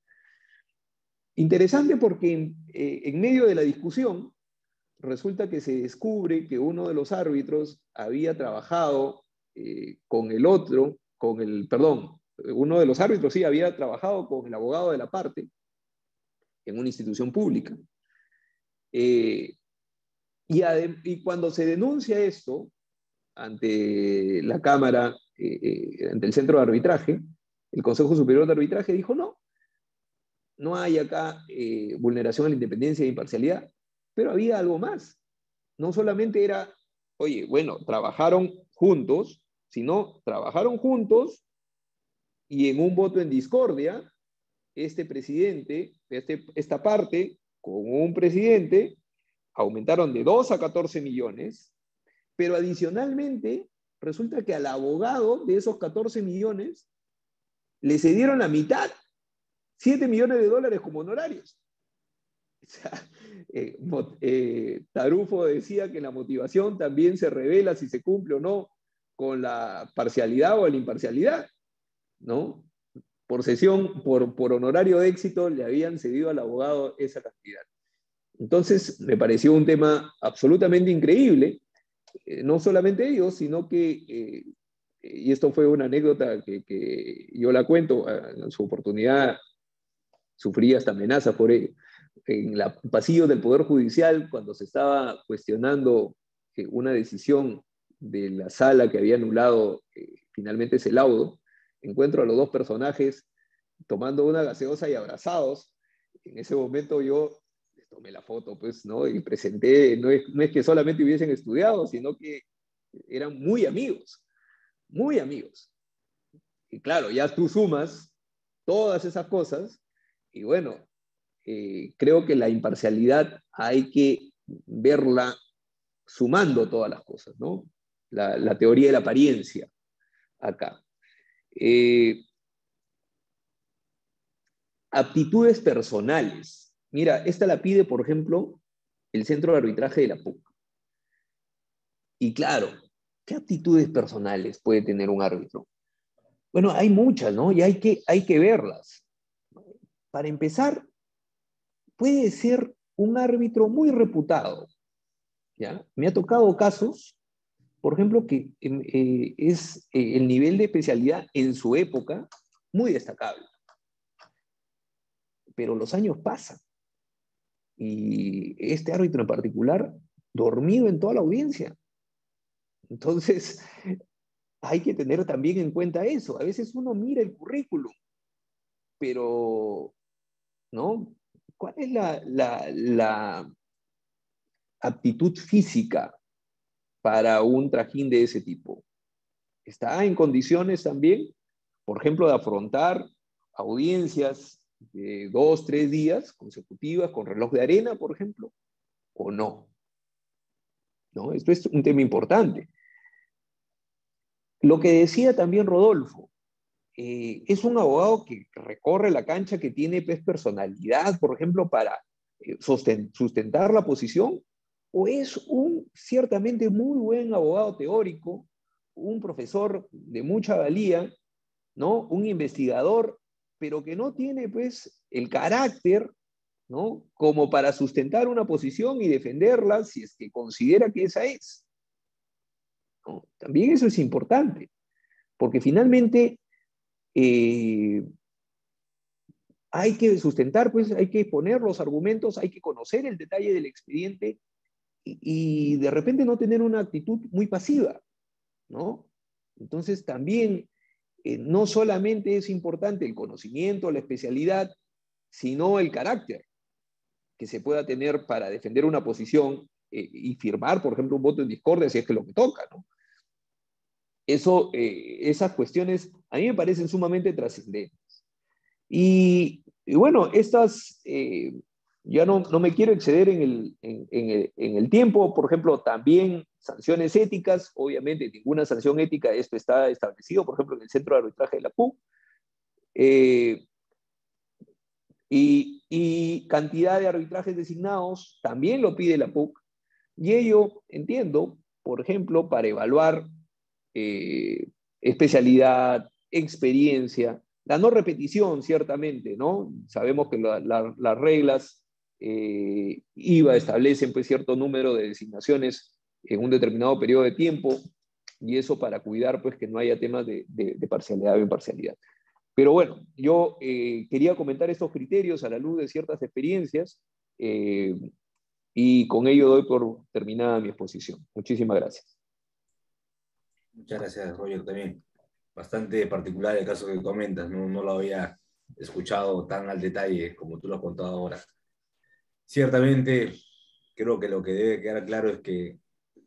Interesante porque en, eh, en medio de la discusión, resulta que se descubre que uno de los árbitros había trabajado eh, con el otro, con el, perdón, uno de los árbitros sí había trabajado con el abogado de la parte en una institución pública. Eh, y, y cuando se denuncia esto ante la Cámara, eh, eh, ante el Centro de Arbitraje, el Consejo Superior de Arbitraje dijo no, no hay acá eh, vulneración a la independencia e imparcialidad, pero había algo más. No solamente era, oye, bueno, trabajaron juntos, sino trabajaron juntos y en un voto en discordia, este presidente, este, esta parte, con un presidente, aumentaron de dos a catorce millones, pero adicionalmente resulta que al abogado de esos catorce millones le cedieron la mitad, siete millones de dólares como honorarios. O sea, eh, eh, Tarufo decía que la motivación también se revela si se cumple o no con la parcialidad o la imparcialidad, ¿no? Por sesión, por, por honorario de éxito, le habían cedido al abogado esa cantidad. Entonces, me pareció un tema absolutamente increíble, eh, no solamente ellos, sino que, eh, y esto fue una anécdota que, que yo la cuento, en su oportunidad sufrí hasta amenazas por ello. En el pasillo del Poder Judicial, cuando se estaba cuestionando eh, una decisión de la sala que había anulado eh, finalmente ese laudo, encuentro a los dos personajes tomando una gaseosa y abrazados. En ese momento yo les tomé la foto, pues, ¿no? Y presenté, no es, no es que solamente hubiesen estudiado, sino que eran muy amigos, muy amigos. Y claro, ya tú sumas todas esas cosas y bueno, eh, creo que la imparcialidad hay que verla sumando todas las cosas, ¿no? La, la teoría de la apariencia acá. Eh, aptitudes personales. Mira, esta la pide, por ejemplo, el Centro de Arbitraje de la P U C. Y claro, ¿qué aptitudes personales puede tener un árbitro? Bueno, hay muchas, ¿no? Y hay que, hay que verlas. Para empezar, puede ser un árbitro muy reputado, ¿ya? Me ha tocado casos, por ejemplo, que eh, es eh, el nivel de especialidad en su época muy destacable. Pero los años pasan. Y este árbitro en particular, dormido en toda la audiencia. Entonces, hay que tener también en cuenta eso. A veces uno mira el currículum, pero, ¿no? ¿Cuál es la, la, la aptitud física para un trajín de ese tipo? ¿Está en condiciones también, por ejemplo, de afrontar audiencias de dos, tres días consecutivas con reloj de arena, por ejemplo? ¿O no? ¿No? Esto es un tema importante. Lo que decía también Rodolfo, eh, es un abogado que recorre la cancha, que tiene pues, personalidad, por ejemplo, para eh, sustentar la posición, o es un ciertamente muy buen abogado teórico, un profesor de mucha valía, ¿no? Un investigador, pero que no tiene pues el carácter, ¿no? Como para sustentar una posición y defenderla si es que considera que esa es, ¿no? También eso es importante, porque finalmente eh, hay que sustentar, pues hay que poner los argumentos, hay que conocer el detalle del expediente y, y de repente no tener una actitud muy pasiva, ¿no? Entonces también eh, no solamente es importante el conocimiento, la especialidad, sino el carácter que se pueda tener para defender una posición eh, y firmar, por ejemplo, un voto en discordia si es que lo que toca, ¿no? Eso, eh, esas cuestiones a mí me parecen sumamente trascendentes. Y, y bueno, estas, eh, ya no, no me quiero exceder en el, en, en, el, en el tiempo, por ejemplo, también Sanciones éticas, obviamente, ninguna sanción ética, esto está establecido, por ejemplo, en el Centro de Arbitraje de la P U C. Eh, y, y cantidad de arbitrajes designados, también lo pide la P U C. Y ello, entiendo, por ejemplo, para evaluar eh, especialidad, experiencia, la no repetición, ciertamente, ¿no? Sabemos que la, la, las reglas eh, I V A establecen pues, cierto número de designaciones en un determinado periodo de tiempo, y eso para cuidar pues, que no haya temas de, de, de parcialidad o imparcialidad. Pero bueno, yo eh, quería comentar estos criterios a la luz de ciertas experiencias, eh, y con ello doy por terminada mi exposición. Muchísimas gracias. Muchas gracias, Roger, también. Bastante particular el caso que comentas, no, no lo había escuchado tan al detalle como tú lo has contado ahora. Ciertamente, creo que lo que debe quedar claro es que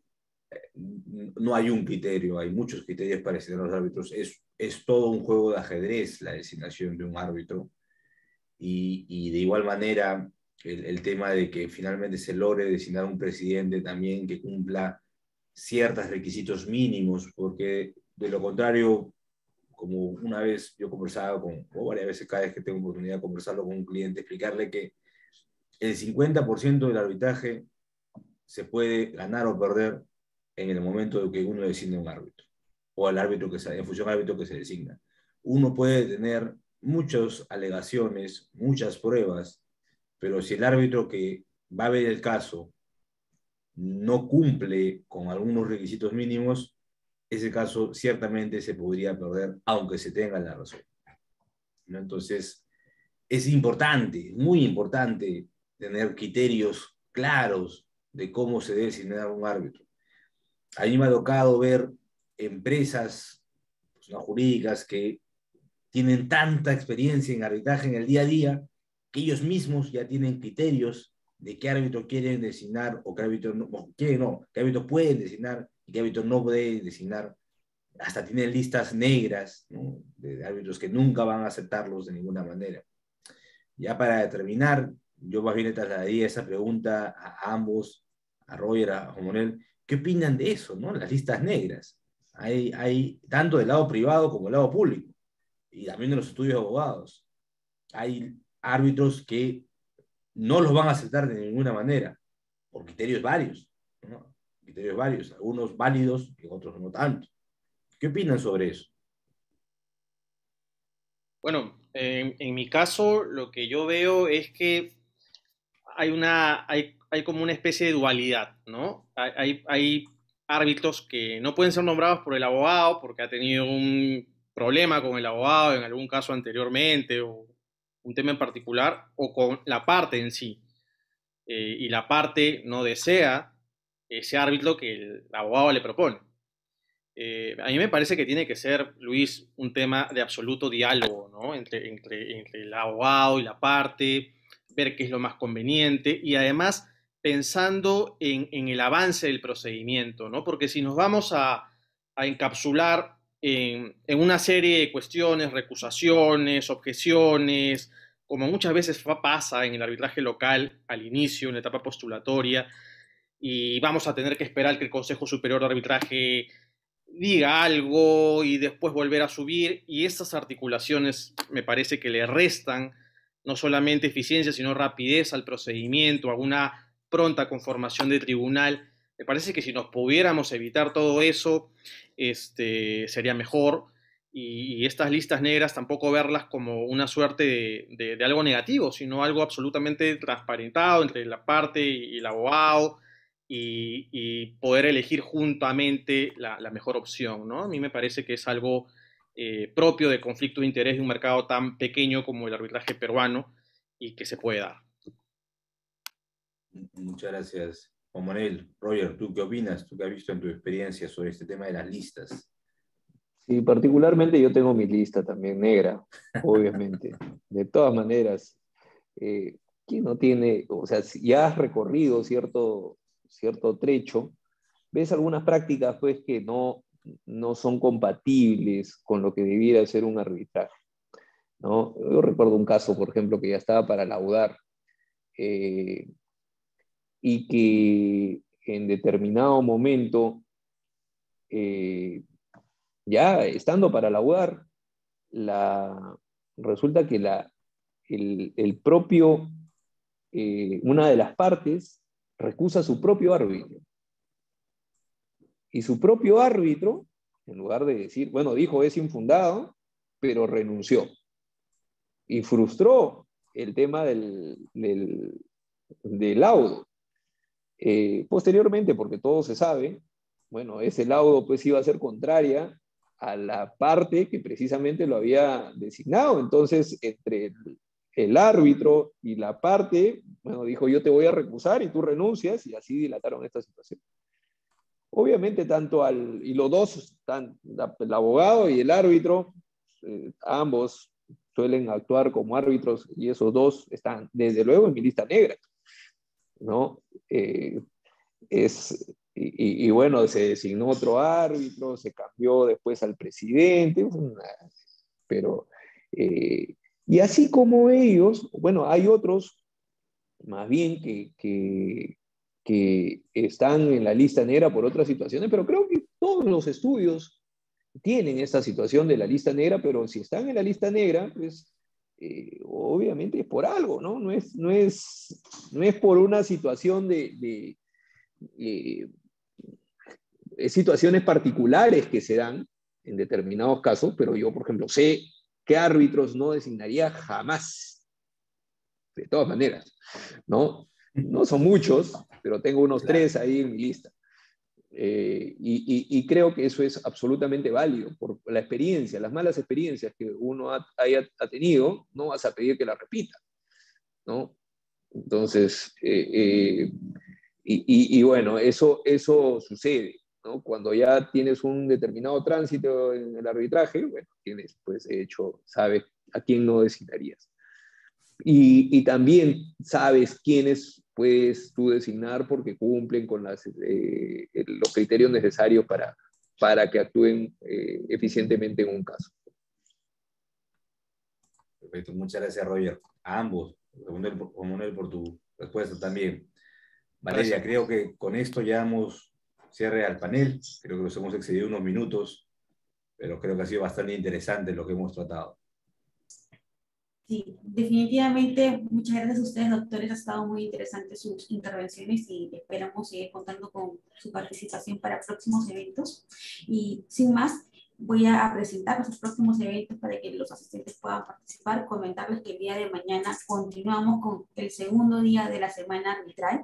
no hay un criterio, hay muchos criterios para designar los árbitros. Es, es todo un juego de ajedrez la designación de un árbitro. Y, y de igual manera, el, el tema de que finalmente se logre designar un presidente también que cumpla ciertos requisitos mínimos, porque de lo contrario, como una vez yo conversaba con, o varias veces cada vez que tengo oportunidad de conversarlo con un cliente, explicarle que el cincuenta por ciento del arbitraje se puede ganar o perder en el momento de que uno designa un árbitro, o al árbitro que se, en función al árbitro que se designa. Uno puede tener muchas alegaciones, muchas pruebas, pero si el árbitro que va a ver el caso no cumple con algunos requisitos mínimos, ese caso ciertamente se podría perder, aunque se tenga la razón, ¿no? Entonces, es importante, muy importante, tener criterios claros de cómo se debe designar un árbitro. A mí me ha tocado ver empresas, pues, no jurídicas, que tienen tanta experiencia en arbitraje en el día a día, que ellos mismos ya tienen criterios de qué árbitro quieren designar, o qué árbitro no, o qué no, qué árbitro pueden designar y qué árbitro no pueden designar. Hasta tienen listas negras, ¿no?, de árbitros que nunca van a aceptarlos de ninguna manera. Ya para terminar, yo más bien le trasladaría esa pregunta a ambos, a Roger, a Juan Manuel. ¿Qué opinan de eso, no? Las listas negras. Hay, hay tanto del lado privado como del lado público, y también de los estudios de abogados. Hay árbitros que no los van a aceptar de ninguna manera, por criterios varios, ¿no? Criterios varios, algunos válidos y otros no tanto. ¿Qué opinan sobre eso? Bueno, en, en mi caso, lo que yo veo es que hay, una, hay, hay como una especie de dualidad, ¿no? Hay, hay, hay árbitros que no pueden ser nombrados por el abogado porque ha tenido un problema con el abogado en algún caso anteriormente, o un tema en particular, o con la parte en sí. Eh, y la parte no desea ese árbitro que el abogado le propone. Eh, a mí me parece que tiene que ser, Luis, un tema de absoluto diálogo, ¿no? Entre, entre, entre el abogado y la parte, ver qué es lo más conveniente, y además pensando en, en el avance del procedimiento, ¿no? Porque si nos vamos a, a encapsular en, en una serie de cuestiones, recusaciones, objeciones, como muchas veces pasa en el arbitraje local al inicio, en la etapa postulatoria, y vamos a tener que esperar que el Consejo Superior de Arbitraje diga algo y después volver a subir, y estas articulaciones me parece que le restan no solamente eficiencia, sino rapidez al procedimiento, alguna pronta conformación de tribunal. Me parece que si nos pudiéramos evitar todo eso, este, sería mejor. Y, y estas listas negras tampoco verlas como una suerte de, de, de algo negativo, sino algo absolutamente transparentado entre la parte y el abogado, y, y poder elegir juntamente la, la mejor opción, ¿no? A mí me parece que es algo eh, propio de conflicto de interés de un mercado tan pequeño como el arbitraje peruano, y que se puede dar. Muchas gracias, Juan Manuel. Roger, ¿tú qué opinas? ¿Tú qué has visto en tu experiencia sobre este tema de las listas? Sí, particularmente yo tengo mi lista también negra, obviamente. De todas maneras, eh, ¿quién no tiene? O sea, si ya has recorrido cierto, cierto trecho, ves algunas prácticas pues que no, no son compatibles con lo que debiera ser un arbitraje, ¿no? Yo recuerdo un caso, por ejemplo, que ya estaba para laudar, eh, y que en determinado momento, eh, ya estando para laudar, la, resulta que la, el, el propio, eh, una de las partes recusa a su propio árbitro. Y su propio árbitro, en lugar de decir, bueno, dijo es infundado, pero renunció. Y frustró el tema del, del, del laudo. Eh, posteriormente, porque todo se sabe, bueno, ese laudo pues iba a ser contraria a la parte que precisamente lo había designado. Entonces, entre el, el árbitro y la parte, bueno, dijo yo te voy a recusar y tú renuncias, y así dilataron esta situación. Obviamente, tanto al, y los dos, tan, la, el abogado y el árbitro, eh, ambos suelen actuar como árbitros, y esos dos están, desde luego, en mi lista negra, ¿no? Eh, es, y, y, y bueno, se designó otro árbitro, se cambió después al presidente, pero, eh, y así como ellos, bueno, hay otros, más bien, que, que, que están en la lista negra por otras situaciones, pero creo que todos los estudios tienen esta situación de la lista negra, pero si están en la lista negra, pues eh, obviamente es por algo, ¿no? No es, no es, no es por una situación de, de eh, situaciones particulares que se dan en determinados casos, pero yo, por ejemplo, sé qué árbitros no designaría jamás, de todas maneras, ¿no? No son muchos, pero tengo unos claro. tres ahí en mi lista. Eh, y, y, y creo que eso es absolutamente válido por la experiencia, las malas experiencias que uno ha, haya ha tenido, no vas a pedir que la repita, ¿no? Entonces, eh, eh, y, y, y bueno, eso, eso sucede, ¿no? Cuando ya tienes un determinado tránsito en el arbitraje, bueno, tienes, pues, de hecho, sabes a quién no designarías. Y, y también sabes quiénes puedes tú designar porque cumplen con las, eh, los criterios necesarios para, para que actúen eh, eficientemente en un caso. Perfecto, muchas gracias, Roger. A ambos, Manuel, por tu respuesta también. Valeria, gracias. Creo que con esto ya damos cierre al panel. Creo que nos hemos excedido unos minutos, pero creo que ha sido bastante interesante lo que hemos tratado. Sí, definitivamente, muchas gracias a ustedes, doctores. Ha estado muy interesante sus intervenciones y esperamos seguir contando con su participación para próximos eventos. Y sin más, voy a presentar nuestros próximos eventos para que los asistentes puedan participar. Comentarles que el día de mañana continuamos con el segundo día de la semana arbitral.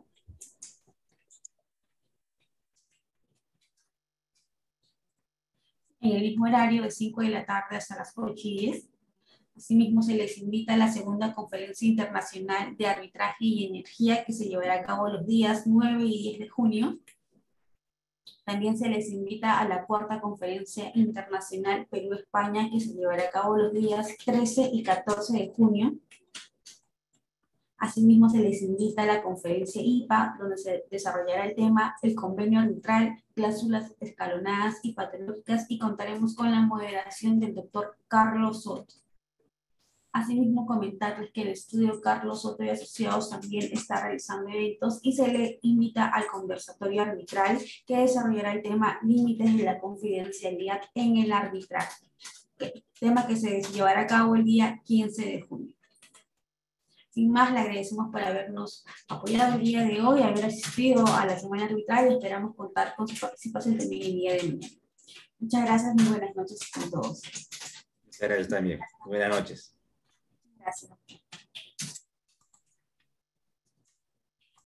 En el mismo horario de cinco de la tarde hasta las ocho y diez. Asimismo, se les invita a la segunda conferencia internacional de arbitraje y energía que se llevará a cabo los días nueve y diez de junio. También se les invita a la cuarta conferencia internacional Perú-España que se llevará a cabo los días trece y catorce de junio. Asimismo, se les invita a la conferencia I P A, donde se desarrollará el tema el convenio arbitral, cláusulas escalonadas y patológicas, y contaremos con la moderación del doctor Carlos Soto. Asimismo, comentarles que el estudio Carlos Soto y Asociados también está realizando eventos y se le invita al conversatorio arbitral que desarrollará el tema límites de la confidencialidad en el arbitraje, tema que se llevará a cabo el día quince de junio. Sin más, le agradecemos por habernos apoyado el día de hoy, haber asistido a la semana arbitral y esperamos contar con su participación también el día de mañana. Muchas gracias, muy buenas noches a todos. Muchas gracias también. Buenas noches. Gracias.